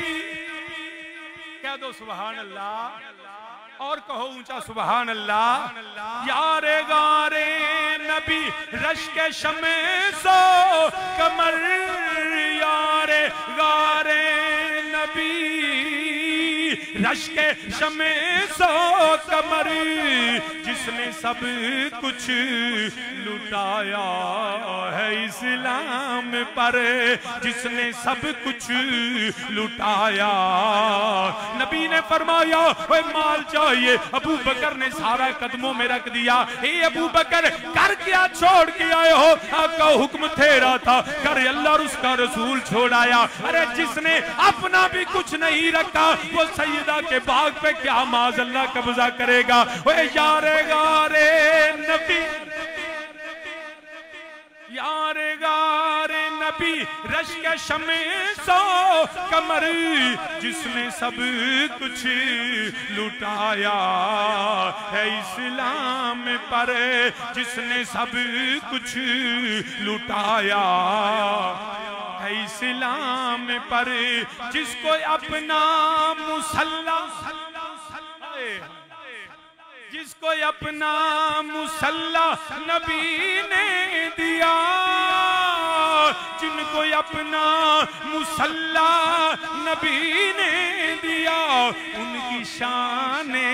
कह दो सुभान अल्लाह और कहो ऊंचा सुभान अल्लाह। यारे गारे नबी रश के शमे सो कमर, यारे गारे नबी रश के शमे सो कमर, जिसने सब कुछ लुटाया है इस्लाम पर, जिसने सब कुछ लुटाया। नबी ने फरमाया ओए माल चाहिए, अबू बकर ने सारा कदमों में रख दिया। हे अबू बकर कर क्या छोड़ के आए हो? आपका हुक्म तेरा था, कर अल्लाह और उसका रसूल छोड़ाया। अरे जिसने अपना भी कुछ नहीं रखा वो सैयदा के बाग पे क्या माज़अल्लाह कब्जा करेगा। ओए यारे गारे नबी, यारे गारे नबी रश के शमे सो कमर, जिसने सब कुछ लुटाया है इस्लाम पर, जिसने सब कुछ लुटाया है इस्लाम पर, जिसको अपना मुसल्ला, जिसको अपना मुसल्ला नबी ने दिया, जिनको अपना मुसल्ला नबी ने दिया, उनकी शाने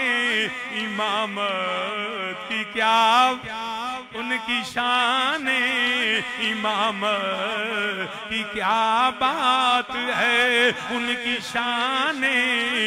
इमामत की क्या, उनकी शाने इमामत की क्या बात है, उनकी शाने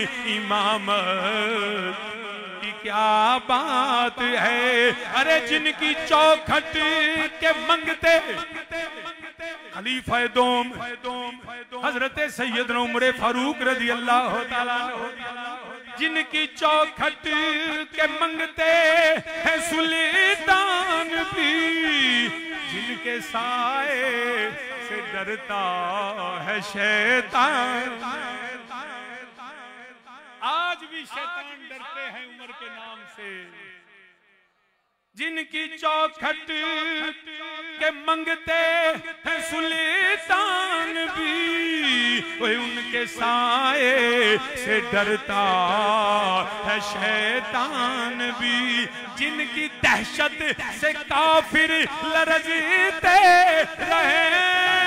इमामत की क्या बात है। अरे जिनकी चौखट के मंगते खलीफा दोम हजरत सैयदना उमर फारूक रज़ी अल्लाह तआला, जिनकी चौखट के मंगते हैं सुल्तान भी, जिनके साए से डरता है शैतान। आज भी शैतान डरते हैं उमर के नाम से। जिनकी चौखट के मंगते हैं सुल्तान भी, वही उनके साए से डरता है शैतान भी। जिनकी दहशत से काफिर लरज़ते रहे,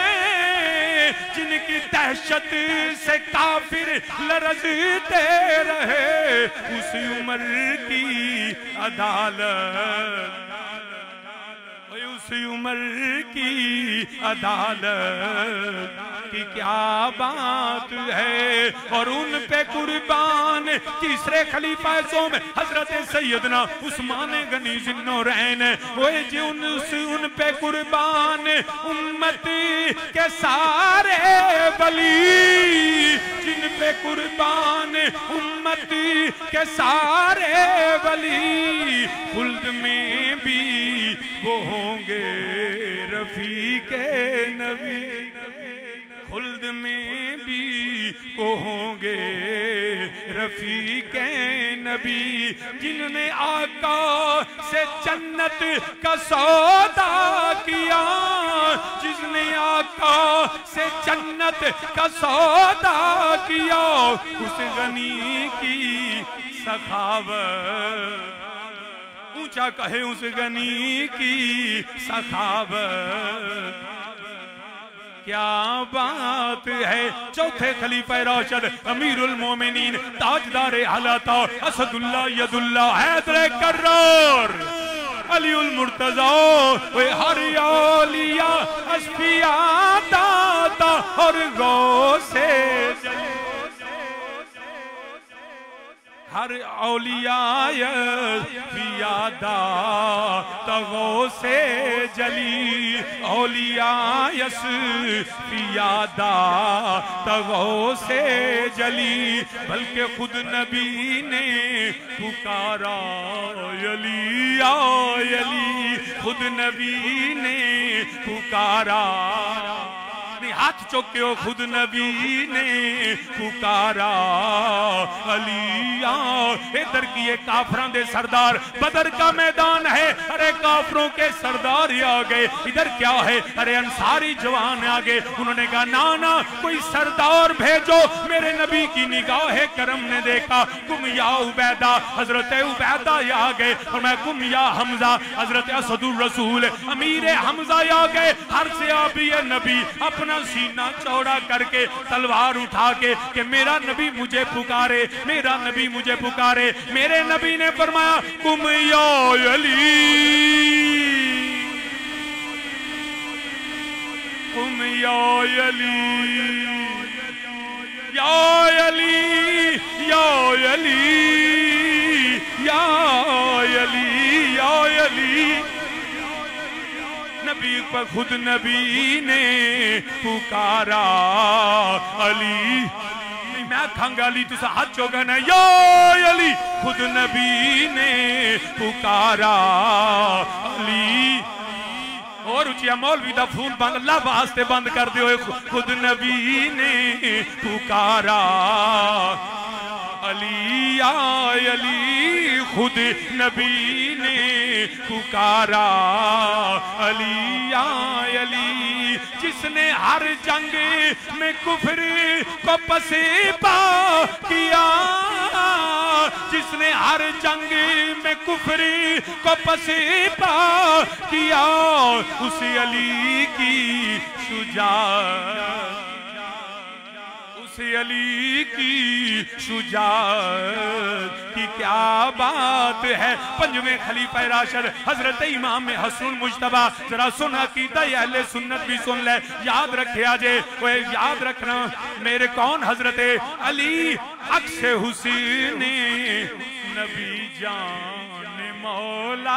जिनकी दहशत से काफिर लरज़ते रहे, उस उम्र की अदालत, उस उम्र की अदालत की क्या बात है। और उन पे कुर्बान तीसरे खलीफा में हजरत सैयदना उस्मान गनी ज़िन्नूरैन, वो जी उन उन पे कुर्बान उम्मत के सारे वली, जिन पे कुर्बान उम्मत के सारे वली, खुल्द में भी वो होंगे रफीके नबी, खुल्द में भी वो होंगे रफीके नबी। जिन्होंने आका से जन्नत का सौदा किया, जिसने आका से जन्नत का सौदा किया, उस गनी की सखावत, ऊंचा कहे उस गनी की सखावत, क्या बात है। चौथे खलीफा राशिद अमीरुल मोमिनीन ताजदार हलाता असदुल्लाह यदुल्लाह हैदर कर्रार अलीउल मुर्तजा, वे हर औलिया अस्फिया दाता और गौसे हर औलिया फियादा तगो से जली, औलिया यस फियादा तगो से जली, बल्कि खुद नबी ने पुकारा अली अली, खुद नबी ने पुकारा नहीं हाथ चुक के ओ खुद नबी ने पुकारा अलिया। इधर की ये काफरों दे सरदार, बदर का मैदान है, अरे काफरों के सरदार ही आ गए। इधर क्या है, अरे अंसारी जवान आ गए। उन्होंने कहा ना ना कोई सरदार भेजो। मेरे नबी की निगाह करम ने देखा कुम या उबैदा, हजरत उबैदा आ गए। और मैं कुम या हमजा, हजरत असदुर रसूल अमीर हमजा आ गए। हर से आप ये नबी अपना सीना चौड़ा करके तलवार उठा के कि मेरा नबी मुझे पुकारे, मेरा नबी मुझे पुकारे। मेरे नबी ने फरमाया कुम या अली, कुम या अली, या अली, या अली, या अली, या अली। नबी पर खुद नबी ने पुकारा अली। मैं खांगा अली, तुसा हाथ चोगा ना, या अली। खुद नबी ने पुकारा अली। और उचिया मौलवी दा फूल बंद, अल्लाह वास्ते बंद कर दियो। खुद नबी ने पुकारा अली, या अली। खुद नबी ने पुकारा अली, या अली। जिसने हर जंग में कुफर को पसीबा किया, जिसने हर जंग में कुफर को पसीबा किया, उस अली की शुजाअत, उस अली की शुजाअत की क्या बात है। पंजवें खलीफा राशिद हजरत इमाम हसन मुज्तबा, जरा सुन अकीदा अहले सुन्नत भी सुन ले, याद रखे आजे, वो याद रखना मेरे कौन हजरत अली अक्से हुसैन नबी जान मौला।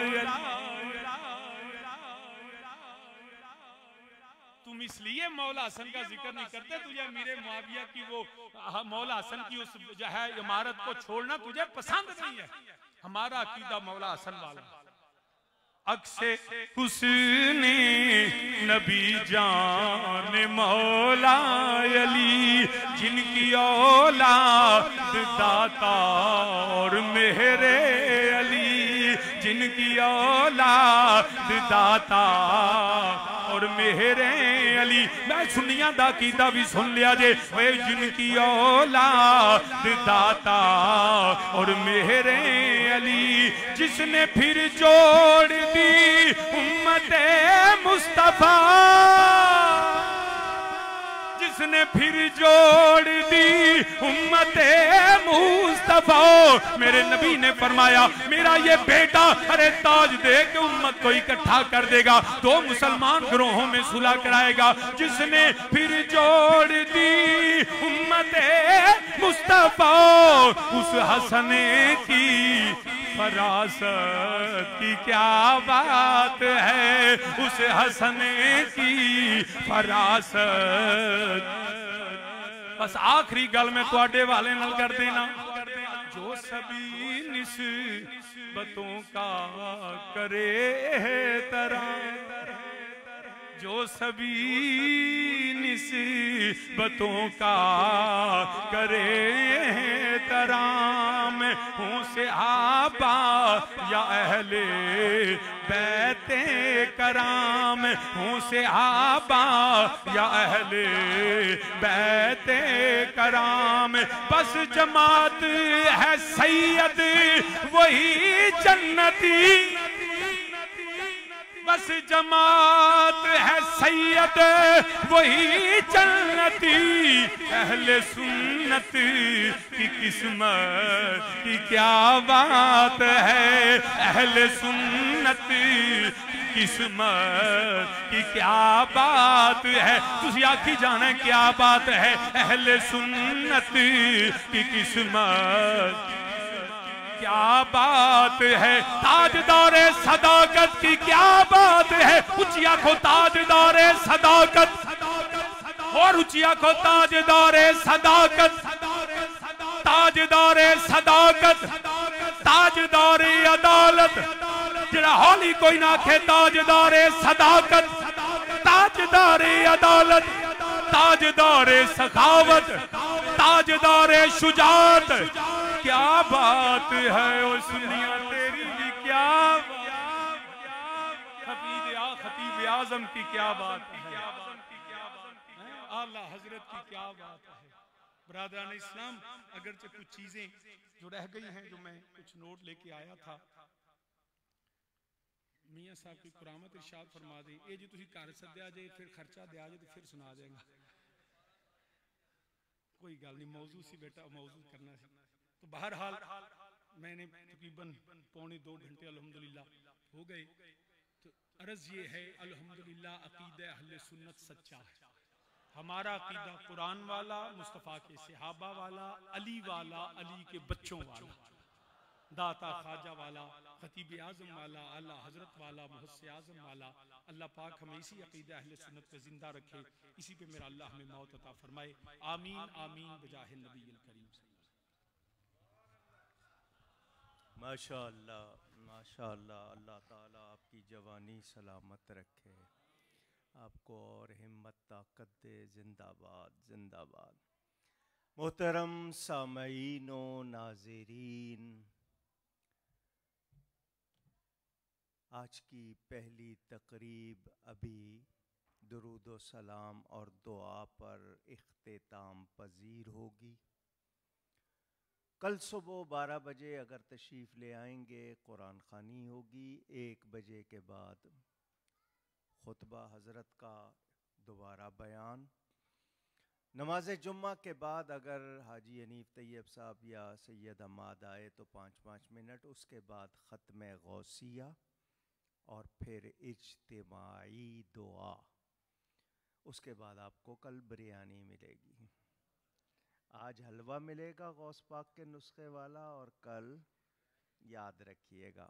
तुम इसलिए मौला हसन का जिक्र नहीं करते, तुझे मीरे मुआविया की वो मौला हसन की उस जो है इमारत को छोड़ना तुझे पसंद नहीं है। हमारा अकीदा मौला हसन वाला। अक्से हुस्न नबी जान मौला अली, जिनकी औलाद दाता और मेरे अली, जिनकी औलाद दाता और मेरे अली। मैं सुनिया दा कीदा भी सुन लिया जे, वे जिनकी औलाद दाता और मेरे अली। जिसने फिर जोड़ दी उम्मते मुस्तफा, जिसने फिर जोड़ दी उम्मते मुस्तफा। मेरे नबी ने फरमाया मेरा ये बेटा अरे ताज दे के उम्मत को इकट्ठा कर देगा, दो मुसलमान ग्रोहों में सुलह कराएगा। जिसने फिर जोड़ दी उम्मते मुस्तफा, उस हसने की फरासत की क्या बात है, उस हसने की फरासत। बस आखिरी गल में तुहाडे वाले नाल कर देना, जो सभी निस्बतों का करे तरह, जो सभी निस्बतों का करे तराम। हूँ से आबा या अहले बैते कराम, हूँ से आबा या अहले बैते कराम। बस जमात है सैयद वही जन्नती, बस जमात है सैयद वही जन्नती। अहले सुन्नत की किस्मत की क्या बात है, अहले सुन्नत किस्मत की क्या बात है। तुझे आखी जाना क्या बात है, अहले सुन्नत की किस्मत क्या बात है। ताजदारे सदाकत की क्या बात है, ऊंची आंखों ताजदारे सदाकत, और ऊंची आंखों ताजदारे सदाकत, ताजदारे सदाकत, ताजदारे अदालत। जरा हौली कोई ना खे ताजदारे सदाकत, ताजदार अदालत, ताजदार सखावत, ताजदार शुजात। क्या बात है ओ सुनिया तेरी भी, क्या खतीब आ खतीब आजम की क्या बात है, आला हजरत की क्या बात है। बरादरान इस्लाम, अगरचे कुछ चीजें जो रह गई हैं, जो मैं कुछ नोट लेके आया था, मियां साहब की कुरामत इरशाद फरमा दी, ये जी तुसी घर सद्या जे फिर खर्चा दिया जे तो फिर सुना देगा। कोई गल नहीं, मौजू सी बेटा, मौजू करना सी। तो बहरहाल मैंने तकरीबन पौने दो घंटे अल्हम्दुलिल्लाह हो गए। तो अर्ज ये है, अल्हम्दुलिल्लाह अकीदा अहले सुन्नत सच्चा है। हमारा अकीदा कुरान वाला, मुस्तफ़ा के सहाबा वाला, अली वाला, अली के बच्चों वाला, दाता ख्वाजा वाला, खतीब आज़म वाला, आला हजरत वाला, मुहस्से आज़म वाला। अल्लाह पाक हमें इसी अकीदा अहले सुन्नत पे जिंदा रखे, इसी पे मेरा अल्लाह हमें मौत अता फरमाए। आमीन आमीन बजाहे नबी करीम। माशाअल्लाह माशाअल्लाह, अल्लाह ताला आपकी जवानी सलामत रखे, आपको और हिम्मत ताकत दे। जिंदाबाद जिंदाबाद। मोहतरम सामईन व नाज़रीन, आज की पहली तकरीब अभी दुरूद व सलाम और दुआ पर इख्तिताम पजीर होगी। कल सुबह बारह बजे अगर तशरीफ़ ले आएंगे कुरान ख़ानी होगी। एक बजे के बाद खुतबा हज़रत का दोबारा बयान। नमाज जुम्मा के बाद अगर हाजी हनीफ तैयब साहब या सैयद हमाद आए तो पाँच पाँच मिनट, उसके बाद ख़त्म गौसिया और फिर इज्तिमाई दुआ। उसके बाद आपको कल बिरयानी मिलेगी, आज हलवा मिलेगा गौस पाक के नुस्खे वाला, और कल याद रखिएगा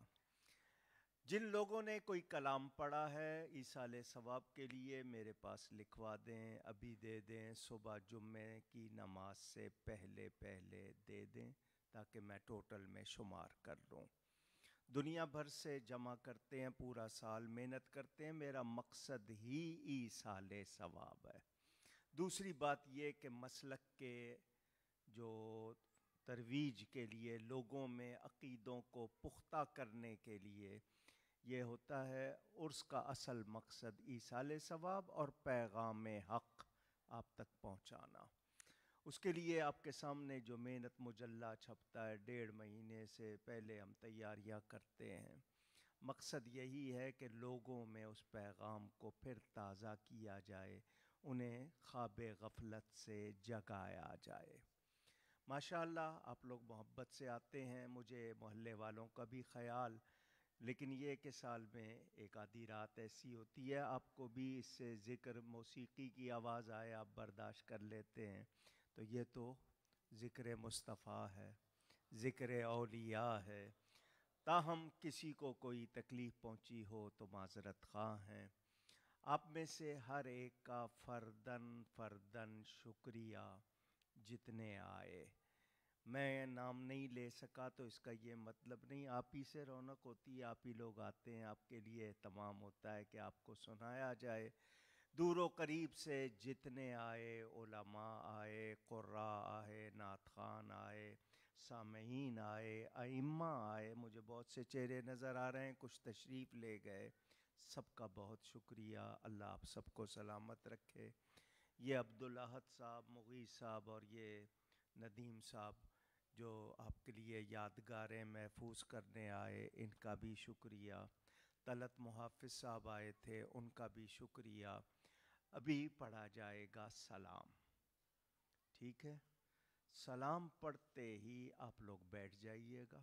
जिन लोगों ने कोई कलाम पढ़ा है ईसाले सवाब के लिए मेरे पास लिखवा दें, अभी दे दें, सुबह जुम्मे की नमाज से पहले पहले दे दें ताकि मैं टोटल में शुमार कर लूँ। दुनिया भर से जमा करते हैं, पूरा साल मेहनत करते हैं, मेरा मकसद ही ईसाले सवाब है। दूसरी बात ये कि मसलक के जो तरवीज के लिए, लोगों में अक़ीदों को पुख्ता करने के लिए ये होता है, उर्स का असल मकसद ईसाले सवाब और पैगाम हक़ आप तक पहुँचाना। उसके लिए आपके सामने जो मेहनत मुजल्ला छपता है, डेढ़ महीने से पहले हम तैयारियां करते हैं। मकसद यही है कि लोगों में उस पैगाम को फिर ताज़ा किया जाए, उन्हें ख्वाब गफलत से जगाया जाए। माशाअल्लाह आप लोग मोहब्बत से आते हैं, मुझे मोहल्ले वालों का भी ख्याल, लेकिन ये कि साल में एक आधी रात ऐसी होती है, आपको भी इससे ज़िक्र मौसीकी की आवाज़ आए आप बर्दाश्त कर लेते हैं, तो ये तो ज़िक्र मुस्तफ़ा है, ज़िक्र औलिया है। ताहम किसी को कोई तकलीफ़ पहुंची हो तो माज़रत ख़्वाह हैं। आप में से हर एक का फ़र्दन फ़र्दन शुक्रिया जितने आए। मैं नाम नहीं ले सका तो इसका ये मतलब नहीं, आप ही से रौनक होती है, आप ही लोग आते हैं, आपके लिए तमाम होता है कि आपको सुनाया जाए। दूर व करीब से जितने आए, उलमा आए, कुर्रा आए, नात ख़ान आए, सामईन आए, अइम्मा आए, मुझे बहुत से चेहरे नज़र आ रहे हैं, कुछ तशरीफ़ ले गए, सबका बहुत शुक्रिया। अल्लाह आप सबको सलामत रखे। ये अब्दुल अहद साहब, मुग़ीस साहब और ये नदीम साहब जो आपके लिए यादगारें महफूज करने आए, इनका भी शुक्रिया। तलत मुहाफ़िज़ साहब आए थे, उनका भी शुक्रिया। अभी पढ़ा जाएगा सलाम, ठीक है? सलाम पढ़ते ही आप लोग बैठ जाइएगा,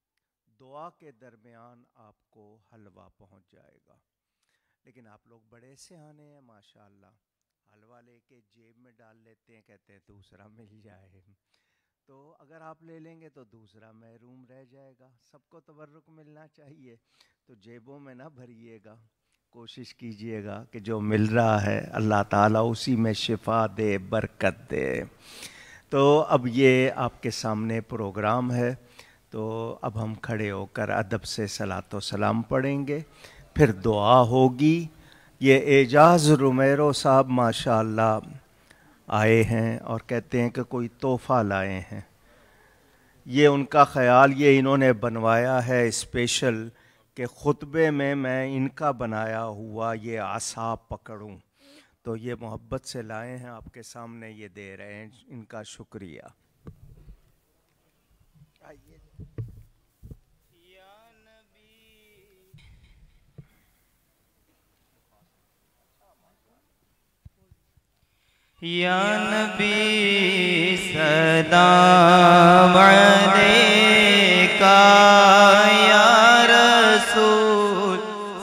दुआ के दरमियान आपको हलवा पहुंच जाएगा। लेकिन आप लोग बड़े सियाने हैं माशाअल्लाह, हलवा लेके जेब में डाल लेते हैं, कहते हैं दूसरा मिल जाए। तो अगर आप ले लेंगे तो दूसरा महरूम रह जाएगा। सबको तबर्रुक मिलना चाहिए, तो जेबों में ना भरिएगा, कोशिश कीजिएगा कि जो मिल रहा है अल्लाह ताला उसी में शिफा दे, बरकत दे। तो अब ये आपके सामने प्रोग्राम है, तो अब हम खड़े होकर अदब से सलातो सलाम पढ़ेंगे, फिर दुआ होगी। ये एजाज़ रोमेरो साहब माशाअल्लाह आए हैं और कहते हैं कि कोई तोहफ़ा लाए हैं। ये उनका ख़याल, ये इन्होंने बनवाया है स्पेशल कि ख़ुतबे में मैं इनका बनाया हुआ ये आसा पकड़ूं, तो ये मोहब्बत से लाए हैं, आपके सामने ये दे रहे हैं, इनका शुक्रिया। या नबी सलाम अलैका या रसूल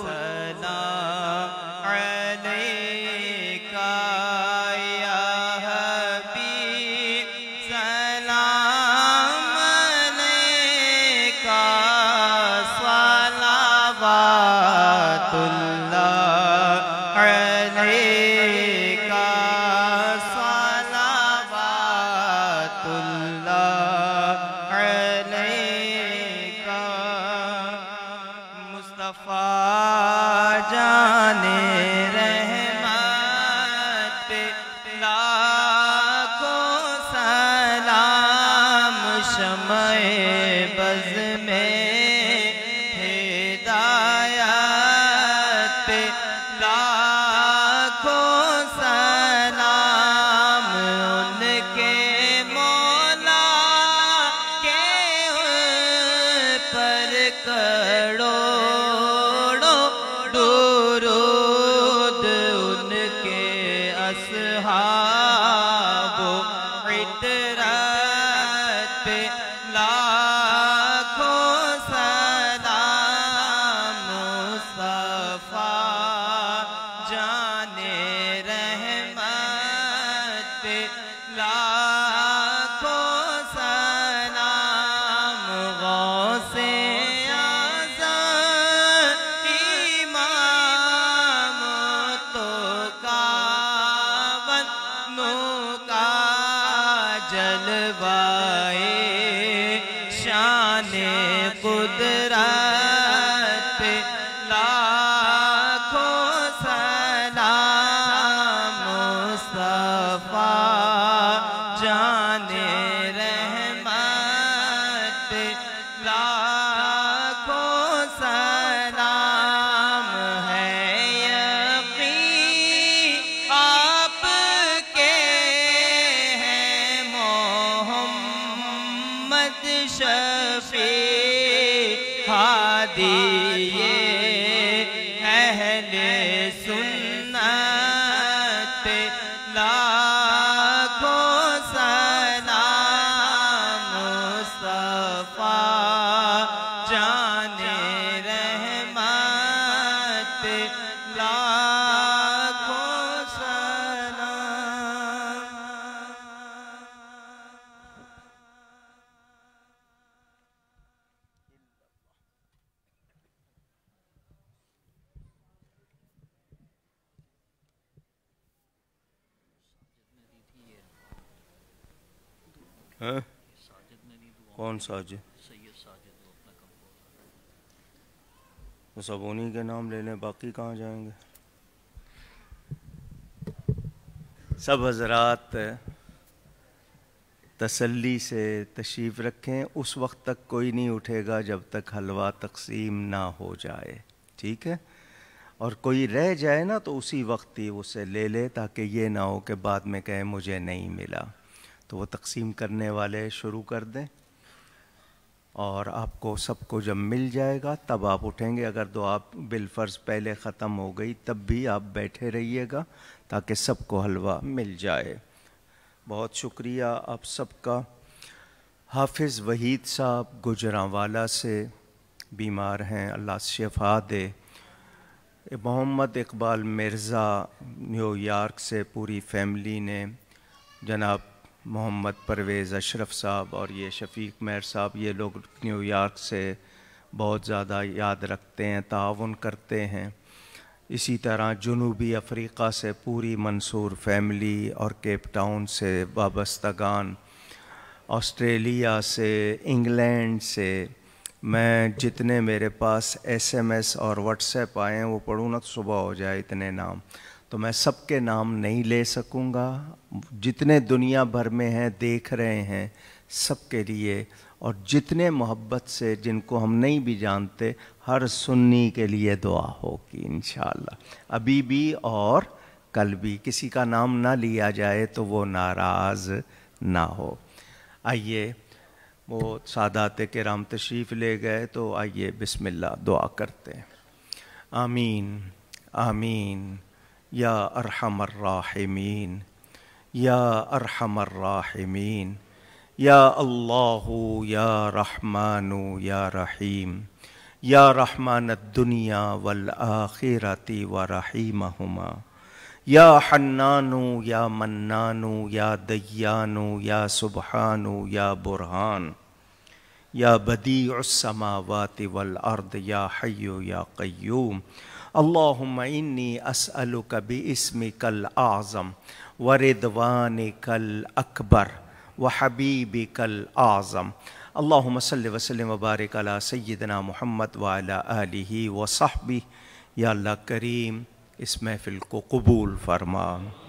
सलाम अलैका या हबीब सलाम अलैका सलावातुल्लाह अलैका है? कौन साजिद? तो सब उन्हीं के नाम ले लें, बाकी कहाँ जाएंगे? सब हजरात तसल्ली से तशरीफ़ रखें, उस वक्त तक कोई नहीं उठेगा जब तक हलवा तकसीम ना हो जाए, ठीक है? और कोई रह जाए ना तो उसी वक्त ही उसे ले ले, ताकि ये ना हो कि बाद में कहे मुझे नहीं मिला। तो वो तकसीम करने वाले शुरू कर दें और आपको सबको जब मिल जाएगा तब आप उठेंगे। अगर दुआ बिलफ़र्ज़ पहले ख़त्म हो गई तब भी आप बैठे रहिएगा ताकि सबको हलवा मिल जाए। बहुत शुक्रिया आप सबका। हाफिज़ वहीद साहब गुजरांवाला से बीमार हैं, अल्लाह शिफा दे। मोहम्मद इकबाल मिर्ज़ा न्यूयॉर्क से पूरी फैमिली ने, जनाब मोहम्मद परवेज़ अशरफ साहब और ये शफ़ीक महर साहब, ये लोग न्यूयॉर्क से बहुत ज़्यादा याद रखते हैं, ताउन करते हैं। इसी तरह जनूबी अफ्रीक़ा से पूरी मंसूर फैमिली और केप टाउन से वाबस्तगान, ऑस्ट्रेलिया से, इंग्लैंड से, मैं जितने मेरे पास एसएमएस और व्हाट्सएप आए हैं वो पढ़ूँ ना तो सुबह हो जाए, इतने नाम तो मैं सबके नाम नहीं ले सकूँगा। जितने दुनिया भर में हैं देख रहे हैं सबके लिए, और जितने मोहब्बत से जिनको हम नहीं भी जानते हर सुन्नी के लिए दुआ होगी इंशाअल्लाह, अभी भी और कल भी। किसी का नाम ना लिया जाए तो वो नाराज़ ना हो। आइए, वो सादात किराम तशरीफ़ ले गए तो आइए बिस्मिल्लाह दुआ करते हैं। आमीन आमीन या अरहमर राहिमीन या अरहमर राहिमीन या अल्लाहु या रहमानु या रहीम या रहमान दुनिया वल आखिरति व रहीमहुमा या हन्नानु या मन्नानु या दय्यानु या सुबहानु या बुरहान या बदीउस समावाति वल अर्द या हय्यु या क़य्यूम। अल्लाहुम्मा इन्नी अस्अलुका बिइस्मिकल आज़म व रिदवानिकल अकबर व हबीबिकल आज़म। अल्लाहुम्मा सल्लि व सल्लिम व बारिक अला सय्यिदना मुहम्मद व अला आलिहि व सहबिहि। या अल्लाह करीम इस महफ़िल को कबूल फरमा।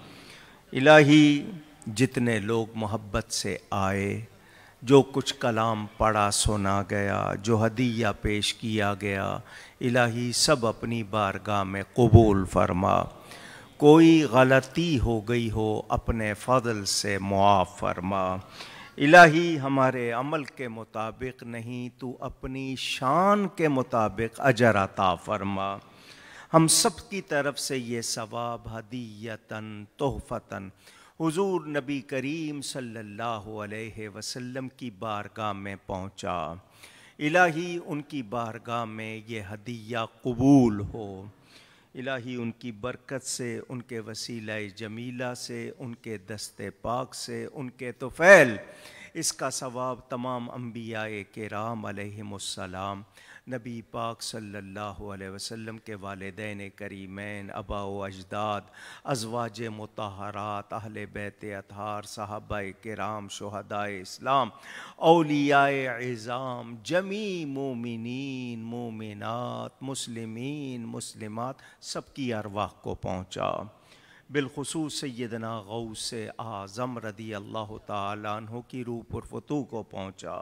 इलाही, जितने लोग मोहब्बत से आए, जो कुछ कलाम पढ़ा सुना गया, जो हदीया पेश किया गया, इलाही सब अपनी बारगाह में कबूल फरमा। कोई गलती हो गई हो अपने फ़ज़ल से मुआफ़ फरमा। इलाही, हमारे अमल के मुताबिक नहीं, तू अपनी शान के मुताबिक अजर अता फरमा। हम सब की तरफ से ये सवाब हदीयतन तोहफ़तन हुज़ूर नबी करीम सल्लल्लाहु अलैहि वसल्लम की बारगाह में पहुँचा। इलाही, उनकी बारगाह में ये हदीया कबूल हो। इलाही, उनकी बरकत से, उनके वसीला जमीला से, उनके दस्ते पाक से, उनके तुफ़ैल, इसका सवाब तमाम अम्बियाए किराम अलैहिमुस्सलाम, नबी पाक सल्लल्लाहु अलैहि वसल्लम के वालिदैन करीमैन, अबा व अजदाद, अज़वाज मुतहरात, अहले बैत अतहार, सहाबाए किराम, शुहदाए इस्लाम, औलियाए इज़ाम, जमी मोमिनीन मोमिनात, मुस्लिमीन मुस्लिमात, सबकी अरवाह को पहुँचा। बिलखुसूस सैयदना गौस आज़म रदी अल्लाह ताला अन्हु की रूह पुरफतू को पहुँचा।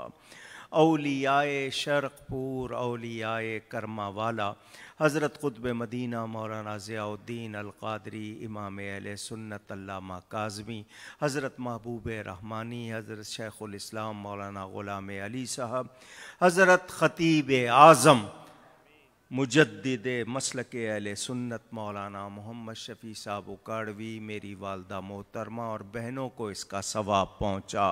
औलियाए शर्क़पुर, औलियाए करमावाला, हज़रत क़ुत्ब मदीना मौलाना ज़ियाउद्दीन अल-क़ादरी, इमाम अहले सुन्नत अल्लामा काज़मी, हज़रत महबूब रहमानी, हज़रत शेख़ुल इस्लाम मौलाना ग़ुलाम अली साहब, हज़रत ख़तीब आज़म मुजद्दिद मसलक अहले सुन्नत मौलाना मोहम्मद शफ़ी साहब उकाड़वी, मेरी वालदा मोहतरमा और बहनों को इसका सवाब पहुँचा।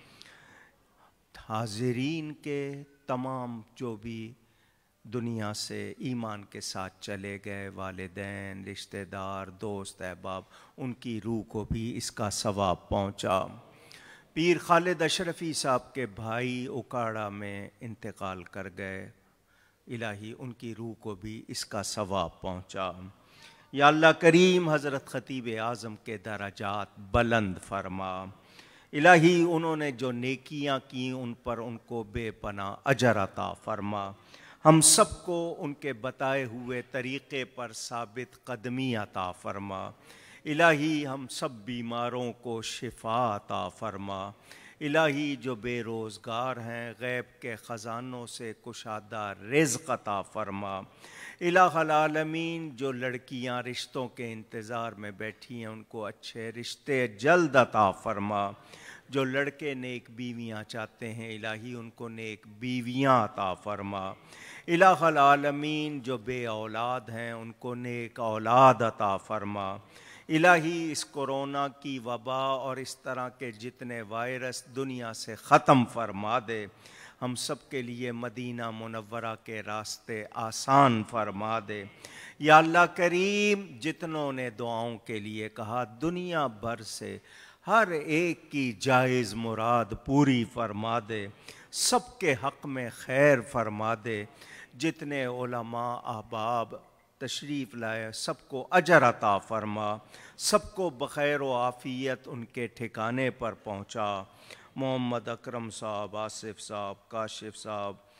हाज़रीन के तमाम जो भी दुनिया से ईमान के साथ चले गए, वालिदैन, रिश्तेदार, दोस्त, अहबाब, उनकी रूह को भी इसका सवाब पहुँचा। पीर खालिद अशरफ़ी साहब के भाई उकाड़ा में इंतकाल कर गए, इलाही उनकी रूह को भी इसका सवाब पहुँचा। या अल्लाह करीम, हज़रत ख़तीब आज़म के दराजात बुलंद फरमा। इलाही, उन्होंने जो नेकियां की उन पर उनको बेपनाह अजर अता फरमा। हम सबको उनके बताए हुए तरीक़े पर साबित कदमी अता फरमा। इलाही, हम सब बीमारों को शिफा अता फरमा। इलाही, जो बेरोज़गार हैं, गैब के ख़ज़ानों से कुशादा रिज़्क़ अता फरमा। इलाहुल आलमीन, जो लड़कियां रिश्तों के इंतज़ार में बैठी हैं उनको अच्छे रिश्ते जल्द अता फरमा। जो लड़के नेक बीवियां चाहते हैं, इलाही उनको नेक बीवियां अता फरमा। इलाहुल आलमीन, जो बे औलाद हैं उनको नेक औलाद अता फरमा। इलाही, इस कोरोना की वबा और इस तरह के जितने वायरस दुनिया से ख़त्म फरमा दे। हम सब के लिए मदीना मुनव्वरा के रास्ते आसान फरमा दे। या अल्लाह करीम, जितनों ने दुआओं के लिए कहा, दुनिया भर से हर एक की जायज़ मुराद पूरी फरमा दे। सबके हक़ में खैर फरमा दे। जितने उलमा अहबाब तशरीफ़ लाए सबको अजर अता फरमा। सबको बख़ैर व आफ़ियत उनके ठिकाने पर पहुँचा। मोहम्मद अकरम साहब, आसिफ साहब, काशिफ साहब,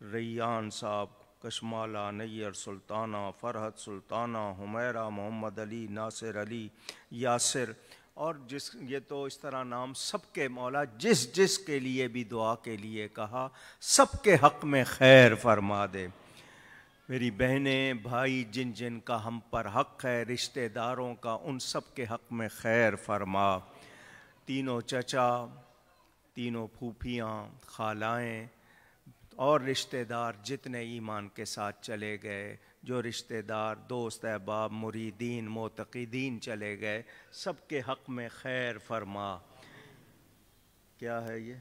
रैयान साहब, कशमाला, नैयर सुल्ताना, फरहत सुल्ताना, हुमैरा, मोहम्मद अली, नासिर अली, यासिर, और जिस ये तो इस तरह नाम सबके मौला जिस जिस के लिए भी दुआ के लिए कहा सबके हक़ में खैर फरमा दे। मेरी बहनें भाई जिन जिन का हम पर हक़ है, रिश्तेदारों का, उन सब के हक़ में खैर फरमा। तीनों चचा, तीनों फूफियाँ, खालाएँ और रिश्तेदार जितने ईमान के साथ चले गए, जो रिश्तेदार, दोस्त, अहबाब, मुरीदीन, मोतक़ीदीन चले गए, सबके हक़ में खैर फरमा। क्या है ये?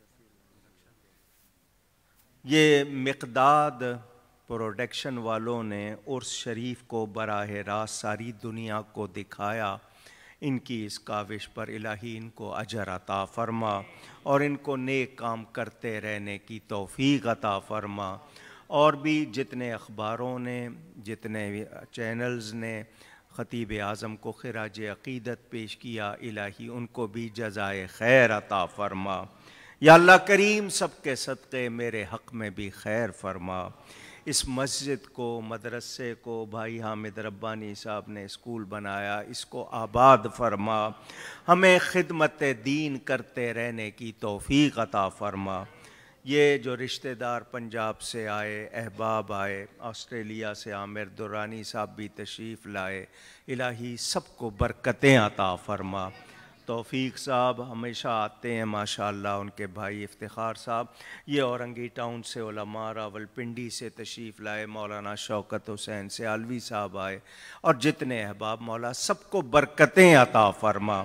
ये मिक़दाद प्रोडक्शन वालों ने उर्स शरीफ को बराह रास्त सारी दुनिया को दिखाया। इनकी इस काविश पर इलाही इनको अजर अता फ़रमा और इनको नेक काम करते रहने की तौफ़ीक़ अता फ़रमा। और भी जितने अखबारों ने, जितने चैनल्स ने ख़तीब आज़म को ख़िराज अक़ीदत पेश किया, इलाही उनको भी जज़ाए खैर अता फ़रमा। या अल्लाह करीम सबके सदक़े मेरे हक़ में भी खैर फरमा। इस मस्जिद को, मदरसे को भाई हामिद रब्बानी साहब ने स्कूल बनाया, इसको आबाद फरमा। हमें खिदमत दीन करते रहने की तौफ़ीक़ अता फ़रमा। ये जो रिश्तेदार पंजाब से आए, अहबाब आए, ऑस्ट्रेलिया से आमिर दुरानी साहब भी तशरीफ़ लाए, इलाही सबको बरकतें अता फ़रमा। तौफ़ीक साहब हमेशा आते हैं माशाअल्लाह, उनके भाई इफ्तिखार साहब, ये औरंगी टाउन से उलमा, रावलपिंडी से तशरीफ़ लाए, मौलाना शौकत हुसैन से आलवी साहब आए, और जितने अहबाब मौला सबको बरकतें अता फ़रमा।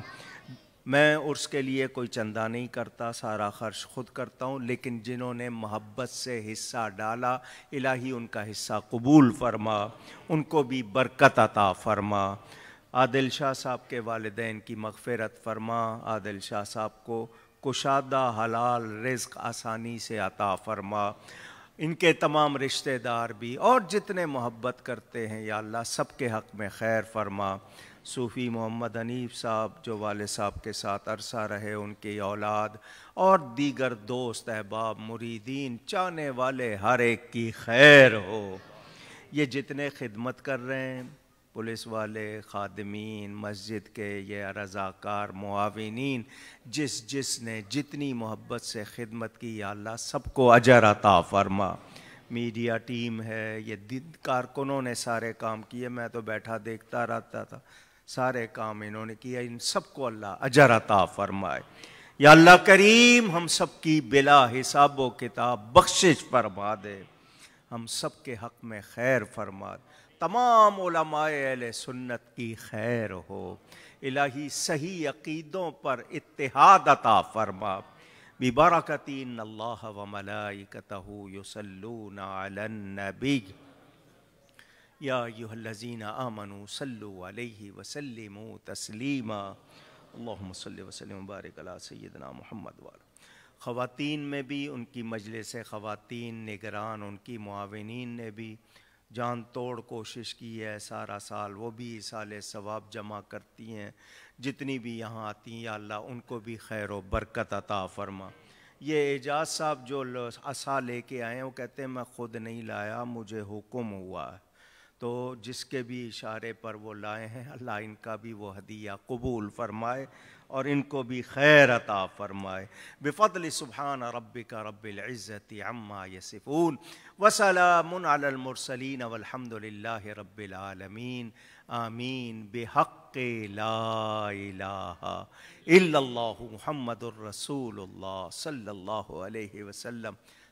मैं उर्स के लिए कोई चंदा नहीं करता, सारा ख़र्च ख़ुद करता हूँ, लेकिन जिन्होंने मोहब्बत से हिस्सा डाला, इलाही उनका हिस्सा कबूल फ़रमा, उनको भी बरकत अता फ़रमा। आदिल शाह साहब के वालिदैन की मग़फ़िरत फ़रमा। आदिल शाह साहब को कुशादा हलाल रिज़्क़ आसानी से अता फ़रमा। इनके तमाम रिश्तेदार भी और जितने मोहब्बत करते हैं, या अल्लाह सबके हक़ में खैर फरमा। सूफ़ी मोहम्मद हनीफ़ साहब जो वाले साहब के साथ अरसा रहे, उनकी औलाद और दीगर दोस्त, अहबाब, मुरीदीन, चाहने वाले हर एक की खैर हो। ये जितने खिदमत कर रहे हैं, पुलिस वाले, खादिमीन, मस्जिद के ये रज़ाकार, मुआविनीन, जिस जिस ने जितनी मोहब्बत से खिदमत की, या अल्लाह सबको अजर अता फ़रमा। मीडिया टीम है, ये दिन कारकुनों ने सारे काम किए, मैं तो बैठा देखता रहता था, सारे काम इन्होंने किया, इन सबको अल्लाह अजर अता फ़रमाए। या अल्लाह करीम हम सब की बिला हिसाब व किताब बख्शिश फरमा दे, हम सब के हक़ में खैर फरमा दे, तमाम उलमाए अहले सुन्नत की खैर हो, इलाही सही अक़ीदों पर इत्तिहाद अता फ़रमा। बिबरकति इन्नल्लाह व मलाइकतहू युसल्लूना अलन नबी या अय्युहल्लज़ीना आमनू सल्लु अलैहि व सल्लिमू तस्लीमा। अल्लाहुम्मा सल्लि व सल्लिम व बारिक अला सय्यिदिना मुहम्मद व अला। ख़वातीन में भी उनकी मजलिस ख़वातीन, निगरान, उनकी मुआविनीन ने भी जान तोड़ कोशिश की है सारा साल, वो भी साले सवाब जमा करती हैं, जितनी भी यहाँ आती हैं, या अल्लाह उनको भी खैर व बरकत अता फ़रमा। ये एजाज साहब जो असा लेके आए हैं, वो कहते हैं मैं ख़ुद नहीं लाया, मुझे हुक्म हुआ है, तो जिसके भी इशारे पर वो लाए हैं, अल्लाह इनका भी वो हदिया कबूल फ़रमाए और इनको भी खैर अता फ़रमाए। बिफ़ज़्लि सुब्हान रब्बिका रब्बिल इज़्ज़ति अम्मा यसिफ़ून व सलामुन अलल मुरसलीन वल्हम्दुलिल्लाहि रब्बिल आलमीन। आमीन। बिहक़्क़ि ला इलाहा इल्लल्लाहु मुहम्मदुर रसूलुल्लाह सल्लल्लाहु अलैहि वसल्लम।